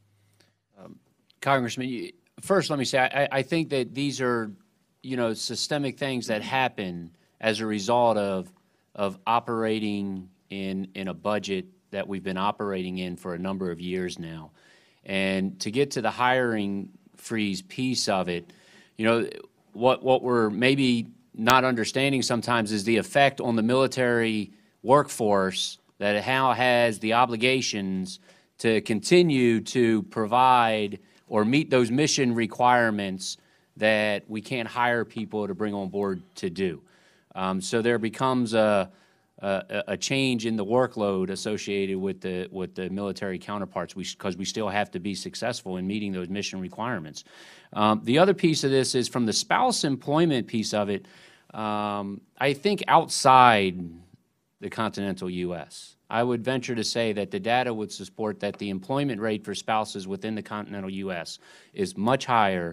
Um, Congressman, you, first let me say, I, I think that these are, you know, systemic things that happen as a result of of operating in in a budget that we've been operating in for a number of years now. And to get to the hiring freeze piece of it, you know, what what we're maybe not understanding sometimes is the effect on the military workforce that it now has the obligations to continue to provide or meet those mission requirements that we can't hire people to bring on board to do. Um, so there becomes a, a, a change in the workload associated with the, with the military counterparts, because we, we still have to be successful in meeting those mission requirements. Um, the other piece of this is from the spouse employment piece of it, um, I think outside the continental U S, I would venture to say that the data would support that the employment rate for spouses within the continental U S is much higher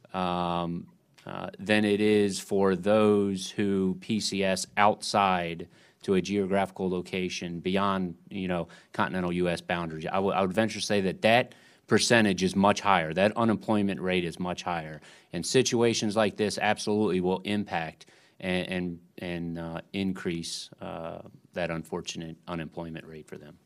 Um, uh, than it is for those who P C S outside to a geographical location beyond, you know, continental U S boundaries. I, I would venture to say that that percentage is much higher. That unemployment rate is much higher. And situations like this absolutely will impact and, and, and uh, increase uh, that unfortunate unemployment rate for them.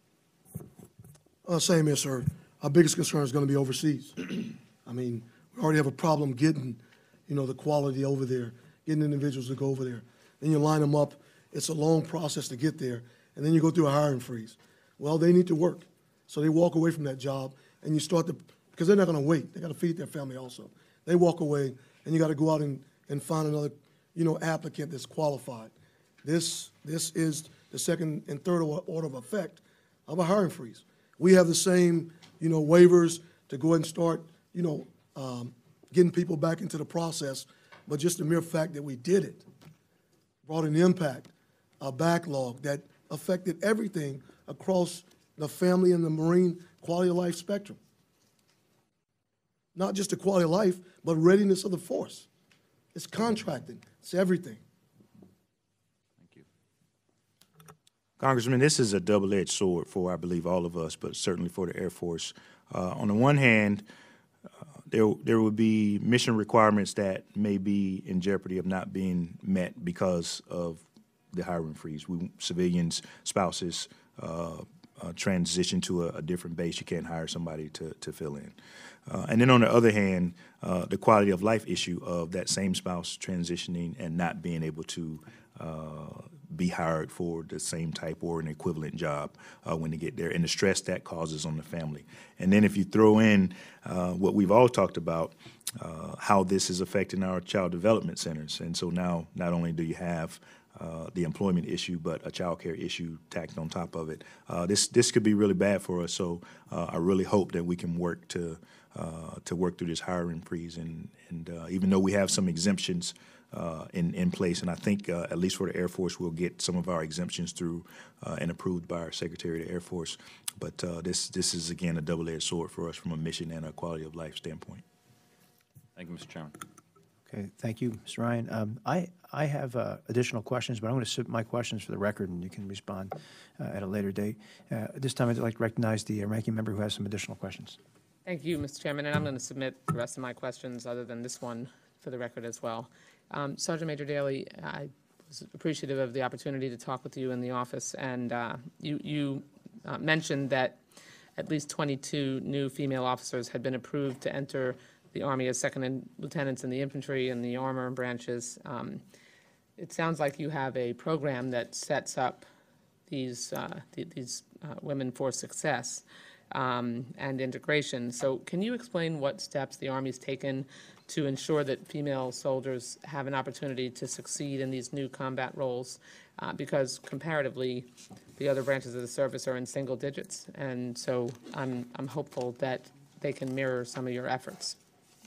Uh, same here, sir. Our biggest concern is going to be overseas. I mean, we already have a problem getting, you know, the quality over there, getting individuals to go over there. Then you line them up. It's a long process to get there, and then you go through a hiring freeze. Well, they need to work, so they walk away from that job, and you start to, because they're not going to wait. They got to feed their family also. They walk away, and you got to go out and, and find another, you know, applicant that's qualified. This this is the second and third order of effect of a hiring freeze. We have the same, you know, waivers to go ahead and start, you know, Um, getting people back into the process, but just the mere fact that we did it brought an impact, a backlog that affected everything across the family and the Marine quality of life spectrum. not just the quality of life, but readiness of the force. It's contracting. It's everything. Congressman, this is a double-edged sword for, I believe, all of us, but certainly for the Air Force. Uh, on the one hand, uh, there there would be mission requirements that may be in jeopardy of not being met because of the hiring freeze. We, civilians, spouses, uh, uh, transition to a, a different base. You can't hire somebody to, to fill in. Uh, and then on the other hand, uh, the quality of life issue of that same spouse transitioning and not being able to uh, be hired for the same type or an equivalent job uh, when they get there, and the stress that causes on the family. And then if you throw in uh, what we've all talked about, uh, how this is affecting our child development centers. And so now not only do you have uh, the employment issue, but a child care issue tacked on top of it. Uh, this this could be really bad for us. So uh, I really hope that we can work to uh, to work through this hiring freeze. And, and uh, even though we have some exemptions Uh, in, in place, and I think uh, at least for the Air Force, we'll get some of our exemptions through uh, and approved by our Secretary of the Air Force. But uh, this this is, again, a double-edged sword for us from a mission and a quality of life standpoint. Thank you, Mister Chairman. Okay, thank you, Mister Ryan. Um, I, I have uh, additional questions, but I'm going to submit my questions for the record, and you can respond uh, at a later date. Uh, this time, I'd like to recognize the uh, ranking member who has some additional questions. Thank you, Mister Chairman, and I'm going to submit the rest of my questions, other than this one, for the record as well. Um, Sergeant Major Daly, I was appreciative of the opportunity to talk with you in the office, and uh, you, you uh, mentioned that at least twenty-two new female officers had been approved to enter the Army as second lieutenants in the infantry and the armor branches. Um, it sounds like you have a program that sets up these, uh, th these uh, women for success um, and integration. So can you explain what steps the Army's taken to ensure that female soldiers have an opportunity to succeed in these new combat roles, uh, because comparatively, the other branches of the service are in single digits, and so I'm, I'm hopeful that they can mirror some of your efforts.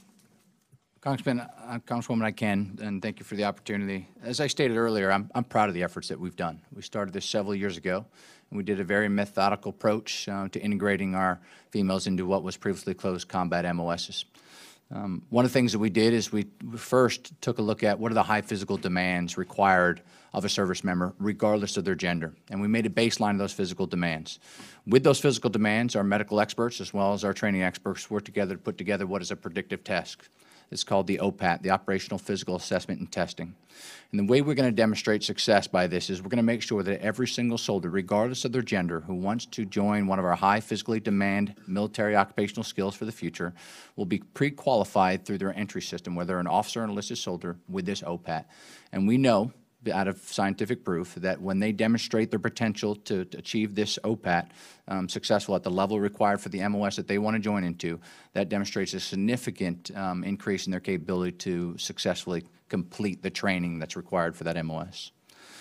Congressman, uh, Congresswoman, I can, and thank you for the opportunity. As I stated earlier, I'm, I'm proud of the efforts that we've done. We started this several years ago, and we did a very methodical approach uh, to integrating our females into what was previously closed combat M O Ss. Um, one of the things that we did is we first took a look at what are the high physical demands required of a service member, regardless of their gender, and we made a baseline of those physical demands. With those physical demands, our medical experts as well as our training experts worked together to put together what is a predictive test. It's called the O P A T, the Operational Physical Assessment and Testing. And the way we're going to demonstrate success by this is we're going to make sure that every single soldier, regardless of their gender, who wants to join one of our high physically demand military occupational skills for the future will be pre-qualified through their entry system, whether they're an officer or enlisted soldier, with this O P A T. And we know, out of scientific proof, that when they demonstrate their potential to, to achieve this O P A T um, successful at the level required for the M O S that they want to join into, that demonstrates a significant um, increase in their capability to successfully complete the training that's required for that M O S.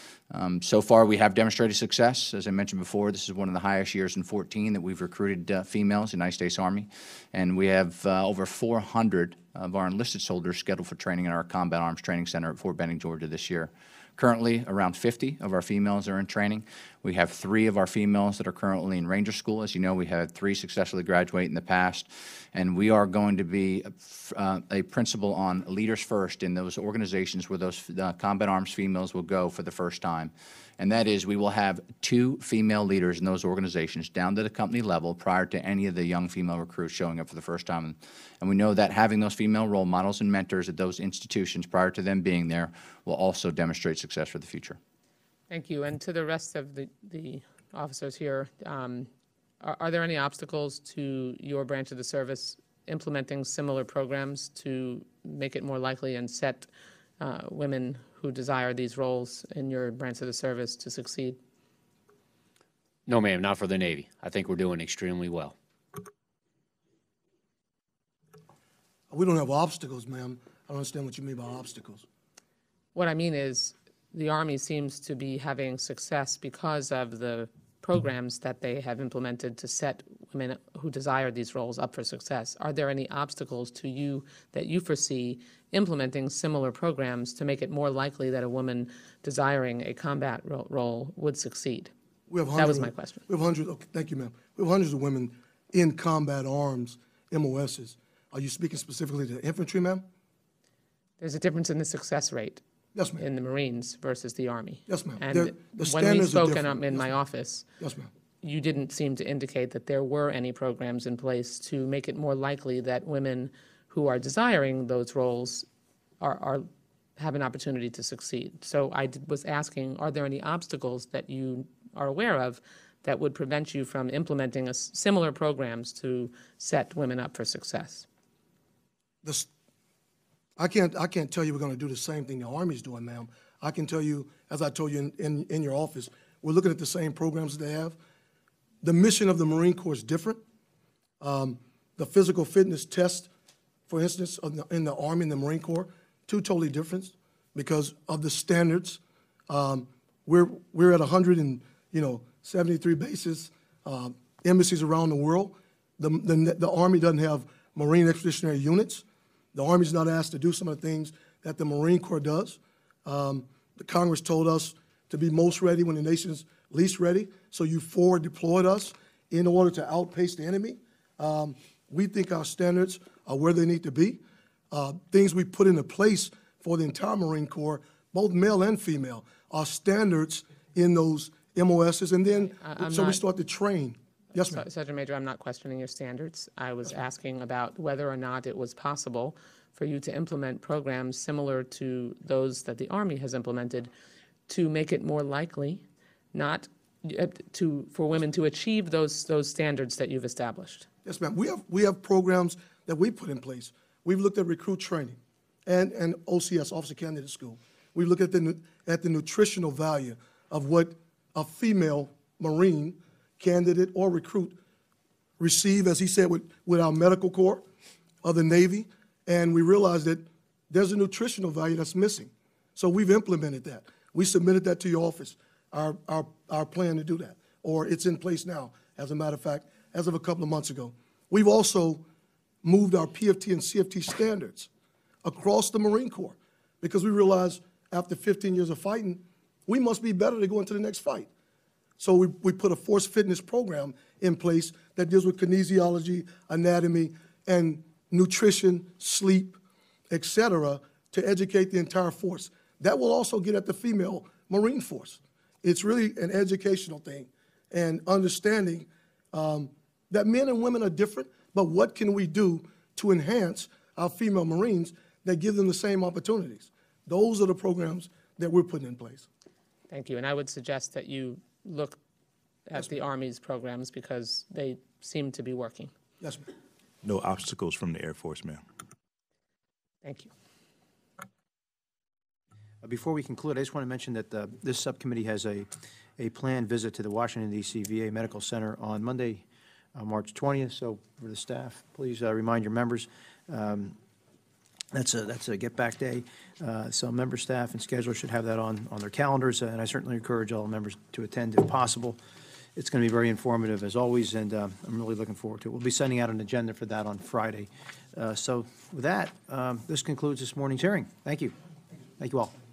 Um, so far, we have demonstrated success. As I mentioned before, this is one of the highest years in fourteen that we've recruited uh, females in the United States Army, and we have uh, over four hundred of our enlisted soldiers scheduled for training in our Combat Arms Training Center at Fort Benning, Georgia this year. Currently, around fifty of our females are in training. We have three of our females that are currently in Ranger School. As you know, we had three successfully graduate in the past, and we are going to be uh, a principal on Leaders First in those organizations where those uh, combat arms females will go for the first time. And that is, we will have two female leaders in those organizations down to the company level prior to any of the young female recruits showing up for the first time. And we know that having those female role models and mentors at those institutions prior to them being there will also demonstrate success for the future. Thank you. And to the rest of the, the officers here, um, are, are there any obstacles to your branch of the service implementing similar programs to make it more likely and set uh, women who desire these roles in your branch of the service to succeed? No, ma'am, not for the Navy. I think we're doing extremely well. We don't have obstacles, ma'am. I don't understand what you mean by obstacles. What I mean is, the Army seems to be having success because of the programs that they have implemented to set women who desire these roles up for success. Are there any obstacles to you that you foresee implementing similar programs to make it more likely that a woman desiring a combat ro role would succeed? We have that was of, my question. We have hundreds, okay, thank you, ma'am. We have hundreds of women in combat arms, M O Ss. Are you speaking specifically to infantry, ma'am? There's a difference in the success rate Yes, ma'am. in the Marines versus the Army. Yes, ma'am. And The- the when we standards are spoke in, different. um, in Yes, my ma'am. office, Yes, ma'am. you didn't seem to indicate that there were any programs in place to make it more likely that women who are desiring those roles are, are have an opportunity to succeed. So I d- was asking, are there any obstacles that you are aware of that would prevent you from implementing a s- similar programs to set women up for success? This, I can't, I can't tell you we're going to do the same thing the Army's doing, ma'am. I can tell you, as I told you in, in, in your office, we're looking at the same programs they have. The mission of the Marine Corps is different. Um, the physical fitness test, for instance, of the, in the Army and the Marine Corps, two totally different because of the standards. Um, we're we're at one hundred and you know seventy-three bases, uh, embassies around the world. The, the the Army doesn't have Marine Expeditionary Units. The Army's not asked to do some of the things that the Marine Corps does. Um, the Congress told us to be most ready when the nation's least ready. So you forward deployed us in order to outpace the enemy. Um, we think our standards are where they need to be. Uh, things we put into place for the entire Marine Corps, both male and female, are standards in those M O Ss. And then, I- I'm so we not- start to train. Yes, So- ma'am. Sergeant Major, I'm not questioning your standards. I was asking about whether or not it was possible for you to implement programs similar to those that the Army has implemented to make it more likely not uh, to, for women to achieve those, those standards that you've established. Yes, ma'am. We have, we have programs that we put in place. We've looked at recruit training and, and O C S, Officer Candidate School. We look at the, nu- at the nutritional value of what a female Marine candidate or recruit receive, as he said, with, with our medical corps of the Navy. And we realized that there's a nutritional value that's missing. So we've implemented that. We submitted that to your office, our, our, our plan to do that. Or it's in place now, as a matter of fact, as of a couple of months ago. We've also moved our P F T and C F T standards across the Marine Corps because we realized after fifteen years of fighting, we must be better to go into the next fight. So we, we put a force fitness program in place that deals with kinesiology, anatomy, and nutrition, sleep, et cetera, to educate the entire force. That will also get at the female Marine force. It's really an educational thing and understanding um, that men and women are different, but what can we do to enhance our female Marines that give them the same opportunities? Those are the programs that we're putting in place. Thank you. And I would suggest that you look at the Army's programs because they seem to be working. Yes, ma'am. No obstacles from the Air Force, ma'am. Thank you. Uh, Before we conclude, I just want to mention that uh, this subcommittee has a, a planned visit to the Washington, D C V A Medical Center on Monday, uh, March twentieth. So for the staff, please uh, remind your members. Um, That's a, that's a get-back day. Uh, So member staff and schedulers should have that on, on their calendars, and I certainly encourage all members to attend if possible. It's going to be very informative, as always, and uh, I'm really looking forward to it. We'll be sending out an agenda for that on Friday. Uh, So with that, um, this concludes this morning's hearing. Thank you. Thank you all.